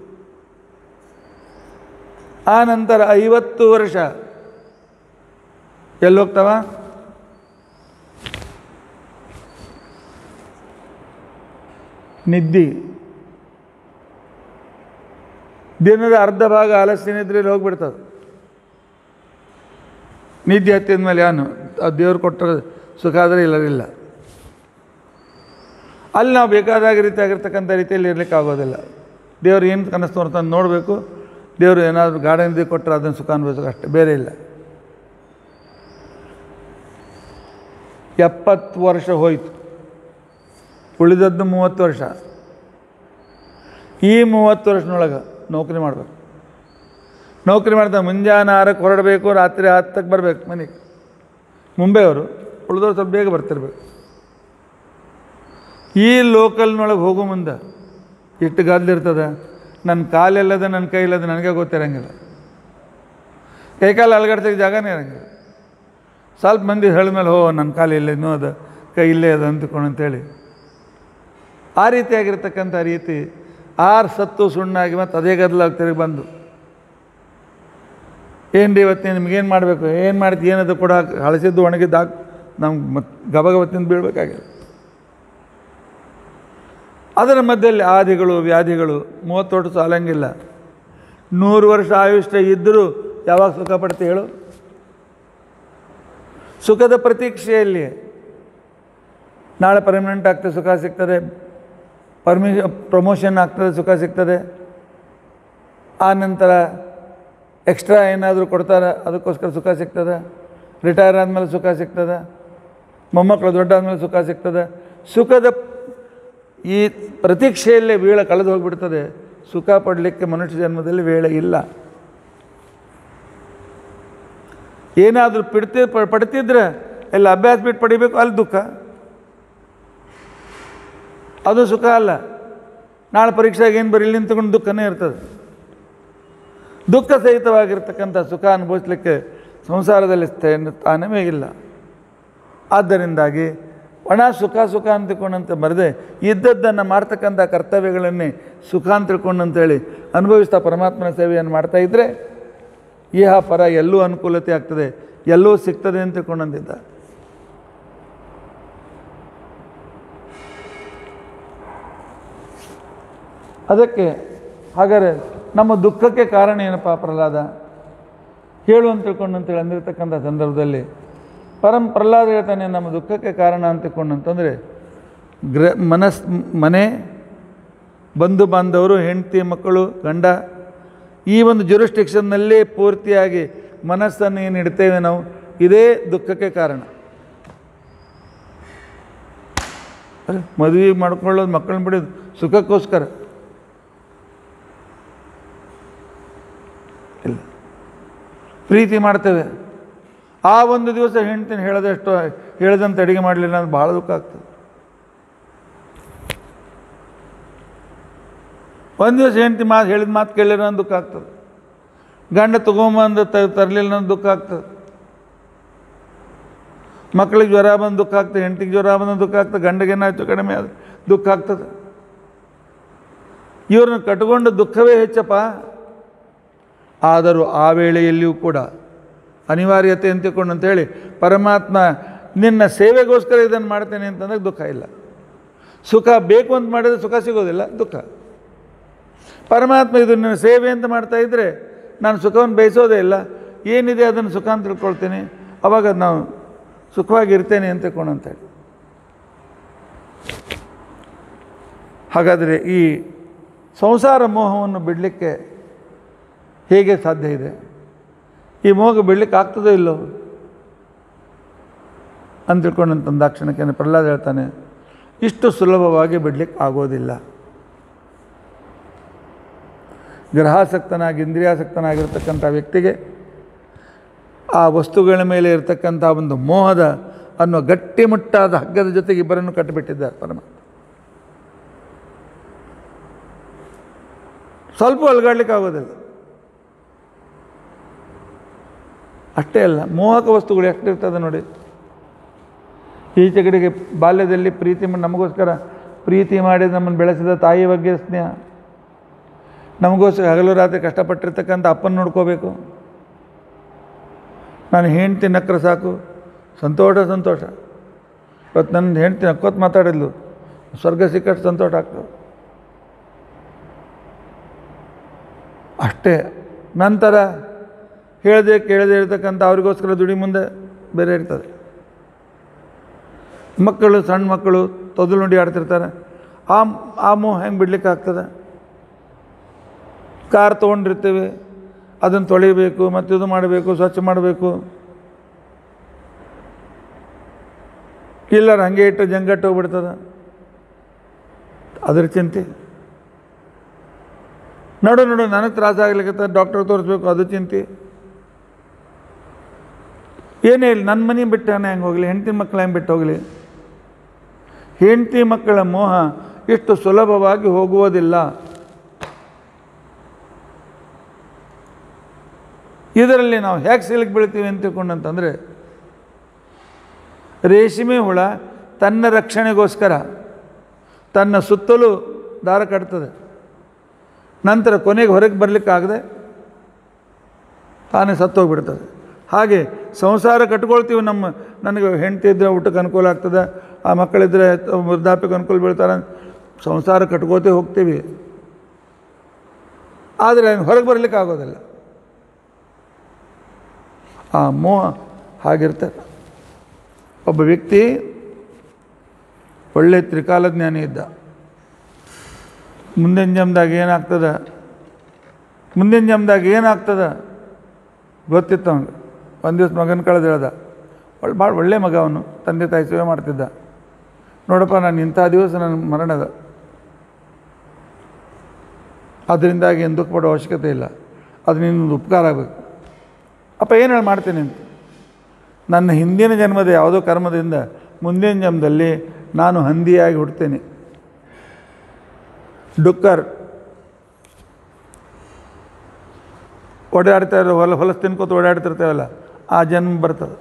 ಆ ನಂತರ ಐವತ್ತು ವರ್ಷ ಎಲ್ಲೋಗ್ತಾವ? ನಿದ್ದೆ. ದಿನದ ಅರ್ಧ ಭಾಗ ಆಲಸ್ಯ ನಿದ್ರೆಯಲ್ಲಿ ಹೋಗ್ಬಿಡ್ತದೆ. ನಿದ್ದೆ ಹತ್ತಿದ ಮೇಲೆ ಏನು ದೇವ್ರು ಕೊಟ್ಟ ಸುಖ ಆದರೆ ಇಲ್ಲರಿಲ್ಲ. ಅಲ್ಲಿ ನಾವು ಬೇಕಾದಾಗ ರೀತಿ ಆಗಿರ್ತಕ್ಕಂಥ ರೀತಿಯಲ್ಲಿ ಇರಲಿಕ್ಕೆ ಆಗೋದಿಲ್ಲ. ದೇವ್ರು ಏನು ಕನಸು ತೋರ್ತಂದು ನೋಡಬೇಕು. ದೇವರು ಏನಾದರೂ ಗಾಢ ನಿದ್ದೆ ಕೊಟ್ಟರೆ ಅದನ್ನು ಸುಖ ಅನ್ಭವಿಸೋಕೆ ಅಷ್ಟೇ, ಬೇರೆ ಇಲ್ಲ. ಎಪ್ಪತ್ತು ವರ್ಷ ಹೋಯಿತು, ಉಳಿದದ್ದು ಮೂವತ್ತು ವರ್ಷ. ಈ ಮೂವತ್ತು ವರ್ಷನೊಳಗೆ ನೌಕರಿ ಮಾಡಬೇಕು. ನೌಕರಿ ಮಾಡ್ತಾ ಮುಂಜಾನೆ ಆರಕ್ಕೆ ಹೊರಡಬೇಕು, ರಾತ್ರಿ ಹತ್ತಕ್ಕೆ ಬರಬೇಕು ಮನೆಗೆ. ಮುಂಬೈಯವರು ಉಳಿದವ್ರು ಸ್ವಲ್ಪ ಬೇಗ ಬರ್ತಿರ್ಬೇಕು. ಈ ಲೋಕಲ್ನೊಳಗೆ ಹೋಗೋ ಮುಂದೆ ಇಷ್ಟು ಗದ್ಲಿರ್ತದೆ, ನನ್ನ ಕಾಲೆಲ್ಲದ ನನ್ನ ಕೈಲದ ನನಗೆ ಗೊತ್ತಿರಂಗಿಲ್ಲ, ಕೈಕಾಲು ಅಲಗಡ್ಸೋಕ್ಕೆ ಜಾಗನೇ ಇರಂಗಿಲ್ಲ. ಸ್ವಲ್ಪ ಮಂದಿ ಹೇಳಿದ್ಮೇಲೆ ಹೋ ನನ್ನ ಕಾಲು ಇಲ್ಲೇ ಇನ್ನೂ ಅದ, ಕೈ ಇಲ್ಲೇ ಅದ ಅಂದ್ಕೊಂಡು ಅಂತೇಳಿ ಆ ರೀತಿಯಾಗಿರ್ತಕ್ಕಂಥ ರೀತಿ ಆರು ಸತ್ತು ಸುಣ್ಣಾಗಿ ಮತ್ತು ಅದೇ ಗದ್ದಲಾಗಿ ತಿರುಗಿ ಬಂದು ಏನು ರೀ ಇವತ್ತು ನಿಮಗೇನು ಮಾಡಬೇಕು, ಏನು ಮಾಡ್ತೀವಿ, ಏನದು ಕೂಡ ಹಳಸಿದ್ದು ಒಣಗಿದ್ದು ಹಾಕಿ ನಮ್ಗೆ ಮತ್ತು ಗಬಗಬತ್ತಿಂದ ಬೀಳಬೇಕಾಗಿದೆ. ಅದರ ಮಧ್ಯದಲ್ಲಿ ಆದಿಗಳು ವ್ಯಾಧಿಗಳು ಮೂವತ್ತು ವರ್ಷ ಸಾಲಂಗಿಲ್ಲ. ನೂರು ವರ್ಷ ಆಯುಷ್ಯ ಇದ್ದರೂ ಯಾವಾಗ ಸುಖ ಪಡ್ತಿ ಹೇಳು? ಸುಖದ ಪ್ರತೀಕ್ಷೆಯಲ್ಲಿ ನಾಳೆ ಪರ್ಮನೆಂಟ್ ಆಗ್ತದೆ, ಸುಖ ಸಿಗ್ತದೆ, ಪರ್ಮಿ ಪ್ರಮೋಷನ್ ಆಗ್ತದೆ, ಸುಖ ಸಿಗ್ತದೆ, ಆ ನಂತರ ಎಕ್ಸ್ಟ್ರಾ ಏನಾದರೂ ಕೊಡ್ತಾರೆ ಅದಕ್ಕೋಸ್ಕರ ಸುಖ ಸಿಗ್ತದೆ, ರಿಟೈರ್ ಆದಮೇಲೆ ಸುಖ ಸಿಗ್ತದೆ, ಮೊಮ್ಮಕ್ಕಳು ದೊಡ್ಡಾದ್ಮೇಲೆ ಸುಖ ಸಿಗ್ತದೆ. ಸುಖದ ಈ ಪ್ರತೀಕ್ಷೆಯಲ್ಲೇ ವೇಳೆ ಕಳೆದು ಹೋಗಿಬಿಡ್ತದೆ. ಸುಖ ಪಡಲಿಕ್ಕೆ ಮನುಷ್ಯ ಜನ್ಮದಲ್ಲಿ ವೇಳೆ ಇಲ್ಲ. ಏನಾದರೂ ಬಿಡ್ತಿ ಪಡ್ತಿದ್ರೆ ಎಲ್ಲ ಅಭ್ಯಾಸ ಬಿಟ್ಟು ಪಡಿಬೇಕು, ಅಲ್ಲಿ ದುಃಖ, ಅದು ಸುಖ ಅಲ್ಲ. ನಾಳೆ ಪರೀಕ್ಷೆಗೆ ಏನು ಬರೀ ಇಲ್ಲಿ ತಗೊಂಡು ದುಃಖನೇ ಇರ್ತದೆ. ದುಃಖ ಸಹಿತವಾಗಿರ್ತಕ್ಕಂಥ ಸುಖ ಅನುಭವಿಸಲಿಕ್ಕೆ ಸಂಸಾರದಲ್ಲಿ ಸ್ಥಾನವೇ ಇಲ್ಲ. ಆದ್ದರಿಂದಾಗಿ ಒಣ ಸುಖ ಸುಖ ಅಂತ ತಿಳ್ಕೊಂಡಂತೆ ಬರದೆ ಇದ್ದದ್ದನ್ನು ಮಾಡ್ತಕ್ಕಂಥ ಕರ್ತವ್ಯಗಳನ್ನೇ ಸುಖ ಅಂತ ತಿಳ್ಕೊಂಡಂತೇಳಿ ಅನುಭವಿಸ್ತಾ ಪರಮಾತ್ಮನ ಸೇವೆಯನ್ನು ಮಾಡ್ತಾ ಇದ್ದರೆ ಇಹ ಪರ ಎಲ್ಲೂ ಅನುಕೂಲತೆ ಆಗ್ತದೆ, ಎಲ್ಲೂ ಸಿಗ್ತದೆ ಅಂತ ತಿಳ್ಕೊಂಡಂತಿದ್ದ. ಅದಕ್ಕೆ ಹಾಗಾದರೆ ನಮ್ಮ ದುಃಖಕ್ಕೆ ಕಾರಣ ಏನಪ್ಪ ಪ್ರಹ್ಲಾದ ಹೇಳು ಅಂತ ತಿಳ್ಕೊಂಡಂತೇಳಿ ಅಂದಿರ್ತಕ್ಕಂಥ ಸಂದರ್ಭದಲ್ಲಿ ಪರಂ ಪ್ರಹ್ಲಾದ ಹೇಳ್ತಾನೆ, ನಮ್ಮ ದುಃಖಕ್ಕೆ ಕಾರಣ ಅಂತ ತಿಳ್ಕೊಂಡಂತಂದರೆ ಗ್ರ ಮನಸ್ ಮನೆ, ಬಂಧು ಬಾಂಧವರು, ಹೆಂಡತಿ, ಮಕ್ಕಳು, ಗಂಡ, ಈ ಒಂದು ಜುರಿಸ್ಟಿಕ್ಷನ್ನಲ್ಲೇ ಪೂರ್ತಿಯಾಗಿ ಮನಸ್ಸನ್ನು ಏನು ಇಡ್ತೇವೆ ನಾವು, ಇದೇ ದುಃಖಕ್ಕೆ ಕಾರಣ. ಅಲ್ಲ, ಮದುವೆ ಮಾಡ್ಕೊಳ್ಳೋದು, ಮಕ್ಕಳನ್ನ ಬಿಡೋದು ಸುಖಕ್ಕೋಸ್ಕರ ಇಲ್ಲ. ಪ್ರೀತಿ ಮಾಡ್ತೇವೆ, ಆ ಒಂದು ದಿವಸ ಹೆಂಡ್ತೀನಿ ಹೇಳದಷ್ಟು ಹೇಳ್ದಂತೆ ಅಡುಗೆ ಮಾಡಲಿಲ್ಲ ಅಂದ್ರೆ ಭಾಳ ದುಃಖ ಆಗ್ತದೆ. ಒಂದು ದಿವಸ ಹೆಂಡ್ತಿ ಮಾತು ಹೇಳಿದ ಮಾತು ಕೇಳಿಲ್ಲ ಅನ್ನೋ ದುಃಖ ಆಗ್ತದೆ. ಗಂಡ ತೊಗೊಂಬಂದು ತರಲಿಲ್ಲ ಅನ್ನೋ ದುಃಖ ಆಗ್ತದೆ. ಮಕ್ಕಳಿಗೆ ಜ್ವರ ಬಂದು ದುಃಖ ಆಗ್ತದೆ, ಹೆಂಡ್ತಿಗೆ ಜ್ವರ ಬಂದು ದುಃಖ ಆಗ್ತದೆ, ಗಂಡಗೇನಾಯ್ತು ಕಡಿಮೆ ಆದ ದುಃಖ ಆಗ್ತದೆ. ಇವ್ರನ್ನ ಕಟ್ಕೊಂಡು ದುಃಖವೇ ಹೆಚ್ಚಪ್ಪ. ಆದರೂ ಆ ವೇಳೆಯಲ್ಲಿಯೂ ಕೂಡ ಅನಿವಾರ್ಯತೆ ಅಂತಿಕೊಂಡು ಅಂತೇಳಿ ಪರಮಾತ್ಮ ನಿನ್ನ ಸೇವೆಗೋಸ್ಕರ ಇದನ್ನು ಮಾಡ್ತೇನೆ ಅಂತಂದಾಗ ದುಃಖ ಇಲ್ಲ. ಸುಖ ಬೇಕು ಅಂತ ಮಾಡಿದರೆ ಸುಖ ಸಿಗೋದಿಲ್ಲ, ದುಃಖ. ಪರಮಾತ್ಮ ಇದು ನಿನ್ನ ಸೇವೆ ಅಂತ ಮಾಡ್ತಾ ಇದ್ದರೆ ನಾನು ಸುಖವನ್ನು ಬಯಸೋದೇ ಇಲ್ಲ, ಏನಿದೆ ಅದನ್ನು ಸುಖ ಅಂತ ತಿಳ್ಕೊಳ್ತೀನಿ, ಅವಾಗ ನಾವು ಸುಖವಾಗಿರ್ತೇನೆ ಅಂತ ತಿಳ್ಕೊಂಡಂತೇಳಿ. ಹಾಗಾದರೆ ಈ ಸಂಸಾರ ಮೋಹವನ್ನು ಬಿಡಲಿಕ್ಕೆ ಹೇಗೆ ಸಾಧ್ಯ ಇದೆ? ಈ ಮೋಹ ಬಿಡಲಿಕ್ಕೆ ಆಗ್ತದೋ ಇಲ್ಲೋ ಅಂತ ತಿಳ್ಕೊಂಡಂತಂದಾಕ್ಷಣಕ್ಕೆ ಪ್ರಹ್ಲಾದ ಹೇಳ್ತಾನೆ, ಇಷ್ಟು ಸುಲಭವಾಗಿ ಬಿಡಲಿಕ್ಕೆ ಆಗೋದಿಲ್ಲ. ಗ್ರಹಾಸಕ್ತನಾಗಿ ಇಂದ್ರಿಯಾಸಕ್ತನಾಗಿರ್ತಕ್ಕಂಥ ವ್ಯಕ್ತಿಗೆ ಆ ವಸ್ತುಗಳ ಮೇಲೆ ಇರತಕ್ಕಂಥ ಒಂದು ಮೋಹದ ಅನ್ನೋ ಗಟ್ಟಿಮುಟ್ಟಾದ ಹಗ್ಗದ ಜೊತೆಗೆ ಇಬ್ಬರನ್ನು ಕಟ್ಟಿಬಿಟ್ಟಿದ್ದಾರೆ ಪರಮಾತ್ಮ. ಸ್ವಲ್ಪ ಅಲ್ಗಾಡ್ಲಿಕ್ಕೆ ಆಗೋದಿಲ್ಲ. ಅಷ್ಟೇ ಅಲ್ಲ, ಮೋಹಕ ವಸ್ತುಗಳು ಎಷ್ಟಿರ್ತದೆ ನೋಡಿ. ಈಚೆ ಕಡೆಗೆ ಬಾಲ್ಯದಲ್ಲಿ ಪ್ರೀತಿ ನಮಗೋಸ್ಕರ ಪ್ರೀತಿ ಮಾಡಿ ನಮ್ಮನ್ನು ಬೆಳೆಸಿದ ತಾಯಿ ಬಗ್ಗೆ ಸ್ನೇಹ, ನಮಗೋಸ್ಕರ ಹಗಲು ರಾತ್ರಿ ಕಷ್ಟಪಟ್ಟಿರ್ತಕ್ಕಂಥ ಅಪ್ಪನ ನೋಡ್ಕೋಬೇಕು, ನಾನು ಹೆಂಡ್ತಿ ನಕ್ಕರೆ ಸಾಕು ಸಂತೋಷ ಸಂತೋಷ. ಇವತ್ತು ನನ್ನ ಹೆಂಡ್ತಿ ನಕ್ಕೋತ್ ಮಾತಾಡಿದ್ಲು, ಸ್ವರ್ಗ ಸಿಕ್ಕಷ್ಟು ಸಂತೋಷ ಆಗ್ತದೆ. ಅಷ್ಟೇ. ನಂತರ ಹೇಳದೆ ಕೇಳದೆ ಇರ್ತಕ್ಕಂಥ ಅವ್ರಿಗೋಸ್ಕರ ದುಡಿ ಮುಂದೆ ಬೇರೆ ಇರ್ತದೆ. ಮಕ್ಕಳು, ಸಣ್ಣ ಮಕ್ಕಳು ತೊದಲು ನುಡಿ ಆಡ್ತಿರ್ತಾರೆ, ಆ ಆ ಮೋಹ ಹೆಂಗೆ ಬಿಡ್ಲಿಕ್ಕೆ ಆಗ್ತದೆ? ಕಾರ್ ತೊಗೊಂಡಿರ್ತೀವಿ, ಅದನ್ನು ತೊಳಿಬೇಕು, ಮತ್ತು ಇದು ಮಾಡಬೇಕು, ಸ್ವಚ್ಛ ಮಾಡಬೇಕು, ಇಲ್ಲರ ಹಾಗೆ ಇಟ್ಟು ಜಂಗಟ್ಟು ಹೋಗ್ಬಿಡ್ತದೆ, ಅದ್ರ ಚಿಂತೆ. ನೋಡು ನೋಡು ನನಗೆ ತ್ರಾಸ ಆಗ್ಲಿಕ್ಕೆ ಡಾಕ್ಟರ್ ತೋರಿಸ್ಬೇಕು, ಅದು ಚಿಂತೆ. ಏನೇ ಇಲ್ಲ, ನನ್ನ ಮನೆ ಬಿಟ್ಟು ನಾನು ಹೆಂಗೆ ಹೋಗಲಿ, ಹೆಂಡತಿನ ಮಕ್ಕಳು ಹೆಂಗೆ ಬಿಟ್ಟು ಹೋಗಲಿ, ಹೆಂಡತಿ ಮಕ್ಕಳ ಮೋಹ ಇಷ್ಟು ಸುಲಭವಾಗಿ ಹೋಗುವುದಿಲ್ಲ. ಇದರಲ್ಲಿ ನಾವು ಹೇಗೆ ಸಿಲುಕಿ ಬೀಳ್ತೀವಿ ಅಂತ ತಿಳ್ಕೊಂಡಂತಂದರೆ, ರೇಷ್ಮೆ ಹುಳ ತನ್ನ ರಕ್ಷಣೆಗೋಸ್ಕರ ತನ್ನ ಸುತ್ತಲೂ ದಾರ ಕಟ್ತದೆ. ನಂತರ ಕೊನೆಗೆ ಹೊರಗೆ ಬರಲಿಕ್ಕಾಗದೆ ತಾನೇ ಸತ್ತೋಗ್ಬಿಡ್ತದೆ. ಹಾಗೆ ಸಂಸಾರ ಕಟ್ಕೊಳ್ತೀವಿ. ನಮ್ಮ ನನಗೆ ಹೆಂಡತಿ ಇದ್ದರೆ ಊಟಕ್ಕೆ ಅನುಕೂಲ ಆಗ್ತದೆ, ಆ ಮಕ್ಕಳಿದ್ದರೆ ವೃದ್ಧಾಪ್ಯಕ್ಕೆ ಅನುಕೂಲ ಬೀಳ್ತಾರೆ, ಸಂಸಾರ ಕಟ್ಕೋತೇ ಹೋಗ್ತೀವಿ. ಆದರೆ ಹೊರಗೆ ಬರಲಿಕ್ಕೆ ಆಗೋದಿಲ್ಲ. ಆ ಮೋಹ ಹಾಗಿರ್ತಾರೆ. ಒಬ್ಬ ವ್ಯಕ್ತಿ ಒಳ್ಳೆ ತ್ರಿಕಾಲಜ್ಞಾನಿ ಇದ್ದ. ಮುಂದಿನ ಜನ್ಮದಾಗ ಏನಾಗ್ತದೆ ಮುಂದಿನ ಜನ್ಮದಾಗ ಏನಾಗ್ತದೆ ಗೊತ್ತಿತ್ತು ಅವನಿಗೆ. ಒಂದು ದಿವಸ ಮಗನ ಕಳೆದು ಹೇಳ್ದ, ಒಳ್ಳೆ ಭಾಳ ಒಳ್ಳೆ ಮಗ ಅವನು, ತಂದೆ ತಾಯಿ ಸೇವೆ ಮಾಡ್ತಿದ್ದ. ನೋಡಪ್ಪ, ನಾನು ಇಂಥ ದಿವಸ ನನ್ನ ಮರಣದ, ಅದರಿಂದಾಗಿ ಏನು ದುಃಖ ಪಡೋ ಅವಶ್ಯಕತೆ ಇಲ್ಲ, ಅದು ನಿನ್ನೊಂದು ಉಪಕಾರ ಆಗಬೇಕು. ಅಪ್ಪ ಏನು ಹೇಳಿ ಮಾಡ್ತೀನಿ ಅಂತ, ನನ್ನ ಹಿಂದಿನ ಜನ್ಮದ ಯಾವುದೋ ಕರ್ಮದಿಂದ ಮುಂದಿನ ಜನ್ಮದಲ್ಲಿ ನಾನು ಹಂದಿಯಾಗಿ ಹುಡ್ತೇನೆ. ಡುಕ್ಕರ್ ಓಡಾಡ್ತಾ ಇರೋ ಹೊಲ ಹೊಲಸು ತಿನ್ಕೋತ ಓಡಾಡ್ತಿರ್ತೇವಲ್ಲ, ಆ ಜನ್ಮ ಬರ್ತದೆ.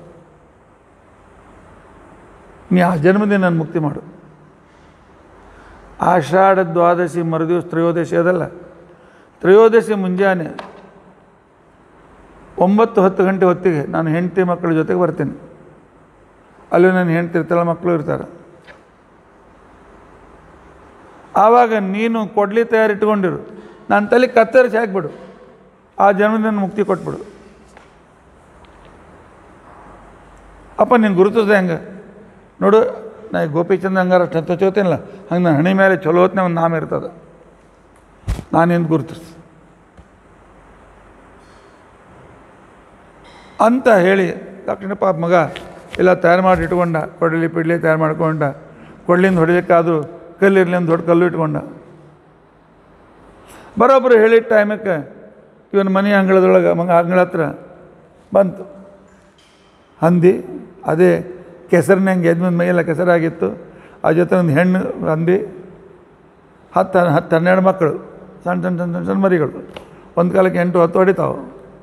ನೀ ಆ ಜನ್ಮದಿಂದ ನಾನು ಮುಕ್ತಿ ಮಾಡು. ಆಷಾಢ ದ್ವಾದಶಿ ಮರುದಿವಸ ತ್ರಯೋದಶಿ ಅದಲ್ಲ, ತ್ರಯೋದಶಿ ಮುಂಜಾನೆ ಒಂಬತ್ತು ಹತ್ತು ಗಂಟೆ ಹೊತ್ತಿಗೆ ನಾನು ಹೆಂಡತಿ ಮಕ್ಕಳ ಜೊತೆಗೆ ಬರ್ತೀನಿ. ಅಲ್ಲಿ ನನ್ನ ಹೆಂಡತಿ ಇರ್ತಾಳೆ, ಮಕ್ಕಳು ಇರ್ತಾರೆ. ಆವಾಗ ನೀನು ಕೊಡ್ಲಿ ತಯಾರಿಟ್ಕೊಂಡಿರು, ನಾನು ತಲೆ ಕತ್ತರಿಸಿ ಹಾಕ್ಬಿಡು, ಆ ಜನ್ಮದಿಂದ ಮುಕ್ತಿ ಕೊಟ್ಬಿಡು. ಅಪ್ಪ ನೀನು ಗುರುತಿಸ್ದೆ ಹೆಂಗೆ ನೋಡು, ನಾ ಗೋಪಿಚಂದ ಹಂಗಾರ ಅಷ್ಟು ಹಚ್ಚೋತೀನಲ್ಲ, ಹಂಗೆ ನಾನು ಹಣೆ ಮೇಲೆ ಚಲೋ ಹೊತ್ತಿನ ಒಂದು ನಾಮ ಇರ್ತದೆ, ನಾನೇನು ಗುರುತಿಸ್ ಅಂತ ಹೇಳಿ ತಕ್ಷಣ ಪಾಪ ಮಗ ಎಲ್ಲ ತಯಾರು ಮಾಡಿ ಇಟ್ಕೊಂಡ. ಕೊಡಲಿ ಪಿಡ್ಲಿ ತಯಾರು ಮಾಡ್ಕೊಂಡ, ಕೊಡ್ಲಿಂದ ಹೊಡಿಲಿಕ್ಕಾದರೂ ಕಲ್ಲಿರಲಿ ಒಂದು ದೊಡ್ಡ ಕಲ್ಲು ಇಟ್ಕೊಂಡ. ಬರೋಬ್ಬರು ಹೇಳಿದ ಟೈಮಕ್ಕೆ ಇವನ ಮನೆ ಅಂಗಳದೊಳಗೆ ಮಗ ಅಂಗಳ ಹತ್ರ ಬಂತು ಹಂದಿ. ಅದೇ ಕೆಸರಿನಂಗೆ ಎದ್ಮೇಲೆ ಮೈಯೆಲ್ಲ ಕೆಸರಾಗಿತ್ತು. ಆ ಜೊತೆ ಒಂದು ಹೆಣ್ಣು ಹಂದಿ, ಹತ್ತು ಹತ್ತು ಹನ್ನೆರಡು ಮಕ್ಕಳು, ಸಣ್ಣ ಸಣ್ಣ ಸಣ್ಣ ಸಣ್ಣ ಮರಿಗಳು. ಒಂದು ಕಾಲಕ್ಕೆ ಎಂಟು ಹತ್ತು ಹೊಡಿತಾವೆ.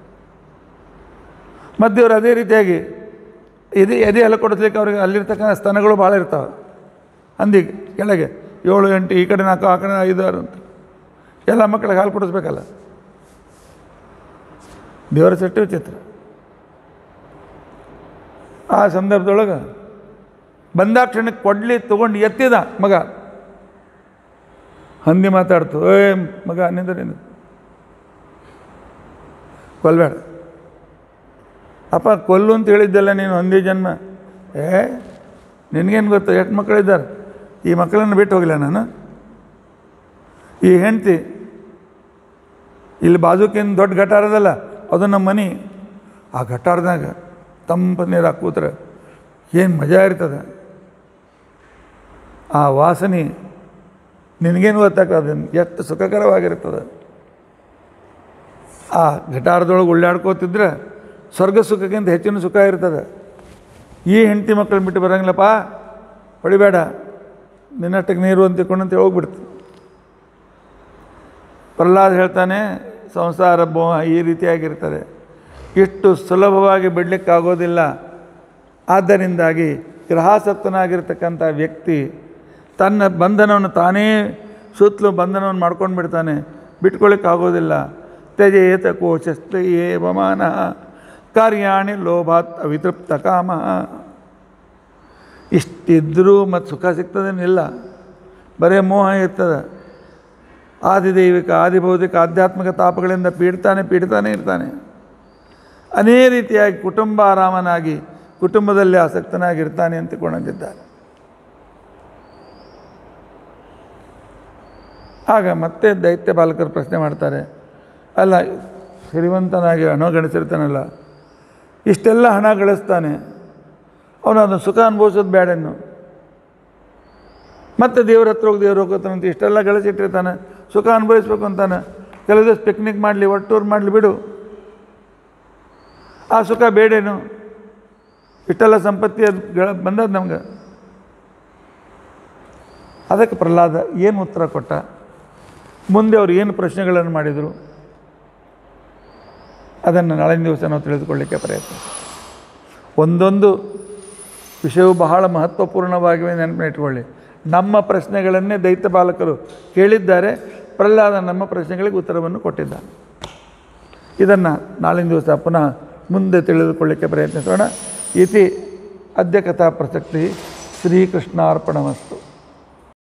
ಮತ್ತು ಇವರು ಅದೇ ರೀತಿಯಾಗಿ ಎದೆ ಎದೆ ಎಲ್ಲ ಕೊಡಿಸ್ಲಿಕ್ಕೆ ಅವ್ರಿಗೆ ಅಲ್ಲಿರ್ತಕ್ಕಂಥ ಸ್ತನಗಳು ಭಾಳ ಇರ್ತಾವೆ. ಹಂದಿಗೆ ಕೆಳಗೆ ಏಳು ಎಂಟು, ಈ ಕಡೆ ನಾಲ್ಕು, ಆ ಕಡೆ ಐದು ಆರು ಅಂತ ಎಲ್ಲ ಮಕ್ಕಳಿಗೆ ಹಾಲು ಕೊಡಿಸ್ಬೇಕಲ್ಲ. ದೇವರ ಸೃಷ್ಟಿ ವಿಚಿತ್ರ. ಆ ಸಂದರ್ಭದೊಳಗೆ ಬಂದಾಕ್ಷಣಕ್ಕೆ ಕೊಡ್ಲಿ ತೊಗೊಂಡು ಎತ್ತಿದ ಮಗ. ಹಂದಿ ಮಾತಾಡ್ತು, ಏ ಮಗ ನಿಂದ ನಿಂದ ಕೊಲ್ಬೇಡ. ಅಪ್ಪ ಕೊಲ್ಲು ಅಂತ ಹೇಳಿದ್ದೆಲ್ಲ ನೀನು ಹಂದಿ ಜನ್ಮ. ಏ ನಿನಗೇನು ಗೊತ್ತು, ಎಷ್ಟು ಮಕ್ಕಳಿದ್ದಾರೆ, ಈ ಮಕ್ಕಳನ್ನು ಬಿಟ್ಟು ಹೋಗಿಲ್ಲ ನಾನು. ಈ ಹೆಂಡ್ತಿ ಇಲ್ಲಿ ಬಾಜುಕಿನ ದೊಡ್ಡ ಗಟಾರದಲ್ಲ, ಅದು ನಮ್ಮ ಮನೆ. ಆ ಗಟಾರದಾಗ ತಂಪು ನೀರು ಕೂತ್ರೆ ಏನು ಮಜಾ ಇರ್ತದೆ. ಆ ವಾಸನೆ ನಿನಗೇನು ಗೊತ್ತಾಗ್ತದೆ ಎಷ್ಟು ಸುಖಕರವಾಗಿರ್ತದೆ. ಆ ಗಟಾರದೊಳಗೆ ಉಳ್ಳಾಡ್ಕೋತಿದ್ರೆ ಸ್ವರ್ಗ ಸುಖಕ್ಕಿಂತ ಹೆಚ್ಚಿನ ಸುಖ ಇರ್ತದೆ. ಈ ಹೆಂಡತಿ ಮಕ್ಕಳು ಬಿಟ್ಟು ಬರೋಂಗಿಲ್ಲಪ್ಪ, ಹೊಡಿಬೇಡ, ನಿನ್ನಷ್ಟಕ್ಕೆ ನೀರು ಅಂತ ತಿಳ್ಕೊಂಡಂತ ಹೋಗ್ಬಿಡ್ತು. ಪ್ರಹ್ಲಾದ್ ಹೇಳ್ತಾನೆ, ಸಂಸಾರ ಮೋಹ ಈ ರೀತಿಯಾಗಿರ್ತದೆ, ಇಷ್ಟು ಸುಲಭವಾಗಿ ಬಿಡಲಿಕ್ಕಾಗೋದಿಲ್ಲ. ಆದ್ದರಿಂದಾಗಿ ಗ್ರಹಾಸಕ್ತನಾಗಿರ್ತಕ್ಕಂಥ ವ್ಯಕ್ತಿ ತನ್ನ ಬಂಧನವನ್ನು ತಾನೇ ಸುತ್ತಲೂ ಬಂಧನವನ್ನು ಮಾಡ್ಕೊಂಡು ಬಿಡ್ತಾನೆ, ಬಿಟ್ಕೊಳ್ಳಿಕ್ಕಾಗೋದಿಲ್ಲ. ತ್ಯಜೇತ ಕೋಶಸ್ಥ ಏವಮಾನ ಕಾರ್ಯಾಣಿ ಲೋಭಾತ್ ಅವಿತೃಪ್ತ ಕಾಮ. ಇಷ್ಟಿದ್ದರೂ ಮತ್ತು ಸುಖ ಸಿಗ್ತದೇನಿಲ್ಲ, ಬರೀ ಮೋಹ ಇರ್ತದೆ. ಆದಿದೈವಿಕ ಆದಿಭೌತಿಕ ಆಧ್ಯಾತ್ಮಿಕ ತಾಪಗಳಿಂದ ಪೀಡ್ತಾನೆ ಪೀಡ್ತಾನೆ ಇರ್ತಾನೆ. ಅನೇ ರೀತಿಯಾಗಿ ಕುಟುಂಬಾರಾಮನಾಗಿ ಕುಟುಂಬದಲ್ಲಿ ಆಸಕ್ತನಾಗಿರ್ತಾನೆ ಅಂತಕೊಂಡಿದ್ದಾರೆ. ಆಗ ಮತ್ತೆ ದೈತ್ಯ ಬಾಲಕರು ಪ್ರಶ್ನೆ ಮಾಡ್ತಾರೆ, ಅಲ್ಲ ಶ್ರೀಮಂತನಾಗಿ ಹಣ ಗಳಿಸಿರ್ತಾನಲ್ಲ, ಇಷ್ಟೆಲ್ಲ ಹಣ ಗಳಿಸ್ತಾನೆ, ಅವನು ಅದನ್ನು ಸುಖ ಅನುಭವಿಸೋದು ಬೇಡನ್ನು, ಮತ್ತು ದೇವ್ರ ಹತ್ರ ಹೋಗಿ ದೇವ್ರು ಹೋಗ್ತಾನಂತ ಇಷ್ಟೆಲ್ಲ ಗಳಿಸಿಟ್ಟಿರ್ತಾನೆ, ಸುಖ ಅನುಭವಿಸ್ಬೇಕು ಅಂತಾನೆ. ಕೆಲವು ದಿವಸ ಪಿಕ್ನಿಕ್ ಮಾಡಲಿ, ಒಟ್ಟು ಟೂರ್ ಮಾಡಲಿ ಬಿಡು, ಆ ಸುಖ ಬೇಡೇನು, ಇಷ್ಟೆಲ್ಲ ಸಂಪತ್ತಿ ಅದು ಗಳ ಬಂದದ್ದು ನಮ್ಗೆ. ಅದಕ್ಕೆ ಪ್ರಹ್ಲಾದ ಏನು ಉತ್ತರ ಕೊಟ್ಟ, ಮುಂದೆ ಅವರು ಏನು ಪ್ರಶ್ನೆಗಳನ್ನು ಮಾಡಿದರು, ಅದನ್ನು ನಾಳಿನ ದಿವಸ ನಾವು ತಿಳಿದುಕೊಳ್ಳಿಕ್ಕೆ ಪ್ರಯತ್ನ. ಒಂದೊಂದು ವಿಷಯವು ಬಹಳ ಮಹತ್ವಪೂರ್ಣವಾಗಿವೆ, ನೆನಪಿನ ಇಟ್ಕೊಳ್ಳಿ. ನಮ್ಮ ಪ್ರಶ್ನೆಗಳನ್ನೇ ದೈತ್ಯ ಬಾಲಕರು ಕೇಳಿದ್ದಾರೆ, ಪ್ರಹ್ಲಾದ ನಮ್ಮ ಪ್ರಶ್ನೆಗಳಿಗೆ ಉತ್ತರವನ್ನು ಕೊಟ್ಟಿದ್ದಾನೆ. ಇದನ್ನು ನಾಳಿನ ದಿವಸ ಪುನಃ ಮುಂದೆ ತಿಳಿದುಕೊಳ್ಳಿಕ್ಕೆ ಪ್ರಯತ್ನಿಸೋಣ. ಇತಿ ಅದ್ಯ ಕಥಾ ಪ್ರಸಕ್ತಿ. ಶ್ರೀಕೃಷ್ಣಾರ್ಪಣಮಸ್ತು.